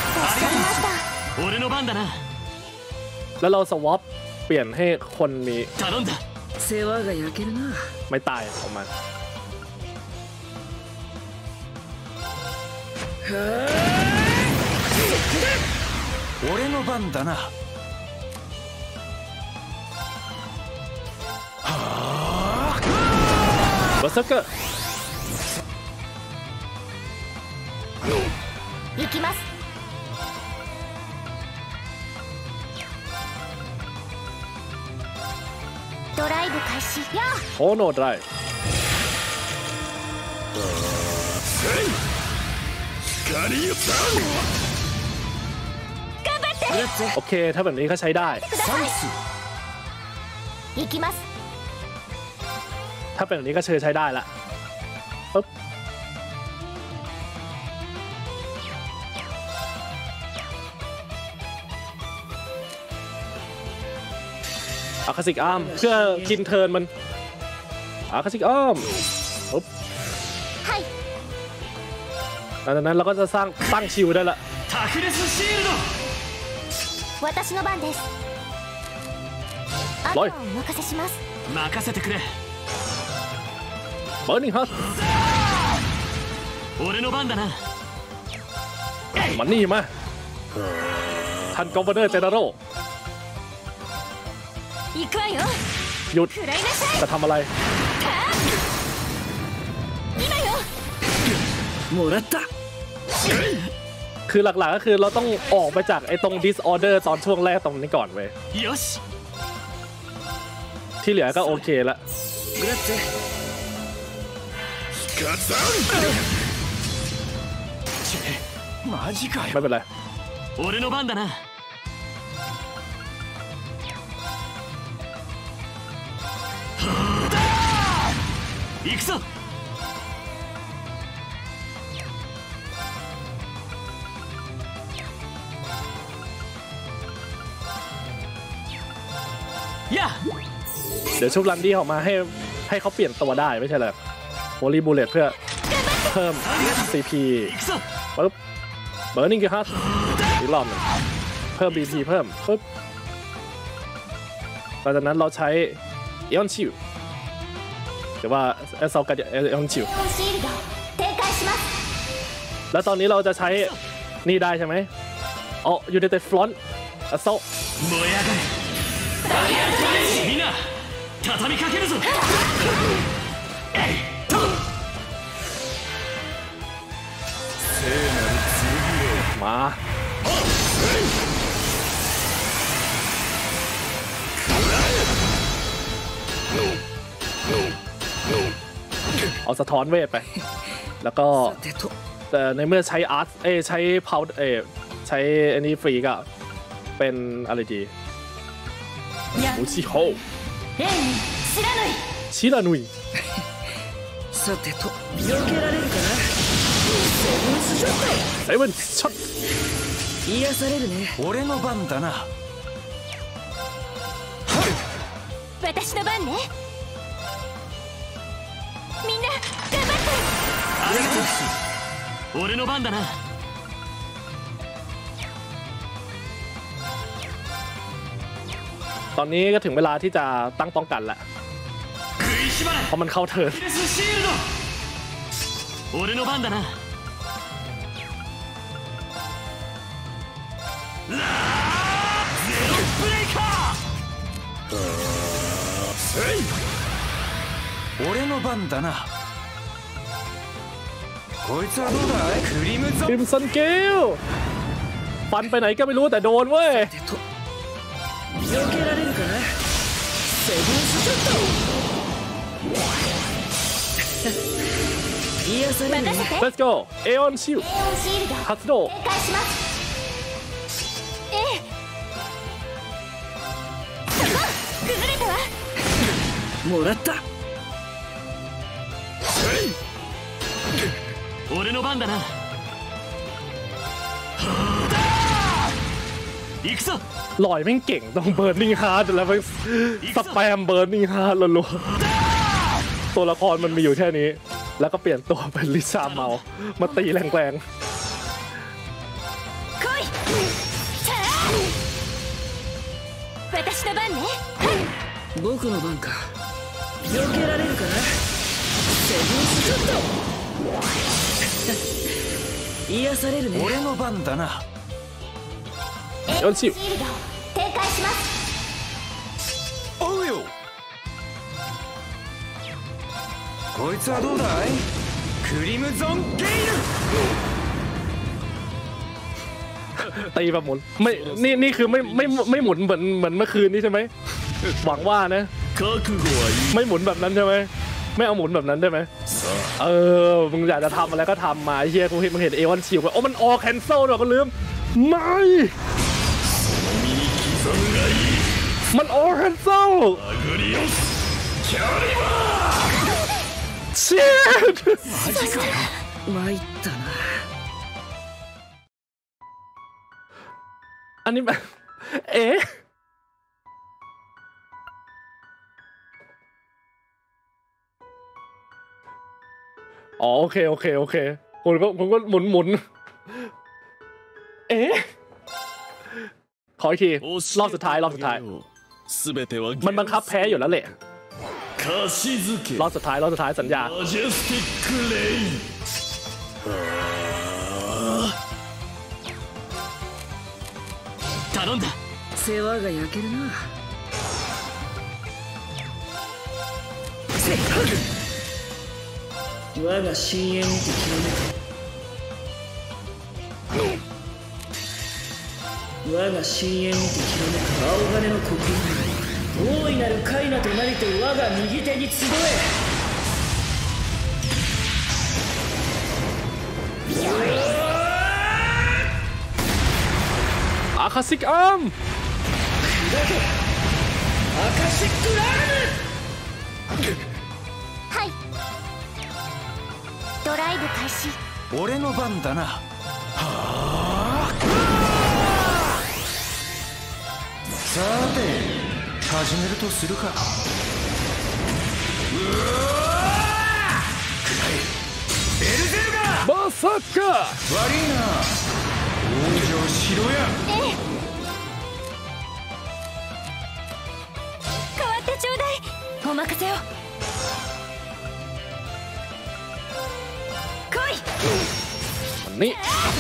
แล้วเราสวอปเปลี่ยนให้คนมีไม่ตายออกมา俺の番だな。 バサカ行きます。ドライブ開始。やあ。 โอโนドライブ光よさんโอเคถ้าแบบนี้ก็ใช้ได้ถ้าเป็นแบบนี้ก็เชิญใช้ได้ละปึ๊บอาคาซิกอาร์มเพื่อกินเทิร์นมันอาคาซิกอาร์มปุ๊บหลังจากนั้นเราก็จะสร้างตั้งชิวได้ละร้อยเบิร์นิ่งฮัทมันนี่มาท่านกอล์ฟเนอร์เจเนอโรหยุดจะทำอะไรคือหลักๆก็คือเราต้องออกไปจากไอ้ตรง disorder ตอนช่วงแรกตรงนี้ก่อนเว้ยที่เหลือก็โอเคละไม่เป็นไร行くぞเดี๋ยวชุบลันดี้ออกมาให้ให้เขาเปลี่ยนตัวได้ไม่ใช่เหรอโฮลี่บูเลตเพื่อเพิ่ม ซี พี ปึ๊บเบิร์นิ่งฮัทอีกรอบหนึ่งเพิ่ม บี พี เพิ่มปึ๊บหลังจากนั้นเราใช้เอออนชิวหรือว่าเอสโซกับเอออนชิวแล้วตอนนี้เราจะใช้นี่ได้ใช่ไหมอ๋ออยู่ในเตฟลอนเอสโซมาเอาสะท้อนเวทไปแล้วก็แต่ในเมื่อใช้อาร์ตเอใช้พาวเอใช้อันนี้ฟรีก็เป็นอะไรดีมูชิโฮชิรานุยเซเว่นช็อต俺の番だな私の番ねみんな頑張って俺の番だなตอนนี้ก็ถึงเวลาที่จะตั้งป้องกันละเพราะมันเข้าเทิร์น俺の番だなこいつはどうだいクリムゾンคริมซันเกลฟันไปไหนก็ไม่รู้แต่โดนเว้ยLet's go エオンシール発動ええそこ崩れたわもらった俺の番だな行くぞลอยแม่งเก่งต้องเบิร์นนิ่งฮาร์ดแล้วมันสแปมเบิร์นนิ่งฮาร์ดรัวๆตัวละครมันมีอยู่แค่นี้แล้วก็เปลี่ยนตัวเป็นลิซ่าเมามาตีแรงๆ私の番ね僕の番か避けられるかなセブンスショット癒されるね俺の番だなエオンシール展開しますおうよこいつはどうだいクリムゾンゲイルตีแบบหมุนไม่นี่นี่คือไม่ไม่ไม่หมุนเหมือนเหมือนเมื่อคืนนี้ใช่ไหมหวังว่านะไม่หมุนแบบนั้นใช่ไหมไม่เอาหมุนแบบนั้นได้ไหมเออมึงอยากจะทำอะไรก็ทำมาเฮียกูเห็นมึงเห็นเอวันชิวไปโอ้มันออแคนเซิลด้วยก็ลืมไม่มันโอเรนโซเชี่ย参ったなอันนี้แบบเอ๊ะอ๋อโอเคโอเคโอเคผมก็ผมก็หมุนหมุนเอ๊ะขออีกทีรอบสุดท้ายรอบสุดท้ายมันบังคับแพ้อยู่แล้วแหละรอบสุดท้ายรอบสุดท้ายสัญญา頼んだ世話が焼けるな我が深淵にてきらめく我が深淵にてきらめく青金の刻印大いなるカイナとなりて我が右手に集えアカシックアームアカシックラームはいドライブ開始俺の番だなはあさて始めるとするかうわくらえベルゼルガまさか悪いな往生しろやええ代わってちょうだいお任せを来いนี่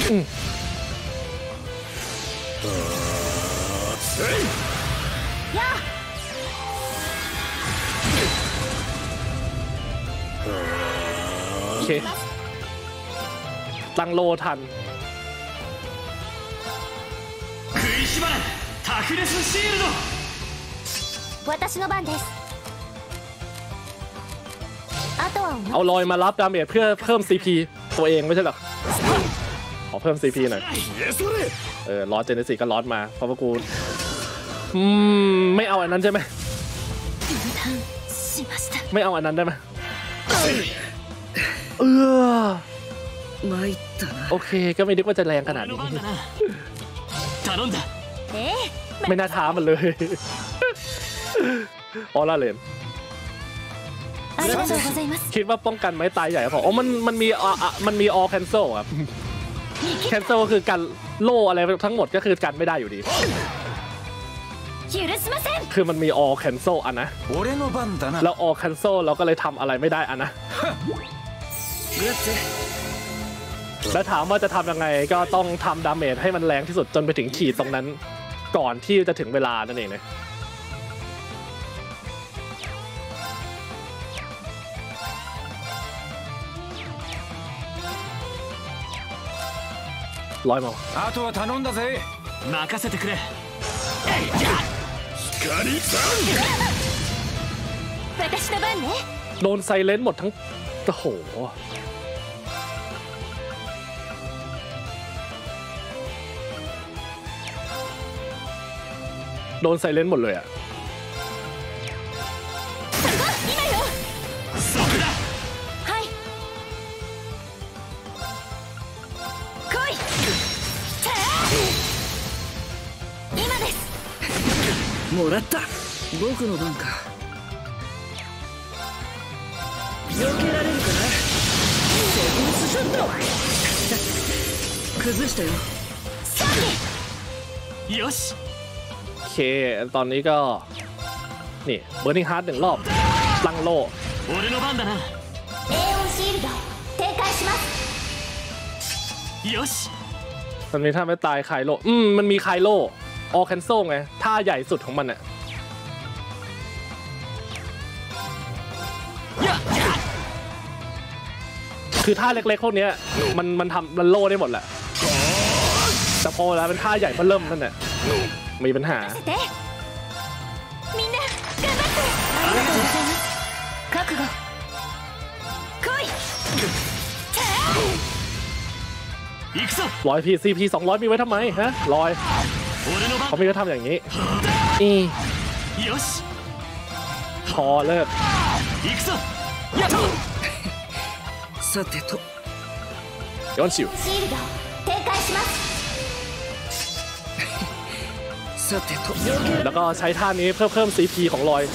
やโอเคตั้งโลทัน食いしばれタフレスシールド私の番ですあとはおเอาลอยมารับดาเมจเพื่อเพิ่ม ซี พี ตัวเองไม่ใช่หรอขอเพิ่ม ซี พี หน่อยเออลอสเจเนซิสก็ลอสมาเพราะว่ากูอืมไม่เอาอันนั้นใช่ไหมไม่เอาอันนั้นได้ไหมเออโอเคก็ไม่นึกว่าจะแรงขนาดนี้ไม่น่าท้ามันเลยออร่าเลนคิดว่าป้องกันไม้ตายใหญ่พออ๋อมันมันมีอ่ะมันมี all cancel ครับ cancel ก็คือการโล่อะไรทั้งหมดก็คือกันไม่ได้อยู่ดีคือมันมี all cancel อ่ะนะแล้ว all cancel เราก็เลยทำอะไรไม่ได้อ่ะนะแล้วถามว่าจะทำยังไงก็ต้องทำดาเมจให้มันแรงที่สุดจนไปถึงขีดตรงนั้นก่อนที่จะถึงเวลานั่นเองนะร้อยมาあとは頼んだぜ任せてくれ光さん私の番ねโดนไซเลนต์หมดทั้งโอ้โหโดนไซเลนต์หมดเลยอ่ะもらった僕の番か避けられるかなセブンスショット崩したよよしโอเคตอนนี้ก็นี่เบอร์นิงฮาร์ดหนึ่งรอบตั้งโล่俺の番だなエオンシールド展開しますよしมันมีท่าไม่ตายคายโล่อืมมันมีคายโล่ออแคนโซไงท่าใหญ่สุดของมันอ่ะคือท่าเล็กๆพวกนี้มันมันทำมันโล่ได้หมดแหละแต่พอแล้วเป็นท่าใหญ่มันเริ่มนั่นแหละมีปัญหาร้อยพีซีพีสองร้อยมีไว้ทำไมฮะร้อยเขาไม่ได้ทำอย่างนี้อีพอเลิกย้อนชิวแล้วก็ใช้ท่านี้เพิ่มเพิ่ม ซี พี ของลอย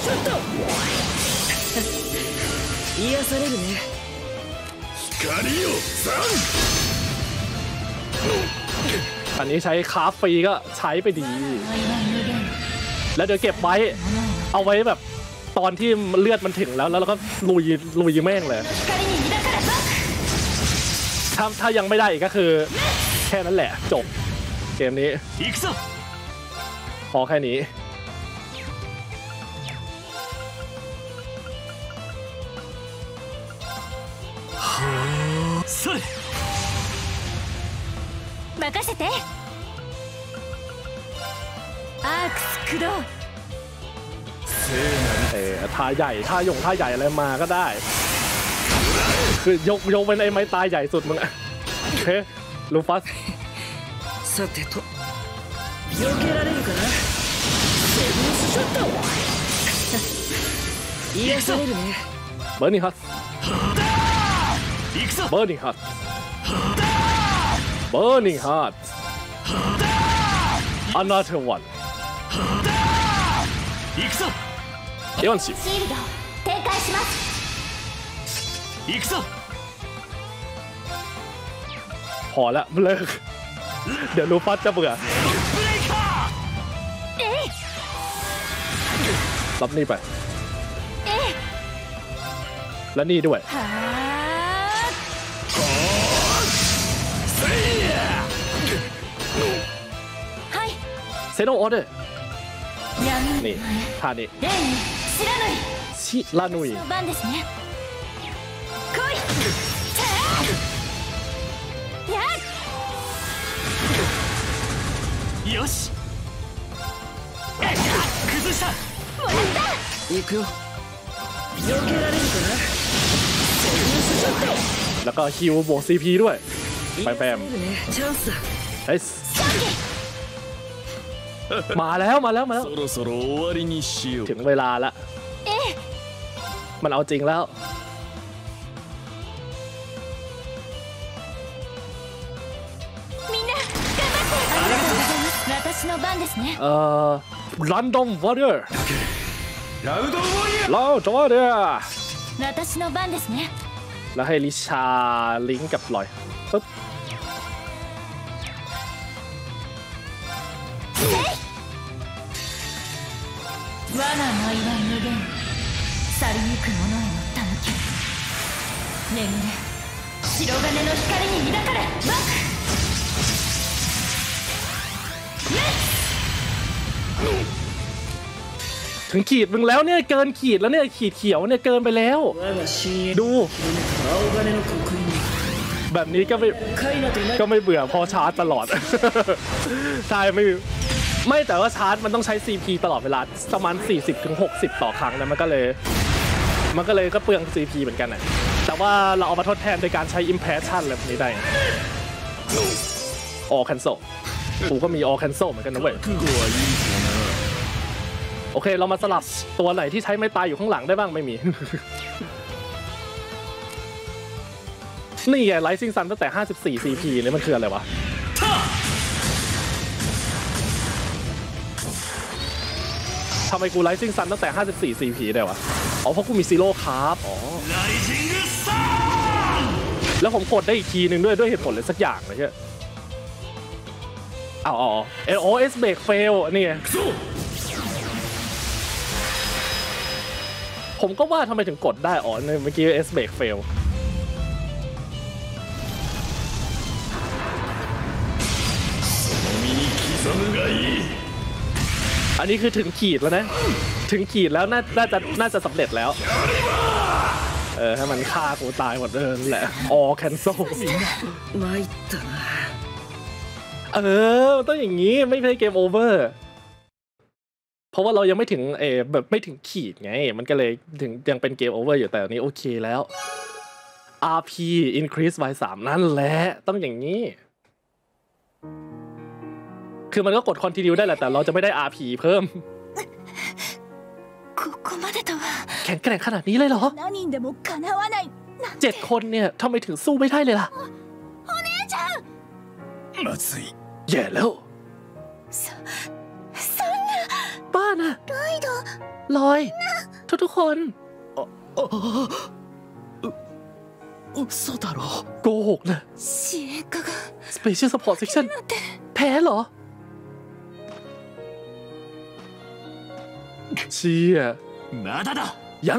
อันนี้ใช้คาฟรีก็ใช้ไปดี แล้วเดี๋ยวเก็บไว้เอาไว้แบบตอนที่เลือดมันถึงแล้วแล้วเราก็ลุยลุยแม่งเลยถ้าถ้ายังไม่ได้อีกก็คือแค่นั้นแหละจบเกมนี้พอแค่นี้任せてアークス駆動เออท่าใหญ่ท่าหยงท่าใหญ่อะไรมาก็ได้คือยกยกเป็นไอ้ไม้ตายใหญ่สุดมึงโอเคลูฟัสさてと避けられるかなセブンスショット癒されるねเบอร์นิฮัสเบอร์นิฮัสเบอร์นิฮัส another one ヨンシシールド展開します行くぞพอละเลิกเดี๋ยวลูฟัสจะเบื่อรับนี่ไปและนี่ด้วยเซโนออเดอร์นี่ท่านี้ชิลานุยよし崩した行くよ避けられるかなแล้วก็ฮิวบวก ซี พี ด้วยไปแปมเฮ้ยมาแล้วมาแล้วมาแล้วถึงเวลาละมันเอาจริงแล้วเอ่อรันดอมวอร์เรอร์ลาวดอมวอร์เรอร์ลาวดอมวอร์เรอร์แล้วให้ลิชาลิงก์กับลอยปึ๊บ我が舞は無限去りゆく者へのたぬき眠れ白金の光に抱かれバックถึงขีดมึงแล้วเนี่ยเกินขีดแล้วเนี่ยขีดเขียวเนี่ยเกินไปแล้วดูแบบนี้ก็ไม่ก็ไม่เบื่อพอชาร์จตลอดใช่ไม่ไม่แต่ว่าชาร์จมันต้องใช้ ซี พี ตลอดเวลาประมาณ สี่สิบถึงหกสิบ ต่อครั้งนะมันก็เลยมันก็เลยก็เปลือง ซี พี เหมือนกันนะแต่ว่าเราเอามาทดแทนโดยการใช้ Impression แบบนี้ได้ All Cancel กูก็มี All Cancel เหมือนกันนะเว้ยโอเคเรามาสลับตัวไหนที่ใช้ไม่ตายอยู่ข้างหลังได้บ้างไม่มี นี่ไง Rising Sun ตั้งแต่ห้าสิบสี่ ซี พี เนี่ยมันคืออะไรวะทำไมกู Rising Sun ตั้งแต่ห้าสิบสี่ ซี พี ได้วะอ๋อเพราะกูมีซีโร่คาร์บอ๋อแล้วผมกดได้อีกทีหนึ่งด้วยด้วยเหตุผลอะไรสักอย่างเลยใช่อ๋ออ๋อเอโอเอสเบรกเฟลนี่ไงผมก็ว่าทำไมถึงกดได้อ๋อเมื่อกี้เอสเบรกเฟลอันนี้คือถึงขีดแล้วนะถึงขีดแล้วน่าน่าจะน่าจะสำเร็จแล้วเออให้มันฆ่ากูตายหมดเลยแหละออแคนโซลเออต้องอย่างนี้ไม่ใช่เกมโอเวอร์เพราะว่าเรายังไม่ถึงเอแบบไม่ถึงขีดไงมันก็เลยถึงยังเป็นเกมโอเวอร์อยู่แต่อันนี้โอเคแล้ว อาร์ พี increase by สามนั่นแหละต้องอย่างนี้คือมันก็กด continue ได้แหละแต่เราจะไม่ได้ อาร์ พี เพิ่มแข็งแกร่งขนาดนี้เลยเหรอเจ็ดคนเนี่ยทำไมถึงสู้ไม่ได้เลยล่ะแย่แล้วบ้านะลอยทุกๆคนโกหกนะ Special Support Section แพ้เหรอเชี่ยยัง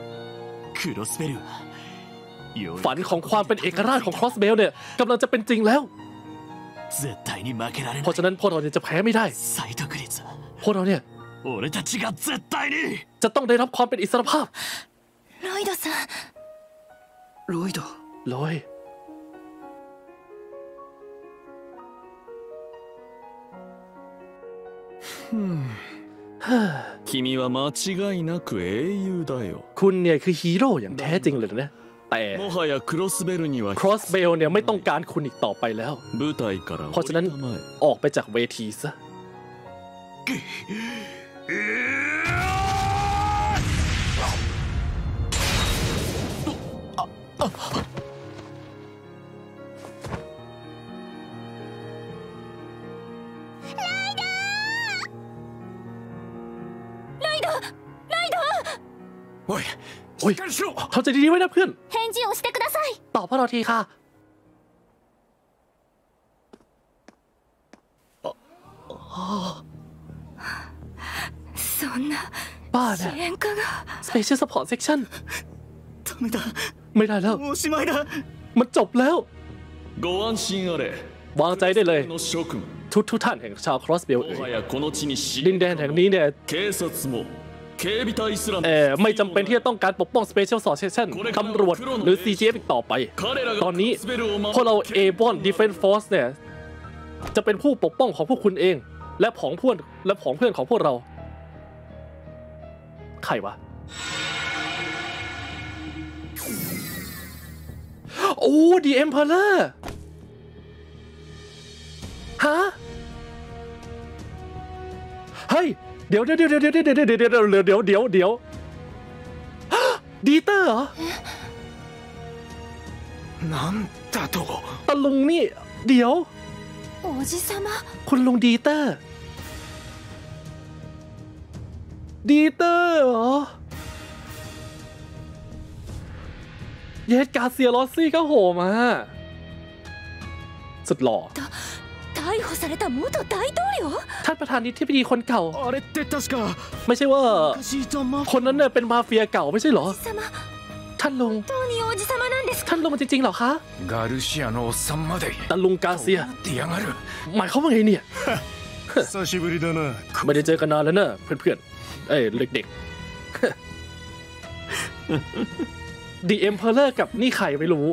ฝันของความเป็นเอกราชของ Crossbell เนี่ยกำลังจะเป็นจริงแล้วเพราะฉะนั้นพวกเราเนี่ยจะแพ้ไม่ได้พวกเราเนี่ยจะต้องได้รับความเป็นอิสรภาพลอยด์ซังลอยด์ลอยคุณเนี่ยคือฮีโร่อย่างแท้จริงเลยนะแต่ Crossbell เนี่ยไม่ต้องการคุณอีกต่อไปแล้วเพราะฉะนั้นออกไปจากเวทีซะโอ้ยโอ้ยทำใจดีๆไว้นะเพื่อนตอบพวกเราทีค่ะบ้าเนี่ย Special Support Section ไม่ได้แล้วมันจบแล้ววางใจได้เลยทุกทุกท่านแห่งชาว Crossbell เอ๋ยดินแดนแห่งนี้เนี่ยเอ่อไม่จำเป็นที่จะต้องการปกป้อง Special Section ตำรวจหรือ ซี จี เอฟ อีกต่อไปตอนนี้พวกเรา Avon Defense Force เนี่ยจะเป็นผู้ปกป้องของพวกคุณเองและผองเพื่อนและผองเพื่อนของพวกเราใครวะโอ้ The Emperor ฮะเฮ้ยเดี๋ยวเดี๋ยวเดี๋ยวเดี๋ยวเดี๋ยวเดี๋ยวเดี๋ยวเดี๋ยวเดี๋ยวเดี๋ยวเดี๋ยวดีเตอร์เหรอตะลุงนี่เดี๋ยวคุณลุงดีเตอร์ดีเตอร์เหรอเยสกาเซียลอสซี่ก็โหมาสุดหล่อท่านประธานาธิบดีคนเก่าไม่ใช่ว่าคนนั้นเนี่ยเป็นมาเฟียเก่าไม่ใช่เหรอท่านลุงท่านลุงมันจริงๆเหรอคะท่านลุงกาเซียหมายเขาว่าไงเนี่ยไม่ได้เจอกันนานแล้วเนอะเพื่อนๆเอ้ยเด็กๆ The Emperor กับนี่ใครไม่รู้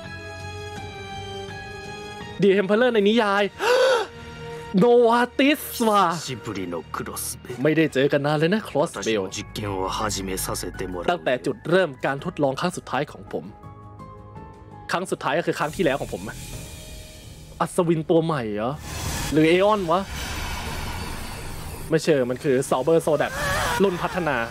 The Emperor ในนิยายโนวาติสว่ะไม่ได้เจอกันนานเลยนะ Crossbell ตั้งแต่จุดเริ่มการทดลองครั้งสุดท้ายของผมครั้งสุดท้ายก็คือครั้งที่แล้วของผมอัศวินตัวใหม่เหรอหรือเอออนวะไม่เชื่อมันคือซอเบอร์โซดัตรุ่นพัฒนา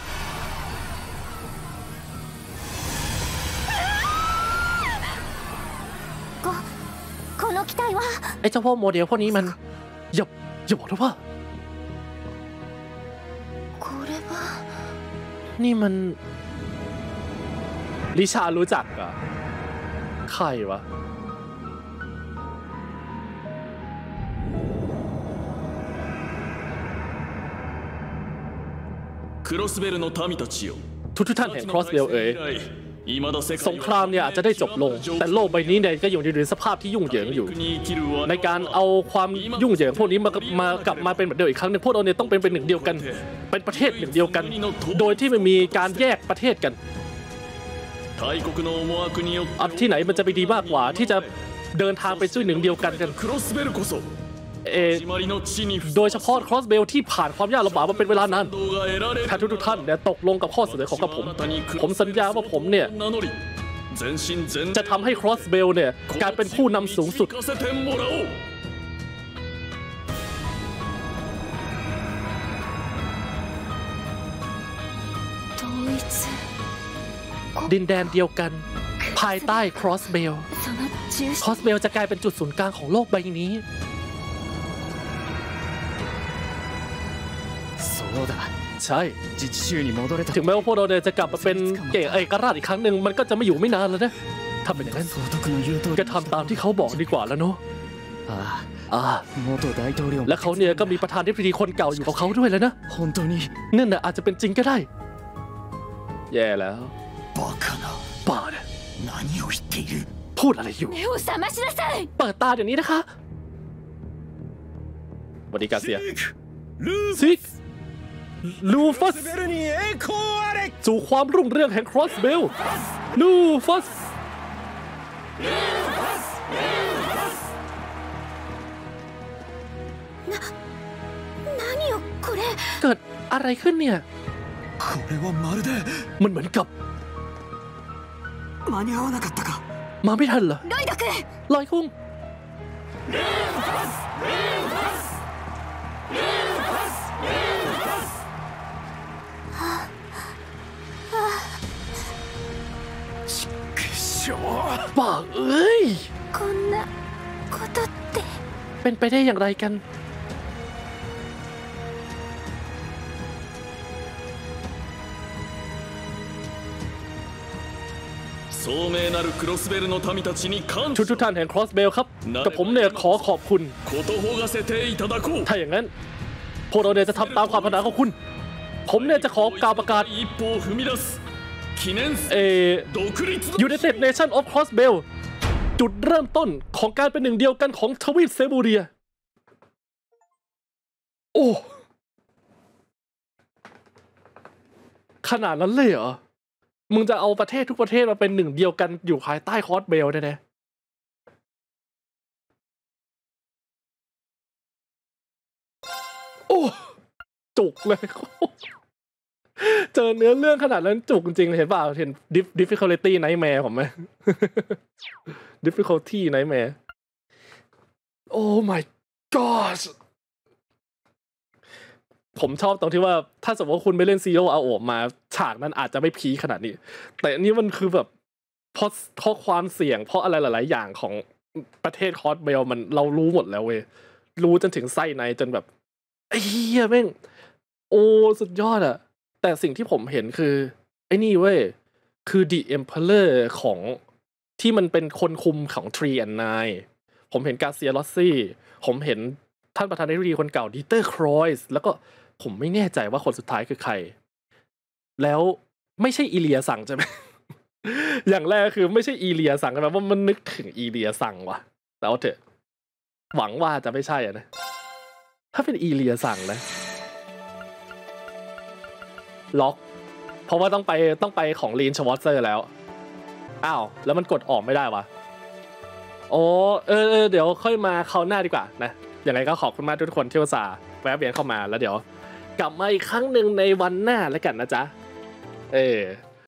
ไอ้เจ้าพวกโมเดลพวกนี้มันอย่าอย่าบอกนะว่านี่มันลิชารู้จักอะใครวะทุกทุกท่านแห่ง Crossbell เอ๋ยสงครามเนี่ยอาจจะได้จบลงแต่โลกใบนี้เนี่ยก็อยู่ในสภาพที่ยุ่งเหยิงอยู่ในการเอาความยุ่งเหยิงพวกนี้มามากลับมาเป็นแบบเดิมอีกครั้งนึงพวกเราเนี่ยต้องเป็นเป็นหนึ่งเดียวกันเป็นประเทศหนึ่งเดียวกันโดยที่ไม่มีการแยกประเทศกันอันที่ไหนมันจะไปดีมากกว่าที่จะเดินทางไปช่วยหนึ่งเดียวกันกันเอโดยเฉพาะ Crossbell ที่ผ่านความยากลำบากมาเป็นเวลานานถ้าทุกๆท่านเนี่ยตกลงกับข้อเสนอของกับผมผมสัญญาว่าผมเนี่ยจะทำให้ Crossbell เนี่ยกลายเป็นผู้นำสูงสุดดินแดนเดียวกันภายใต้ครอสเบลครอสเบลจะกลายเป็นจุดศูนย์กลางของโลกใบนี้ใช่ถึงแม้ว่าพวกเราเนี่ยจะกลับมาเป็นเก๋เอกราชอีกครั้งหนึ่งมันก็จะไม่อยู่ไม่นานแล้วนะถ้าเป็นอย่างนั้นก็ทำตามที่เขาบอกดีกว่าแล้วเนาะอ่าและเขาเนี่ยก็มีประธานธิบดีคนเก่าอยู่กับเขาด้วยแล้วนะนั่นน่ะอาจจะเป็นจริงก็ได้แย่แล้วบ้าเนี่ยพูดอะไรอยู่เปิดตาเดี๋ยวนี้นะคะสวัสดีกาเซียซิกลูฟัสสู่ความรุ่งเรืองแห่งครอสเบลลูฟัสเกิดอะไรขึ้นเนี่ยมันเหมือนกับมาไม่ทันเหรอลอยคุ้งบ้าเอ้ยเป็นไปได้อย่างไรกันทุกทุกท่านแห่งครอสเบลครับกับผมเนี่ยขอขอบคุณถ้าอย่างนั้นพวกเราเนี่ยจะทำตามความปรารถนาของคุณผมเนี่ยจะขอกล่าวประกาศเอ่อ United Nation of Crossbell จุดเริ่มต้นของการเป็นหนึ่งเดียวกันของทวีปเซบูเรียโอ้ขนาดนั้นเลยเหรอมึงจะเอาประเทศทุกประเทศมาเป็นหนึ่งเดียวกันอยู่ภายใต้ครอสเบลแน่ๆโอ้จุกเลยเจอเนื้อเรื่องขนาดนั้นจุกจริงๆเห็นป่าวเห็น difficulty nightmare ผมไหม difficulty nightmare โอ้ my god ผมชอบตรงที่ว่าถ้าสมมติว่าคุณไปเล่นซีโร่อาโอบมาฉากนั้นอาจจะไม่พีคขนาดนี้แต่อันนี้มันคือแบบเพราะเพราะความเสี่ยงเพราะอะไรหลายๆอย่างของประเทศคอสเบลมันเรารู้หมดแล้วเว้ยรู้จนถึงไส้ในจนแบบไอ้เหี้ยแม่งโอ้สุดยอดอะแต่สิ่งที่ผมเห็นคือไอ้นี่เว้ยคือ The Emperor ของที่มันเป็นคนคุมของ Three and Nine ผมเห็นกาเซียลอสซี่ผมเห็นท่านประธานาธิบดีคนเก่าดีเตอร์ครอยส์แล้วก็ผมไม่แน่ใจว่าคนสุดท้ายคือใครแล้วไม่ใช่อีเลียสั่งใช่ไหม อย่างแรกคือไม่ใช่อีเลียสั่งใช่ไหมว่ามันนึกถึงอีเลียสั่งว่ะแต่เอาเถอะหวังว่าจะไม่ใช่อ่ะนะถ้าเป็นอีเลียสั่งนะล็อกเพราะว่าต้องไปต้องไปของลีนชวอตเซอร์แล้วอ้าวแล้วมันกดออกไม่ได้วะโอ้เออเดี๋ยวค่อยมาคราวหน้าดีกว่านะอย่างไรก็ขอบคุณมากทุกคนที่อุตส่าห์แวะเวียนเข้ามาแล้วเดี๋ยวกลับมาอีกครั้งหนึ่งในวันหน้าแล้วกันนะจ๊ะเออ